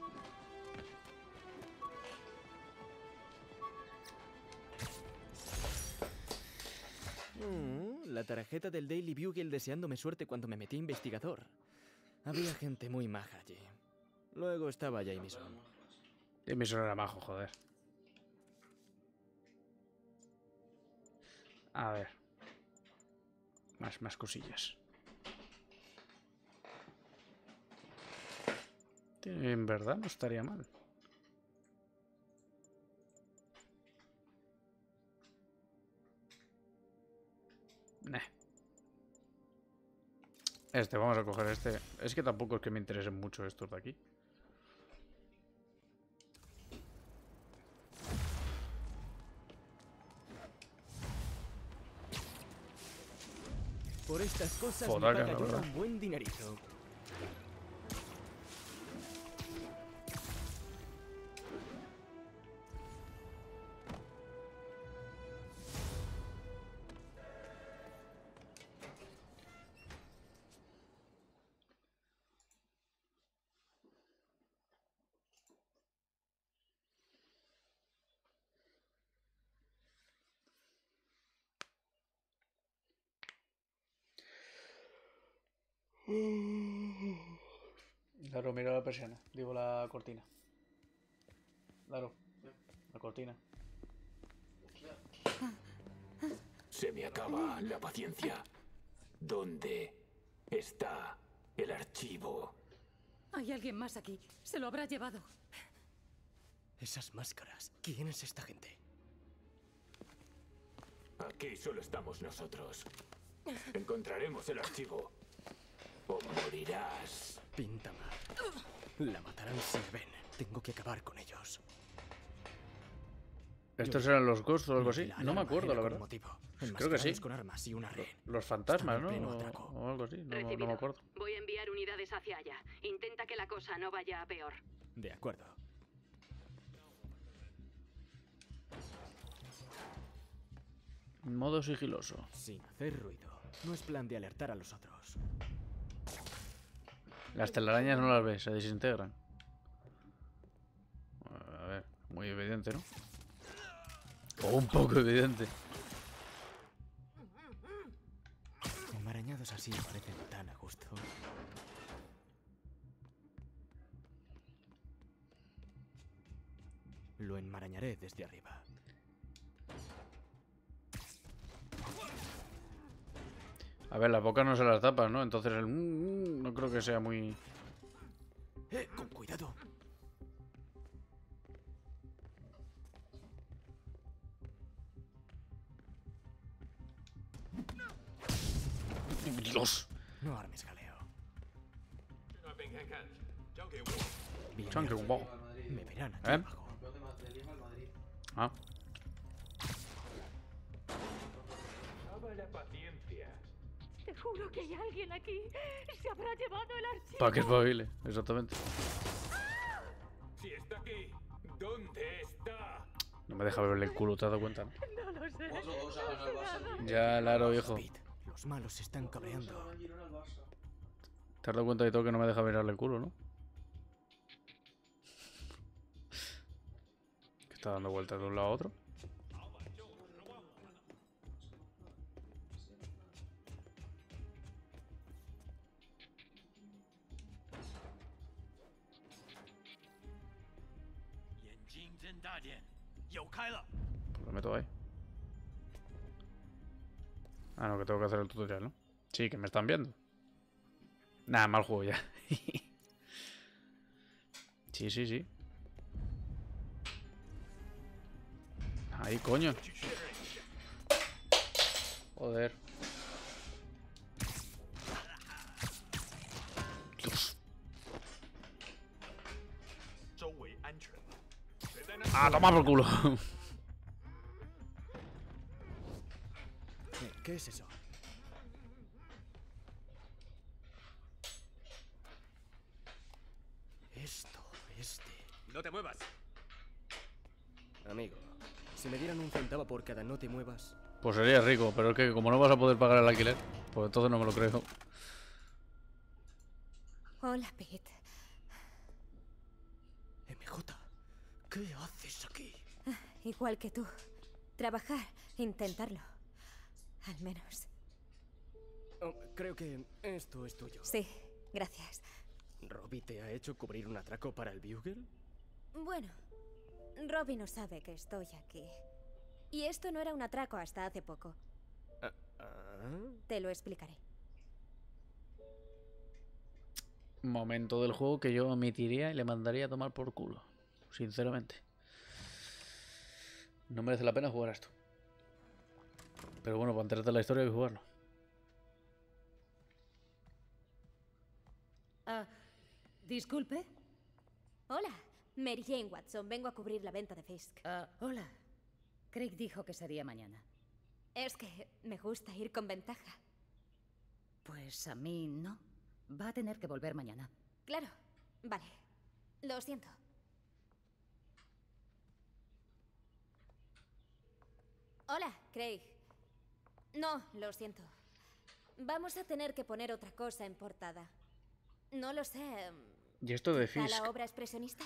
La tarjeta del Daily Bugle deseándome suerte cuando me metí investigador. Había gente muy maja allí. Luego estaba Jameson. Jameson era majo, joder. A ver. Más cosillas. En verdad no estaría mal. Nah. Vamos a coger este. Es que tampoco es que me interesen mucho estos de aquí. Por estas cosas Fodaca, me paga la yo verdad. un buen dinerito. Claro, mira la persiana. Digo la cortina. Claro, la cortina. Se me acaba la paciencia. ¿Dónde está el archivo? Hay alguien más aquí. Se lo habrá llevado. Esas máscaras. ¿Quién es esta gente? Aquí solo estamos nosotros. Encontraremos el archivo. O morirás. Pinta mal. La matarán si me ven. Tengo que acabar con ellos. ¿Estos eran los Ghosts o algo así? La No me alarma acuerdo, era la con verdad. motivo. Creo que sí. Enmascarados con armas y una red. Los fantasmas, ¿no? Están en pleno atraco. O algo así. No me Recibido. acuerdo. Voy a enviar unidades hacia allá. Intenta que la cosa no vaya a peor. De acuerdo. Modo sigiloso. Sin hacer ruido. No es plan de alertar a los otros. Las telarañas no las ves, se desintegran. A ver, muy evidente, ¿no? O un poco evidente. Enmarañados así parecen tan a gusto. Lo enmarañaré desde arriba. A ver, las bocas no se las tapas, ¿no? Entonces el no creo que sea muy... Con cuidado. Dios. No armes jaleo. Bien, Chanque un poco. me verán aquí ¿Eh? abajo. Ah. La paciencia. Te juro que hay alguien aquí. Se habrá llevado el archivo. Para que espabile, exactamente. Si está aquí, ¿dónde está? No me deja verle el culo, ¿te has dado cuenta? No lo sé. Otro 2 ha ganado el Barça. Ya, Laro, viejo. Los malos se están cabreando. ¿Te has dado cuenta de todo que no me deja mirarle el culo, no? Que está dando vueltas de un lado a otro. Pues lo meto ahí. Ah, no, que tengo que hacer el tutorial, ¿no? Sí, que me están viendo. Nada, mal juego ya. Sí, sí, sí. Ahí, coño. Joder. Dios. Ah, toma por culo. ¿Qué es eso? No te muevas. Amigo, si me dieran un centavo por cada no te muevas... Pues sería rico, pero es que como no vas a poder pagar el alquiler, pues entonces no me lo creo. Hola, Pete. MJ, ¿qué haces aquí? Igual que tú. Trabajar, intentarlo. Al menos. Oh, creo que esto es tuyo. Sí, gracias. ¿Robbie te ha hecho cubrir un atraco para el Bugle? Bueno, Robbie no sabe que estoy aquí. Y esto no era un atraco hasta hace poco. Te lo explicaré. Momento del juego que yo omitiría y le mandaría a tomar por culo. Sinceramente. No merece la pena jugar a esto. Pero bueno, para enterarte de la historia hay que jugarlo. Disculpe. Hola, Mary Jane Watson. Vengo a cubrir la venta de Fisk. Hola. Craig dijo que sería mañana. Es que me gusta ir con ventaja. Pues a mí no. Va a tener que volver mañana. Claro. Vale. Lo siento. Hola, Craig. No, lo siento. Vamos a tener que poner otra cosa en portada. No lo sé. ¿Y esto de ¿Quizá Fisk? la obra expresionista?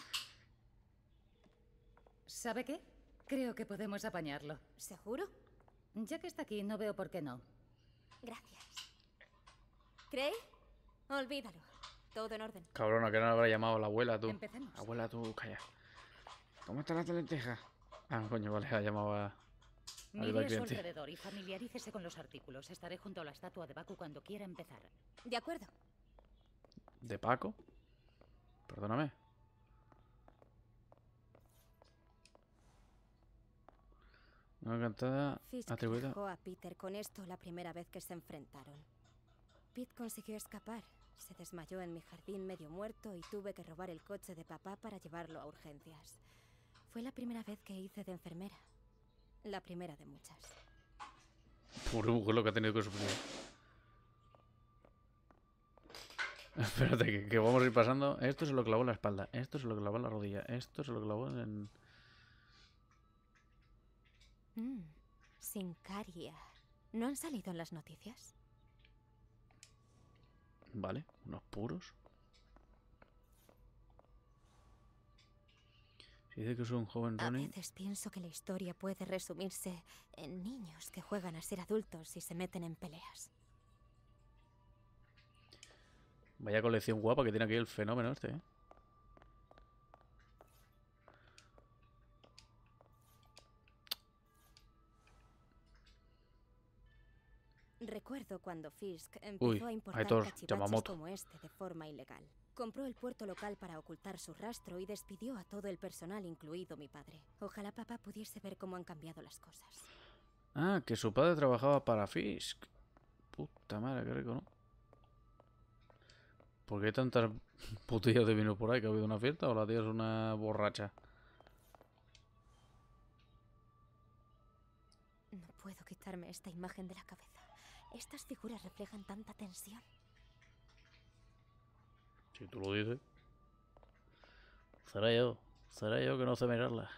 ¿Sabe qué? Creo que podemos apañarlo. ¿Seguro? Ya que está aquí, no veo por qué no. Gracias. ¿Craig? Olvídalo. Todo en orden. Cabrona, que no habrá llamado la abuela, tú. Empecemos. Abuela, tú, calla. ¿Cómo está la lenteja? Ah, coño, vale, la llamaba... Mire a su alrededor y familiarícese con los artículos. Estaré junto a la estatua de Baku cuando quiera empezar. De acuerdo. ¿De Paco? Perdóname. Una cantada Fisk atribuida... dejó a Peter con esto la primera vez que se enfrentaron. Pete consiguió escapar. Se desmayó en mi jardín medio muerto y tuve que robar el coche de papá para llevarlo a urgencias. Fue la primera vez que hice de enfermera. La primera de muchas. Pobre mujer lo que ha tenido que sufrir. Espérate, que vamos a ir pasando. Esto se lo clavó en la espalda. Esto se lo clavó en la rodilla. Esto se lo clavó en... Sincaria. ¿No han salido en las noticias? Vale, unos puros. Si dice que es un joven A Ronin... veces pienso que la historia puede resumirse en niños que juegan a ser adultos y se meten en peleas. Vaya colección guapa que tiene aquí el fenómeno este, ¿eh? Recuerdo cuando Fisk empezó a importar Aitor, cachivaches Yamamoto. como este de forma ilegal. Compró el puerto local para ocultar su rastro y despidió a todo el personal, incluido mi padre. Ojalá papá pudiese ver cómo han cambiado las cosas. Ah, que su padre trabajaba para Fisk. Puta madre, qué rico, ¿no? ¿Por qué hay tantas putillas de vino por ahí? ¿Que ha habido una fiesta o la tía es una borracha? No puedo quitarme esta imagen de la cabeza. Estas figuras reflejan tanta tensión. Si tú lo dices. Será yo que no sé mirarla.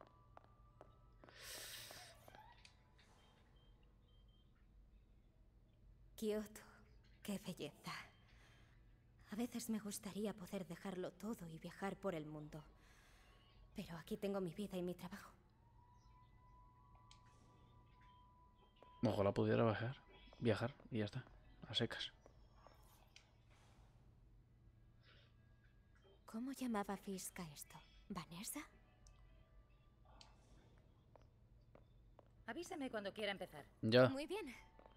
Kioto, qué belleza. A veces me gustaría poder dejarlo todo y viajar por el mundo. Pero aquí tengo mi vida y mi trabajo. Ojalá pudiera viajar y ya está, a secas. ¿Cómo llamaba Fisk a esto? ¿Vanessa? Avísame cuando quiera empezar. Ya. Muy bien.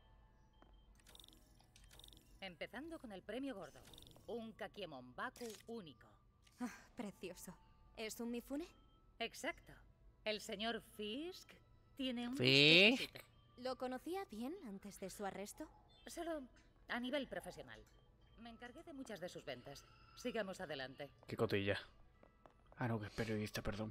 Empezando con el premio gordo. Un Kakiemon Baku único. Ah, precioso. ¿Es un Mifune? Exacto. El señor Fisk tiene un... ¿Fisk? ¿Lo conocía bien antes de su arresto? Solo a nivel profesional. Me encargué de muchas de sus ventas. Sigamos adelante. Qué cotilla. Ah, no, que es periodista, perdón.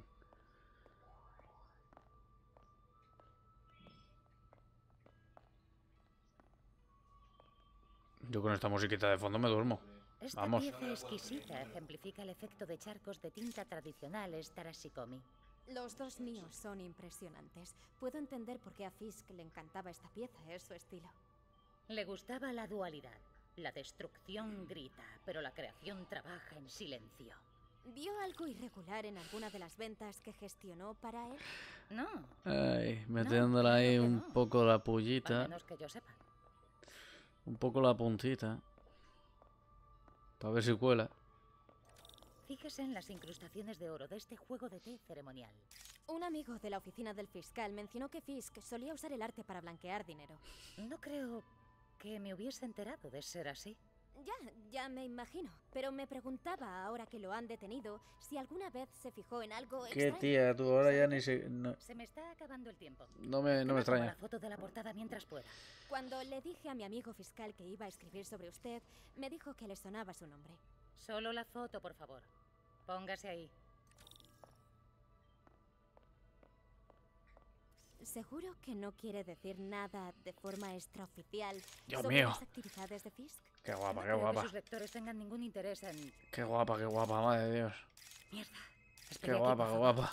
Yo con esta musiquita de fondo me duermo. Esta Vamos. pieza exquisita ejemplifica el efecto de charcos de tinta tradicionales Tarashikomi. Los dos míos son impresionantes. Puedo entender por qué a Fisk le encantaba esta pieza, es su estilo. Le gustaba la dualidad. La destrucción grita, pero la creación trabaja en silencio. ¿Vio algo irregular en alguna de las ventas que gestionó para él? No. Ay, metiéndole ahí un poco la pullita. Al menos que yo sepa. Un poco la puntita. Para ver si cuela. Fíjese en las incrustaciones de oro de este juego de té ceremonial. Un amigo de la oficina del fiscal mencionó que Fisk solía usar el arte para blanquear dinero. No creo que me hubiese enterado de ser así. Ya me imagino. Pero me preguntaba, ahora que lo han detenido, si alguna vez se fijó en algo ¿Qué extraño. tía? Tú ahora ya ni se... Se me está acabando el tiempo. No me Toma extraña. la foto de la portada mientras pueda. Cuando le dije a mi amigo fiscal que iba a escribir sobre usted, me dijo que le sonaba su nombre. Solo la foto, por favor. Póngase ahí. ¿Seguro que no quiere decir nada de forma extraoficial Dios sobre mío. las actividades de Fisk? Qué guapa, No qué creo guapa. que sus lectores tengan ningún interés en... Qué guapa, madre de Dios. Mierda. Qué Espere aquí, guapa, por qué favor. guapa.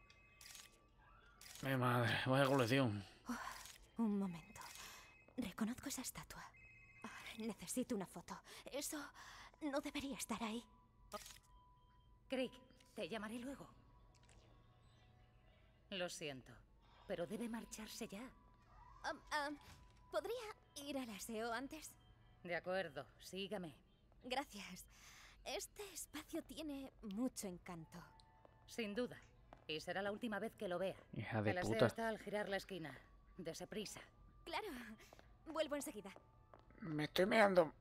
Mi madre, vaya colección. Un momento. Reconozco esa estatua. Necesito una foto. Eso no debería estar ahí. Craig, te llamaré luego. Lo siento, pero debe marcharse ya. ¿Podría ir al aseo antes? De acuerdo, sígame. Gracias. Este espacio tiene mucho encanto. Sin duda. Y será la última vez que lo vea. Hija de El aseo puta. está al girar la esquina. Dese prisa. Claro. Vuelvo enseguida. Me estoy meando.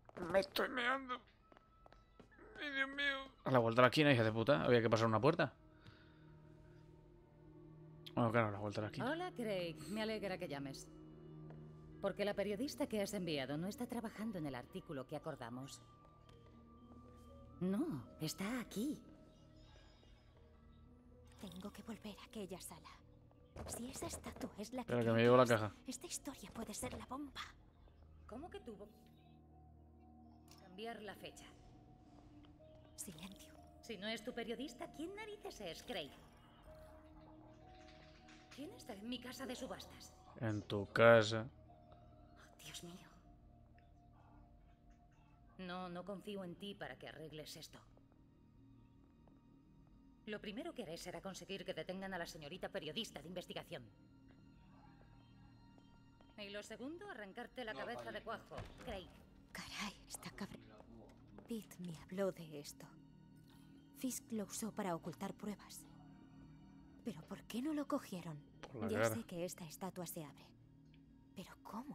Ay, Dios mío. A la vuelta de la esquina, hija de puta. Había que pasar una puerta. Bueno, claro, a la vuelta de la esquina. Hola, Craig. Me alegra que llames. Porque la periodista que has enviado no está trabajando en el artículo que acordamos. No, está aquí. Tengo que volver a aquella sala. Si esa estatua es la que... Espera, que creo me llevo la es, caja. Esta historia puede ser la bomba. ¿Cómo que tuvo? Cambiar la fecha. Silencio. Si no es tu periodista, ¿quién narices es, Craig? ¿Quién está en mi casa de subastas? En tu casa. Dios mío. No confío en ti para que arregles esto. Lo primero que haré será conseguir que detengan a la señorita periodista de investigación. Y lo segundo, arrancarte la cabeza de cuajo, Craig. Caray, está cabrón. Pete me habló de esto. Fisk lo usó para ocultar pruebas. ¿Pero por qué no lo cogieron? Por la Ya cara. sé que esta estatua se abre. ¿Pero cómo?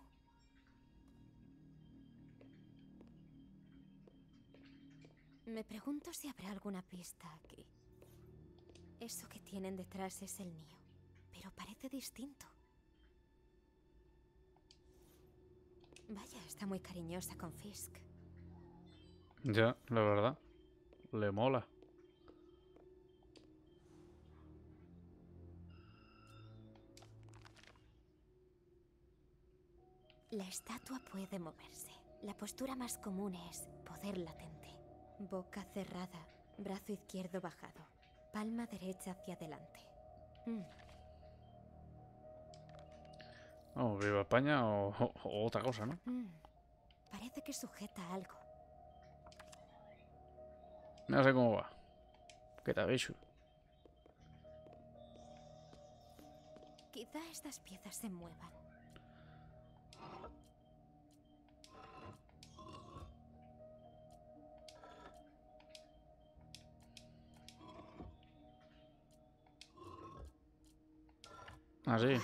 Me pregunto si habrá alguna pista aquí. Eso que tienen detrás es el Neo, pero parece distinto. Vaya, está muy cariñosa con Fisk. Ya, la verdad. Le mola. La estatua puede moverse. La postura más común es poder latente. Boca cerrada, brazo izquierdo bajado, palma derecha hacia adelante. Vamos, viva España o otra cosa, ¿no? Parece que sujeta algo. No sé cómo va. ¿Qué tal, bicho? Quizá estas piezas se muevan. Ah, sí.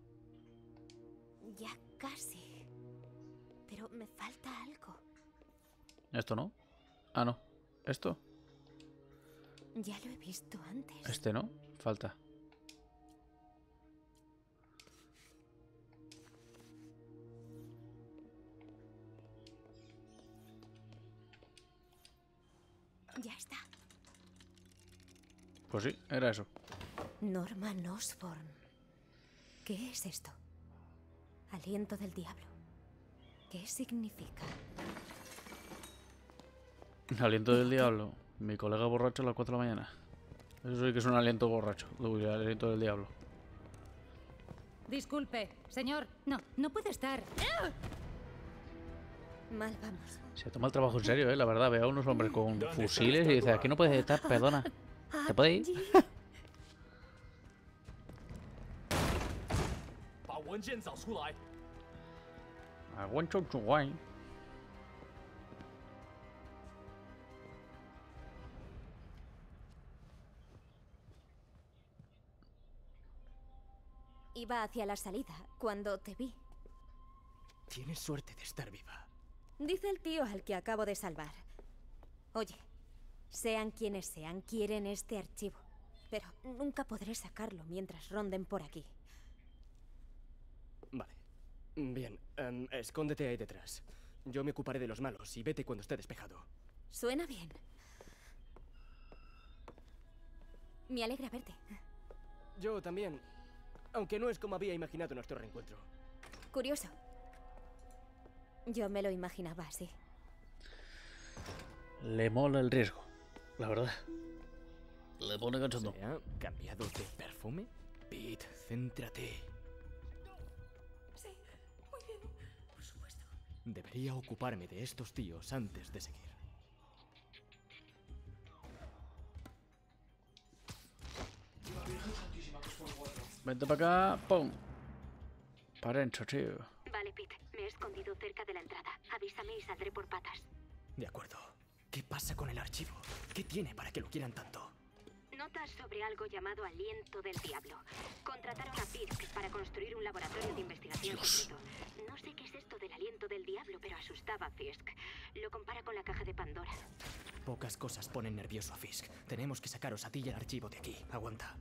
Ya casi. Pero me falta algo. ¿Esto no? Ah, no. ¿Esto? Ya lo he visto antes. Este no. Falta. Ya está. Pues sí, era eso. Norman Osborn. ¿Qué es esto? Aliento del diablo. ¿Qué significa? Aliento del diablo. Mi colega borracho a las 4 de la mañana. Eso sí que es un aliento borracho. Uy, el aliento del diablo. Disculpe, señor. No puede estar. Mal vamos. Se toma el trabajo en serio, la verdad. Ve a unos hombres con fusiles y dice, aquí no puedes estar, perdona. ¿Te puedes ir? Iba hacia la salida cuando te vi. Tienes suerte de estar viva. Dice el tío al que acabo de salvar. Oye, sean quienes sean, quieren este archivo. Pero nunca podré sacarlo mientras ronden por aquí. Vale. Bien, escóndete ahí detrás. Yo me ocuparé de los malos y vete cuando esté despejado. Suena bien. Me alegra verte. Yo también. Aunque no es como había imaginado nuestro reencuentro. Curioso. Yo me lo imaginaba así. Le mola el riesgo, la verdad. Le pone cachondo. ¿Se ha cambiado de perfume? Pete, céntrate. Sí, muy bien, por supuesto. Debería ocuparme de estos tíos antes de seguir. Vente para acá, ¡pum! Parencho, tío. Vale, Pete, me he escondido cerca de la entrada. Avísame y saldré por patas. De acuerdo. ¿Qué pasa con el archivo? ¿Qué tiene para que lo quieran tanto? Notas sobre algo llamado Aliento del Diablo. Contrataron a Fisk para construir un laboratorio de investigación secreto. No sé qué es esto del Aliento del Diablo, pero asustaba a Fisk. Lo compara con la caja de Pandora. Pocas cosas ponen nervioso a Fisk. Tenemos que sacaros a ti y el archivo de aquí. Aguanta.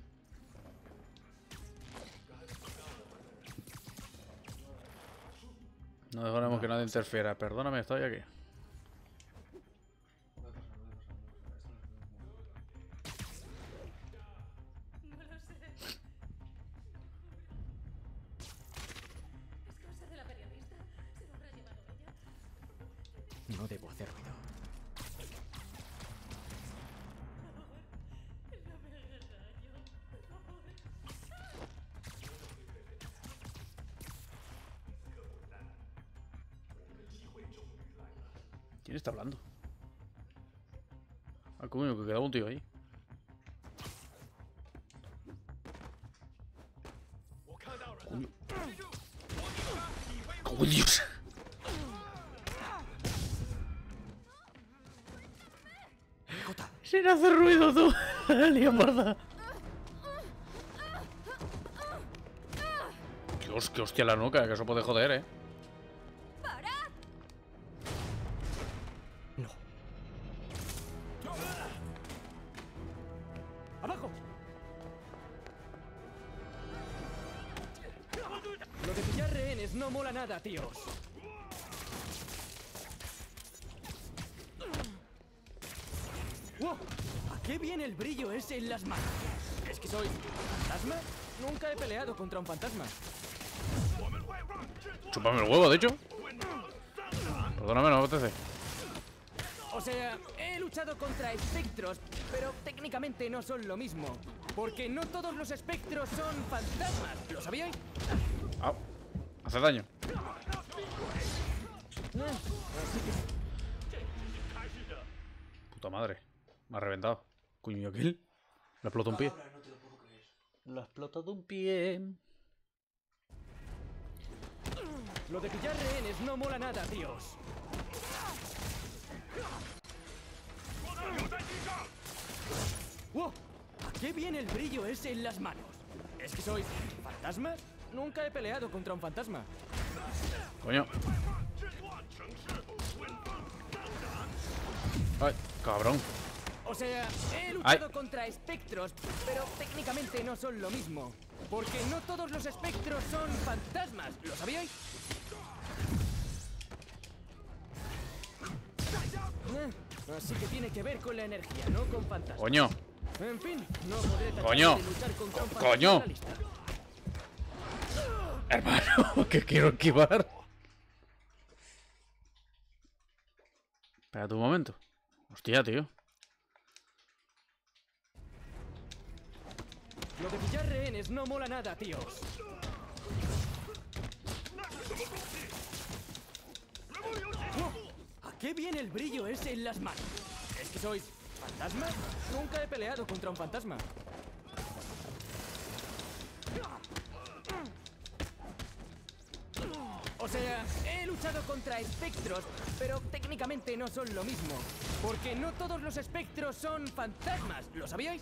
No dejaremos que nadie interfiera. Perdóname, estoy aquí. No debo hacer ruido. ¿Quién está hablando? Ah, coño, que quedaba un tío ahí. Coño. ¡Oh, Dios! Sin hacer ruido, tú. Leoparda. Dios, qué hostia la nuca, que eso puede joder, de pillar rehenes no mola nada, tíos. ¡Wow! ¿A qué viene el brillo ese en las manos? ¿Es que soy fantasma? Nunca he peleado contra un fantasma. Chúpame el huevo, de hecho. Perdóname, no me apetece. O sea, he luchado contra espectros, pero técnicamente no son lo mismo. Porque no todos los espectros son fantasmas. ¿Lo sabíais? Ah, hace daño. Puta madre. Me ha reventado. Coño, ¿qué? Le ha explotado un pie. Le ha explotado un pie. Lo de pillar rehenes no mola nada, tíos. ¡Wow! ¿A qué viene el brillo ese en las manos? ¿Es que soy fantasma? Nunca he peleado contra un fantasma. Coño. Ay, cabrón. O sea, he luchado contra espectros, pero técnicamente no son lo mismo. Porque no todos los espectros son fantasmas. ¿Lo sabíais? Así que tiene que ver con la energía, no con fantasmas. Coño. En fin, no podré tratar Coño. de luchar contra un fantasma Coño. en la lista. Hermano, que quiero esquivar. Espérate un momento. Hostia, tío. Lo de pillar rehenes no mola nada, tíos. ¿A qué viene el brillo ese en las manos? ¿Es que sois fantasmas? Nunca he peleado contra un fantasma. O sea, he luchado contra espectros, pero técnicamente no son lo mismo. Porque no todos los espectros son fantasmas. ¿Lo sabíais?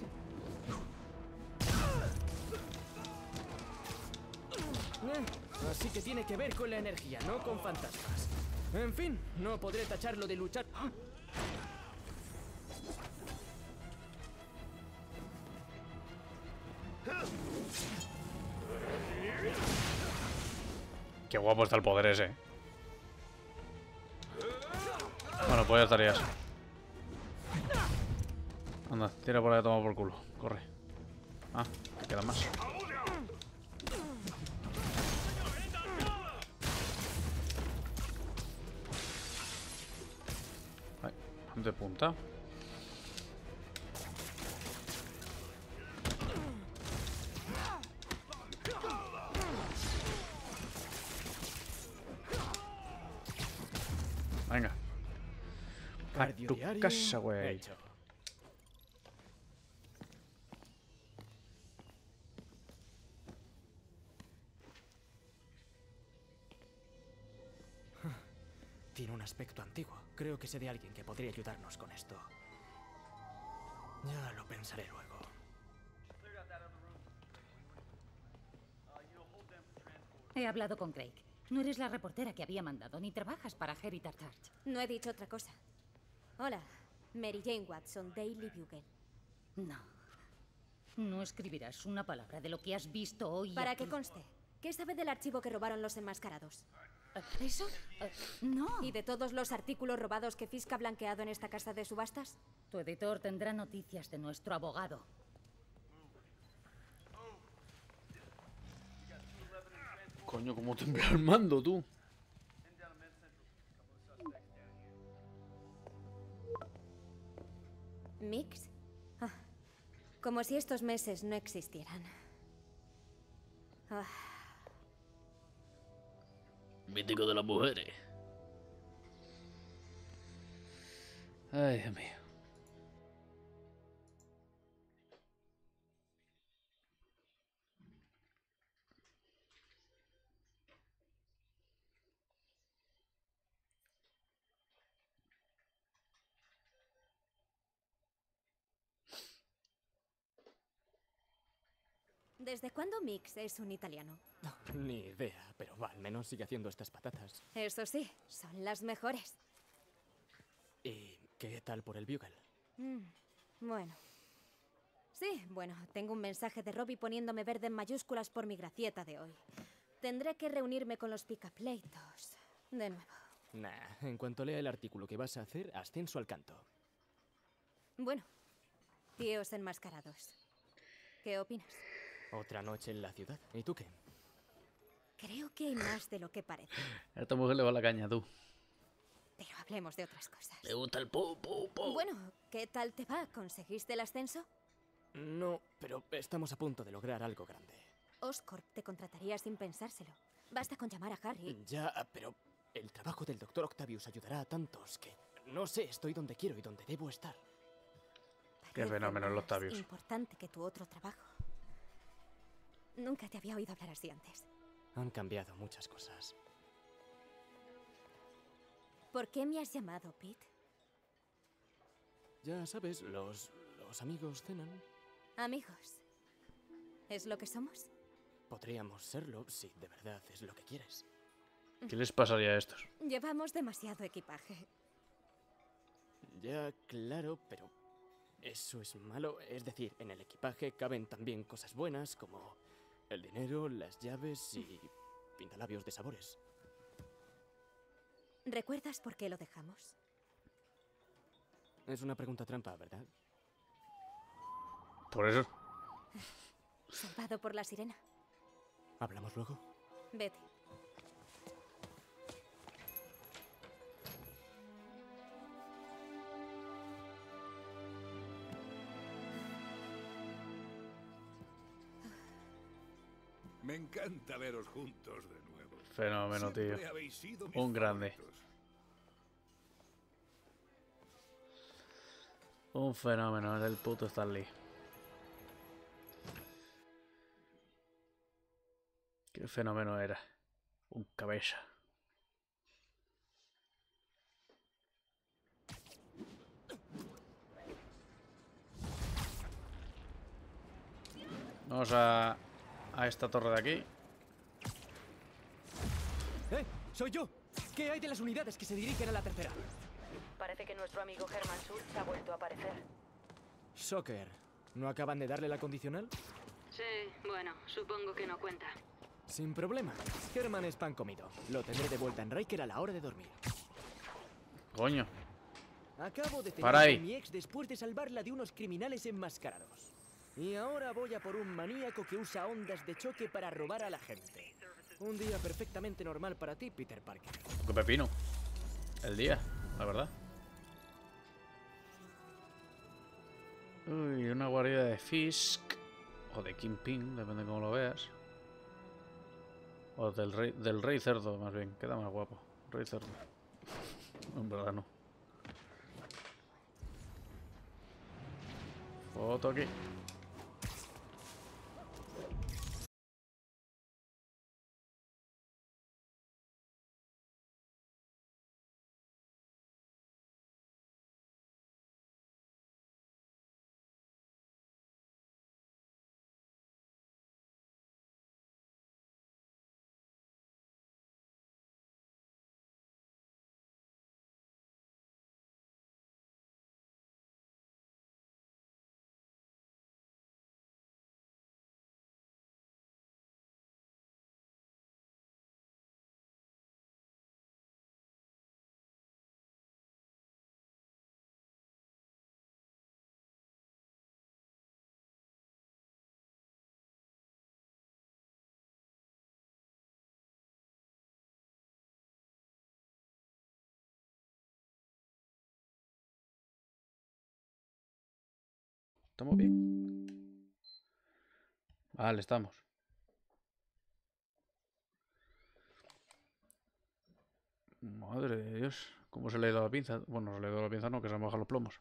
Así que tiene que ver con la energía, no con fantasmas. En fin, no podré tacharlo de luchar. ¡Ah! Qué guapo está el poder ese. Bueno, pues ya estarías. Anda, tira por ahí a tomar por culo. Corre. Ah, te quedan más. Ay, de punta. Venga. A tu casa, güey. Tiene un aspecto antiguo. Creo que sé de alguien que podría ayudarnos con esto. Ya lo pensaré luego. He hablado con Craig. No eres la reportera que había mandado, ni trabajas para Heritage Arch. No he dicho otra cosa. Hola, Mary Jane Watson, Daily Bugle. No. No escribirás una palabra de lo que has visto hoy. Para aquí. que conste, ¿qué sabe del archivo que robaron los enmascarados? ¿Eso? No. ¿Y de todos los artículos robados que Fisk ha blanqueado en esta casa de subastas? Tu editor tendrá noticias de nuestro abogado. Coño, ¿cómo te envía el mando, tú? ¿Mix? Ah, como si estos meses no existieran. Ah. Mítico de las mujeres. Ay, Dios mío. ¿Desde cuándo Mix es un italiano? Ni idea, pero va, al menos sigue haciendo estas patatas. Eso sí, son las mejores. ¿Y qué tal por el Bugle? Bueno. Sí, bueno, tengo un mensaje de Robbie poniéndome verde en mayúsculas por mi gracieta de hoy. Tendré que reunirme con los picapleitos de nuevo. Nah, en cuanto lea el artículo que vas a hacer, ascenso al canto. Bueno, tíos enmascarados. ¿Qué opinas? Otra noche en la ciudad. ¿Y tú qué? Creo que hay más de lo que parece. A esta mujer le va la caña, tú. Pero hablemos de otras cosas. Le gusta el po. Bueno, ¿qué tal te va? ¿Conseguiste el ascenso? No, pero estamos a punto de lograr algo grande. Oscorp te contrataría sin pensárselo. Basta con llamar a Harry. Ya, pero el trabajo del Dr. Octavius ayudará a tantos que... No sé, estoy donde quiero y donde debo estar. Qué fenómeno el Octavius. Es importante que tu otro trabajo. Nunca te había oído hablar así antes. Han cambiado muchas cosas. ¿Por qué me has llamado, Pete? Ya sabes, los amigos cenan. Amigos. ¿Es lo que somos? Podríamos serlo si de verdad es lo que quieres. ¿Qué les pasaría a estos? Llevamos demasiado equipaje. Ya, claro, pero eso es malo. Es decir, en el equipaje caben también cosas buenas como el dinero, las llaves y pintalabios de sabores. ¿Recuerdas por qué lo dejamos? Es una pregunta trampa, ¿verdad? Por eso. Salvado por la sirena. ¿Hablamos luego? Vete. Me encanta veros juntos de nuevo. Fenómeno, tío. Siempre habéis sido mis Un grande. favoritos. Un fenómeno, es el puto Stan Lee. Qué fenómeno era. Un cabeza. Vamos a esta torre de aquí. ¡Soy yo! ¿Qué hay de las unidades que se dirigen a la tercera? Parece que nuestro amigo Herman Schultz ha vuelto a aparecer. Shocker. ¿No acaban de darle la condicional? Sí, bueno, supongo que no cuenta. Sin problema. Herman es pan comido. Lo tendré de vuelta en Riker a la hora de dormir. Coño. Acabo de Para tener ahí. a mi ex después de salvarla de unos criminales enmascarados. Y ahora voy a por un maníaco que usa ondas de choque para robar a la gente. Un día perfectamente normal para ti, Peter Parker. Qué pepino. El día, la verdad. Uy, una guarida de Fisk. O de Kingpin, depende de cómo lo veas. O del rey cerdo, más bien. Queda más guapo. Rey cerdo. En verdad no. Foto aquí. ¿Estamos bien? Vale, estamos. Madre de Dios. ¿Cómo se le ha ido la pinza? Bueno, se le ha ido la pinza, no, que se han bajado los plomos.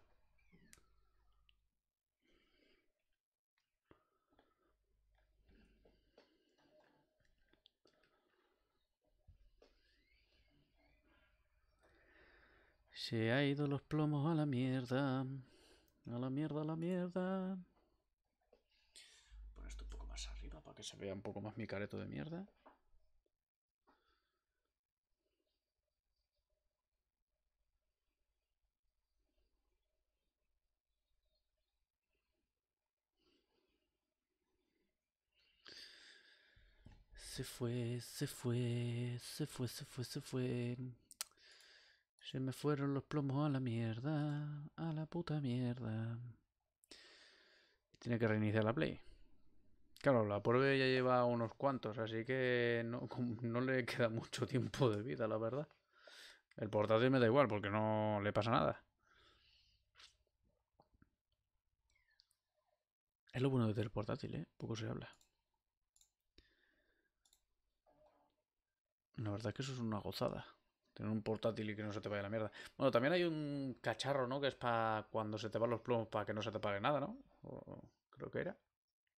Se ha ido los plomos a la mierda. A la mierda, a la mierda. Poner esto un poco más arriba para que se vea un poco más mi careto de mierda. Se fue, se fue, se fue, se fue, se fue. Se me fueron los plomos a la mierda, a la puta mierda. Tiene que reiniciar la Play. Claro, la prueba ya lleva unos cuantos, así que no le queda mucho tiempo de vida, la verdad. El portátil me da igual, porque no le pasa nada. Es lo bueno de tener portátil, ¿eh? Poco se habla. La verdad es que eso es una gozada. Tener un portátil y que no se te vaya la mierda. Bueno, también hay un cacharro, ¿no? Que es para cuando se te van los plomos para que no se te pague nada, ¿no? Creo que era.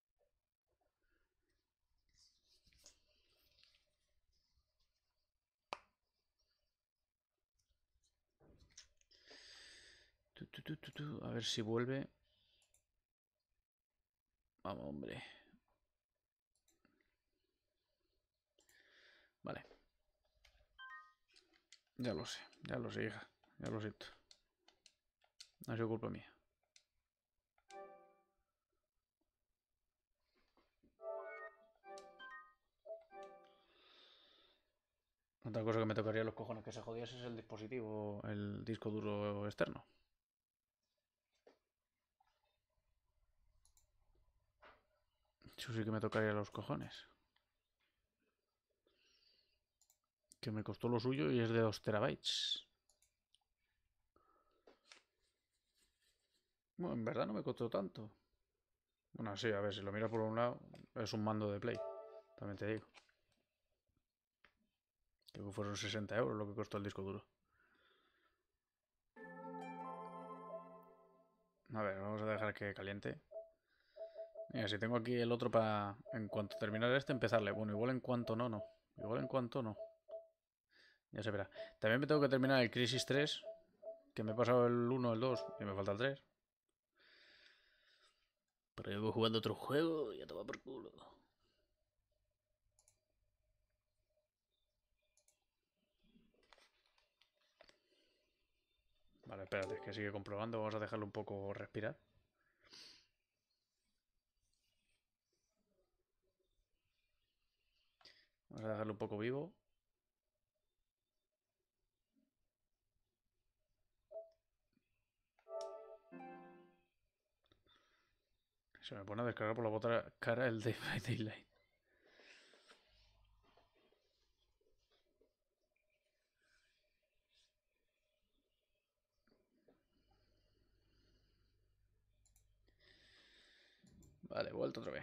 A ver si vuelve. Vamos, hombre. Vale. Ya lo sé, hija. Ya lo siento. No ha sido culpa mía. Otra cosa que me tocaría los cojones que se jodiese es el dispositivo, el disco duro externo. Eso sí que me tocaría los cojones. Que me costó lo suyo y es de 2 terabytes. Bueno, en verdad no me costó tanto. Bueno, sí, a ver, si lo miras por un lado, es un mando de Play. También te digo. Creo que fueron 60 euros lo que costó el disco duro. A ver, vamos a dejar que caliente. Mira, si tengo aquí el otro para, en cuanto terminar este, empezarle. Bueno, igual en cuanto no. Igual en cuanto no. Ya se verá. También me tengo que terminar el Crisis 3. Que me he pasado el 1, el 2 y me falta el 3. Pero yo voy jugando otro juego y ya te va por culo. Vale, espérate, que sigue comprobando. Vamos a dejarlo un poco respirar. Vamos a dejarlo un poco vivo. Se me pone a descargar por la otra cara el Dead by Daylight. Vale, vuelto otra vez.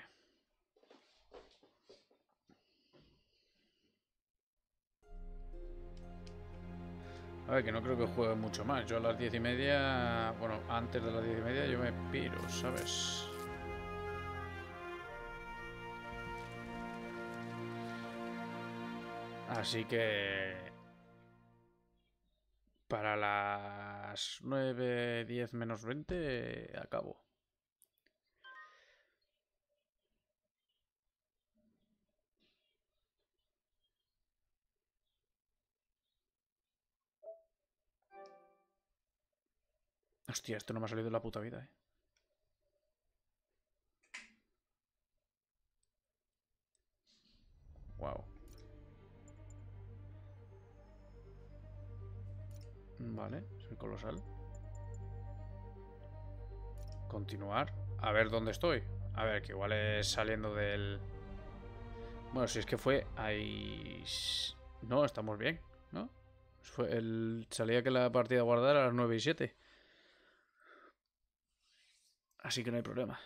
A ver, que no creo que juegue mucho más. Yo a las 10:30... Bueno, antes de las 10:30 yo me piro, ¿sabes? Así que... Para las 9:10 menos 20 acabo. Hostia, esto no me ha salido en la puta vida, eh. Wow. Vale, soy colosal. Continuar. A ver dónde estoy. A ver, que igual es saliendo del... Bueno, si es que fue ahí... No, estamos bien, ¿no? Salía que la partida guardada a las 9:07. Así que no hay problema.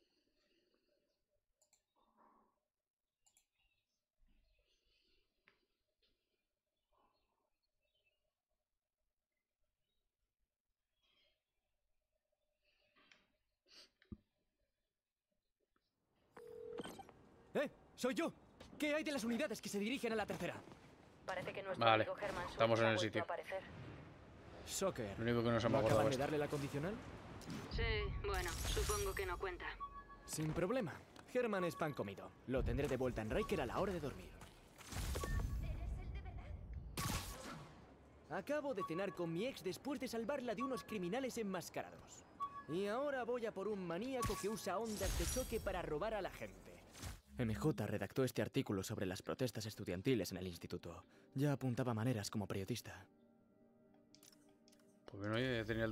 ¡Soy yo! ¿Qué hay de las unidades que se dirigen a la tercera? Parece que nuestro Vale, amigo Herman Schultz estamos en ha el vuelto sitio. a aparecer. Soccer. Lo único que nos ¿No hemos acaban acordado de es... darle la condicional? Sí, bueno, supongo que no cuenta. Sin problema. Herman es pan comido. Lo tendré de vuelta en Riker a la hora de dormir. Acabo de cenar con mi ex después de salvarla de unos criminales enmascarados. Y ahora voy a por un maníaco que usa ondas de choque para robar a la gente. MJ redactó este artículo sobre las protestas estudiantiles en el instituto. Ya apuntaba maneras como periodista. Pues bueno, ya tenía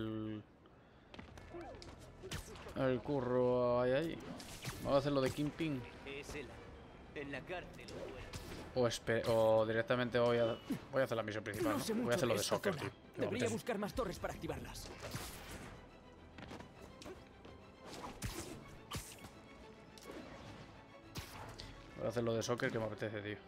el curro ahí. Vamos a hacer lo de Kingpin. Es él. En la cárcel O directamente voy a hacer la misión principal, ¿no? Voy a hacer lo de soccer, tío. Debería buscar más torres para activarlas. Voy a hacer lo de soccer que me apetece, tío.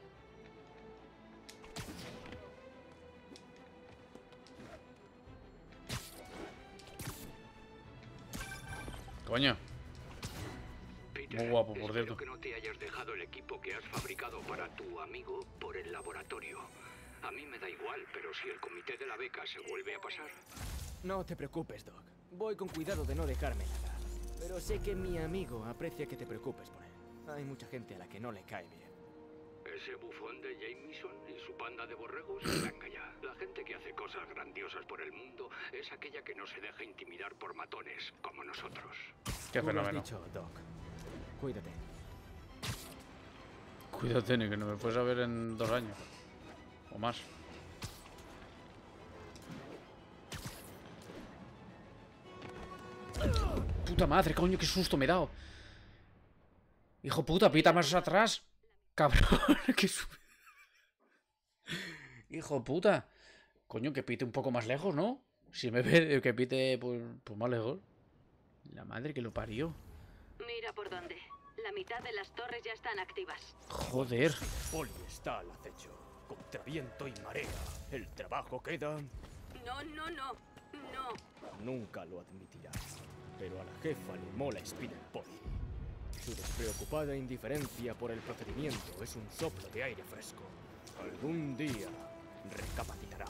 Coño. Muy guapo, por cierto. Espero que no te hayas dejado el equipo que has fabricado para tu amigo por el laboratorio. A mí me da igual, pero si el comité de la beca se vuelve a pasar... No te preocupes, Doc. Voy con cuidado de no dejarme nada. Pero sé que mi amigo aprecia que te preocupes por él. Hay mucha gente a la que no le cae bien. Ese bufón de Jameson y su banda de borregos, venga ya. La gente que hace cosas grandiosas por el mundo es aquella que no se deja intimidar por matones, como nosotros. Qué Tú lo has fenómeno. dicho, Doc. Cuídate. Cuídate, ni que no me puedes ver en 2 años. O más. Puta madre, coño, qué susto me he dado. Hijo puta, pita más atrás. Cabrón, qué hijo puta. Coño, que pite un poco más lejos, ¿no? Si me ve que pite pues más lejos. La madre que lo parió. Mira por dónde. La mitad de las torres ya están activas. Joder. Poli está al acecho. Contra viento y marea. El trabajo queda... No, no, no. No. Nunca lo admitirá. Pero a la jefa le mola Spider Poli. Su despreocupada indiferencia por el procedimiento es un soplo de aire fresco. Algún día recapacitará.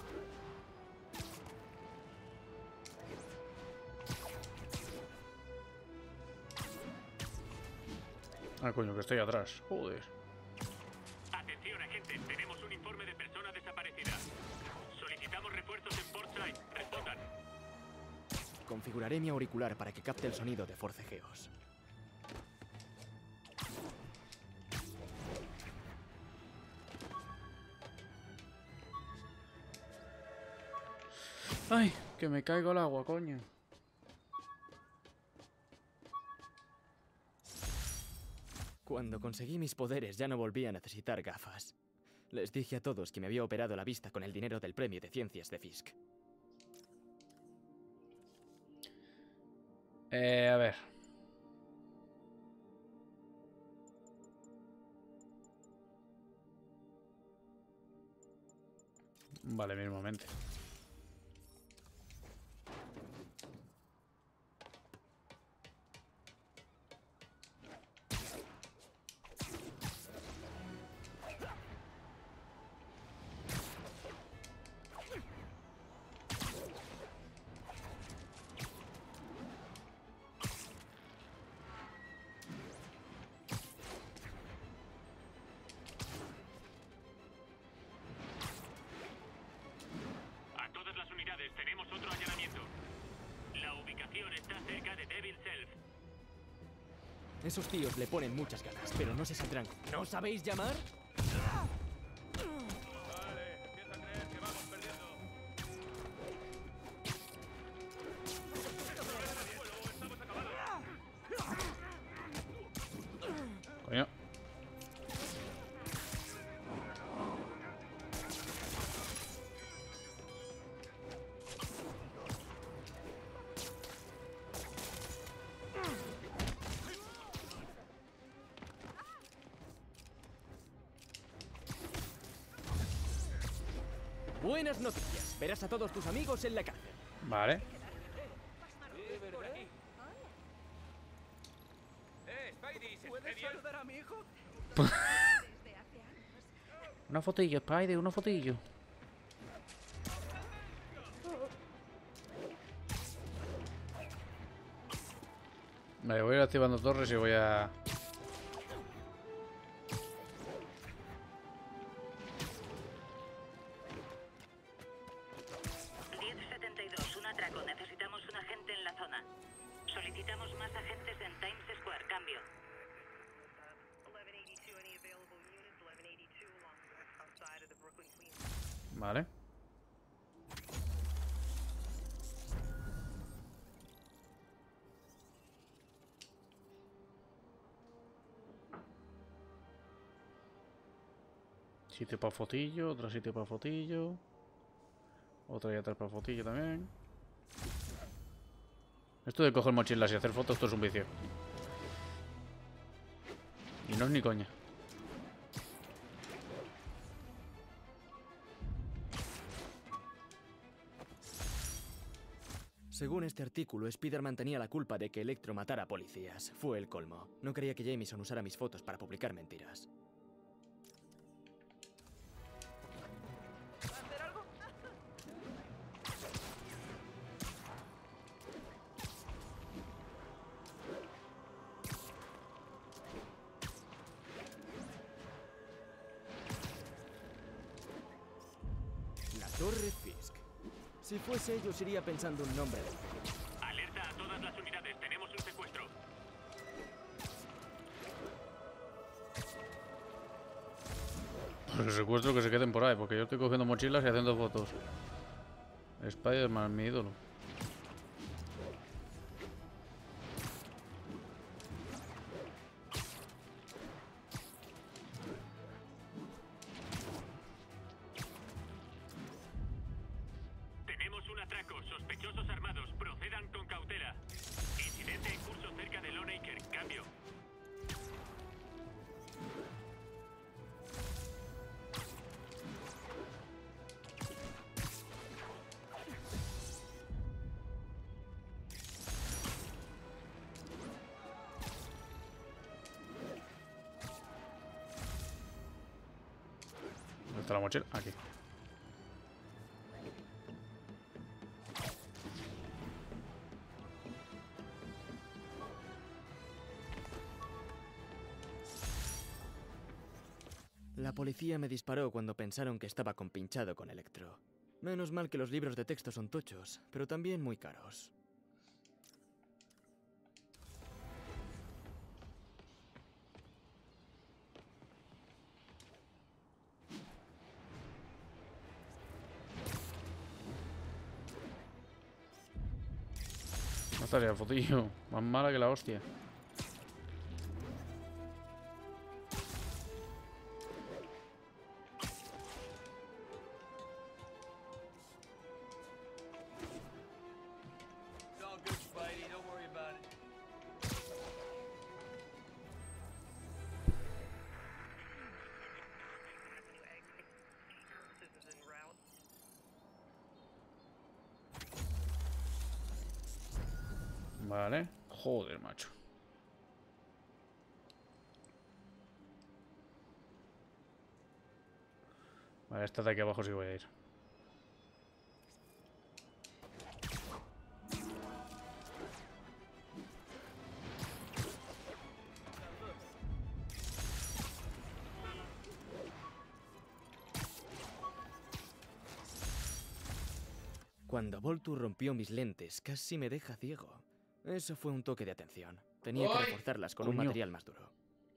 Ah, coño, que estoy atrás. Joder. Atención, agentes. Tenemos un informe de persona desaparecida. Solicitamos refuerzos en Portside. Respondan. Configuraré mi auricular para que capte el sonido de forcejeos. Ay, que me caigo al agua, coño. Cuando conseguí mis poderes ya no volví a necesitar gafas. Les dije a todos que me había operado la vista con el dinero del premio de ciencias de Fisk. A ver. Vale, mismamente. A todas las unidades, tenemos otro allanamiento. La ubicación está cerca de Devil Self. Esos tíos le ponen muchas ganas, pero no se saldrán. ¿No sabéis llamar? Coño. Buenas noticias. Verás a todos tus amigos en la cárcel. Vale. Spidey, ¿Puedes saludar a mi hijo? Una fotillo, Spider, una fotillo. Vale, voy a ir activando torres y voy a... 1072, un atraco. Necesitamos un agente en la zona. Solicitamos más agentes en Times Square. Cambio. Vale. Sitio para fotillo, otro sitio para fotillo. Otro y atrás para fotillo también. Esto de coger mochilas y hacer fotos, esto es un vicio. Y no es ni coña. Según este artículo, Spider-Man tenía la culpa de que Electro matara a policías. Fue el colmo. No quería que Jameson usara mis fotos para publicar mentiras. La Torre Fisk. Si fuese ellos, iría pensando un nombre. Alerta a todas las unidades. Tenemos un secuestro. Pues el secuestro que se queden por ahí, porque yo estoy cogiendo mochilas y haciendo fotos. Spider-Man, mi ídolo. Tenemos un atraco. Sospechosos armados. Procedan con cautela. Incidente en curso cerca de Lone Acre. Cambio. ¿Dónde está la mochila? Aquí. La policía me disparó cuando pensaron que estaba compinchado con Electro. Menos mal que los libros de texto son tochos, pero también muy caros. No estaría fotillo. Más mala que la hostia. Vale. Joder, macho. Vale, esta de aquí abajo sí voy a ir. Cuando Voltu rompió mis lentes, casi me deja ciego. Eso fue un toque de atención. Tenía que reforzarlas con un Coño. material más duro.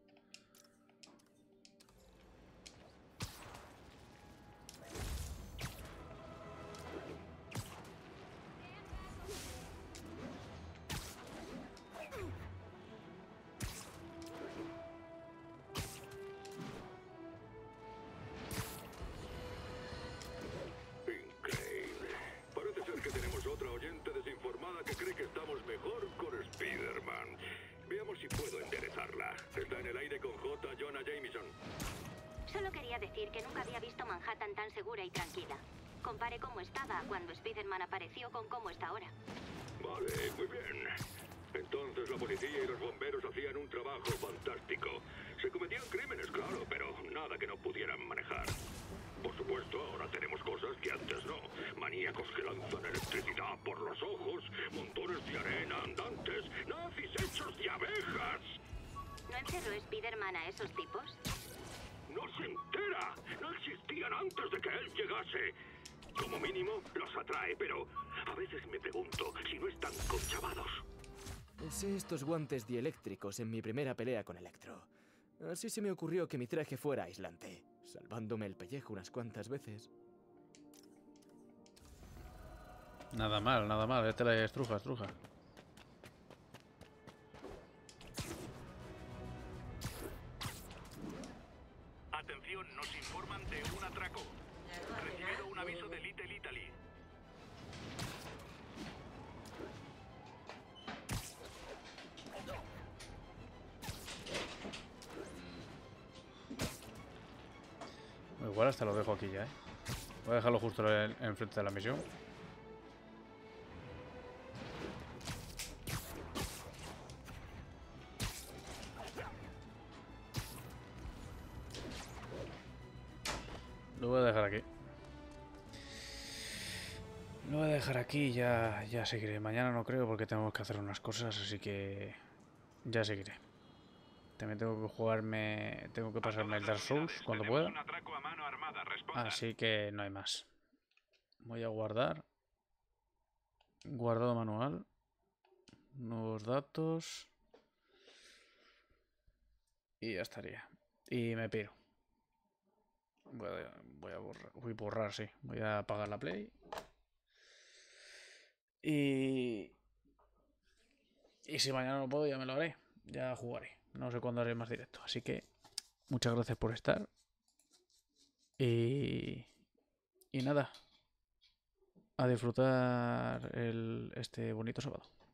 Increíble. Parece ser que tenemos otra oyente desinformada que cree que estamos mejor con Spider-Man. Veamos si puedo enderezarla. Está en el aire con J. Jonah Jameson. Solo quería decir que nunca había visto Manhattan tan segura y tranquila. Compare cómo estaba cuando Spider-Man apareció con cómo está ahora. Vale, muy bien. Entonces la policía y los bomberos hacían un trabajo fantástico. Se cometían crímenes, claro, pero nada que no pudieran manejar. Por supuesto, ahora tenemos cosas que antes no. Maníacos que lanzan electricidad por los ojos, montones de arena andantes, nazis hechos de abejas. ¿No encerró Spider-Man a esos tipos? ¡No se entera! No existían antes de que él llegase. Como mínimo, los atrae, pero a veces me pregunto si no están conchavados. Usé estos guantes dieléctricos en mi primera pelea con Electro. Así se me ocurrió que mi traje fuera aislante, salvándome el pellejo unas cuantas veces. Nada mal. Vete la estruja. Atención, nos informan de un atraco. Recibido un aviso de Little Italy. Igual hasta lo dejo aquí ya, ¿eh? Voy a dejarlo justo enfrente de la misión. Lo voy a dejar aquí. Lo voy a dejar aquí y ya seguiré. Mañana no creo porque tenemos que hacer unas cosas, así que ya seguiré. También tengo que pasarme el Dark Souls cuando pueda. Así que no hay más. Voy a guardar. Guardado manual. Nuevos datos. Y ya estaría. Y me piro. Voy a borrar, sí. Voy a apagar la Play. Y si mañana no puedo, ya me lo haré. Ya jugaré. No sé cuándo haré más directo. Así que muchas gracias por estar. Y nada. A disfrutar este bonito sábado.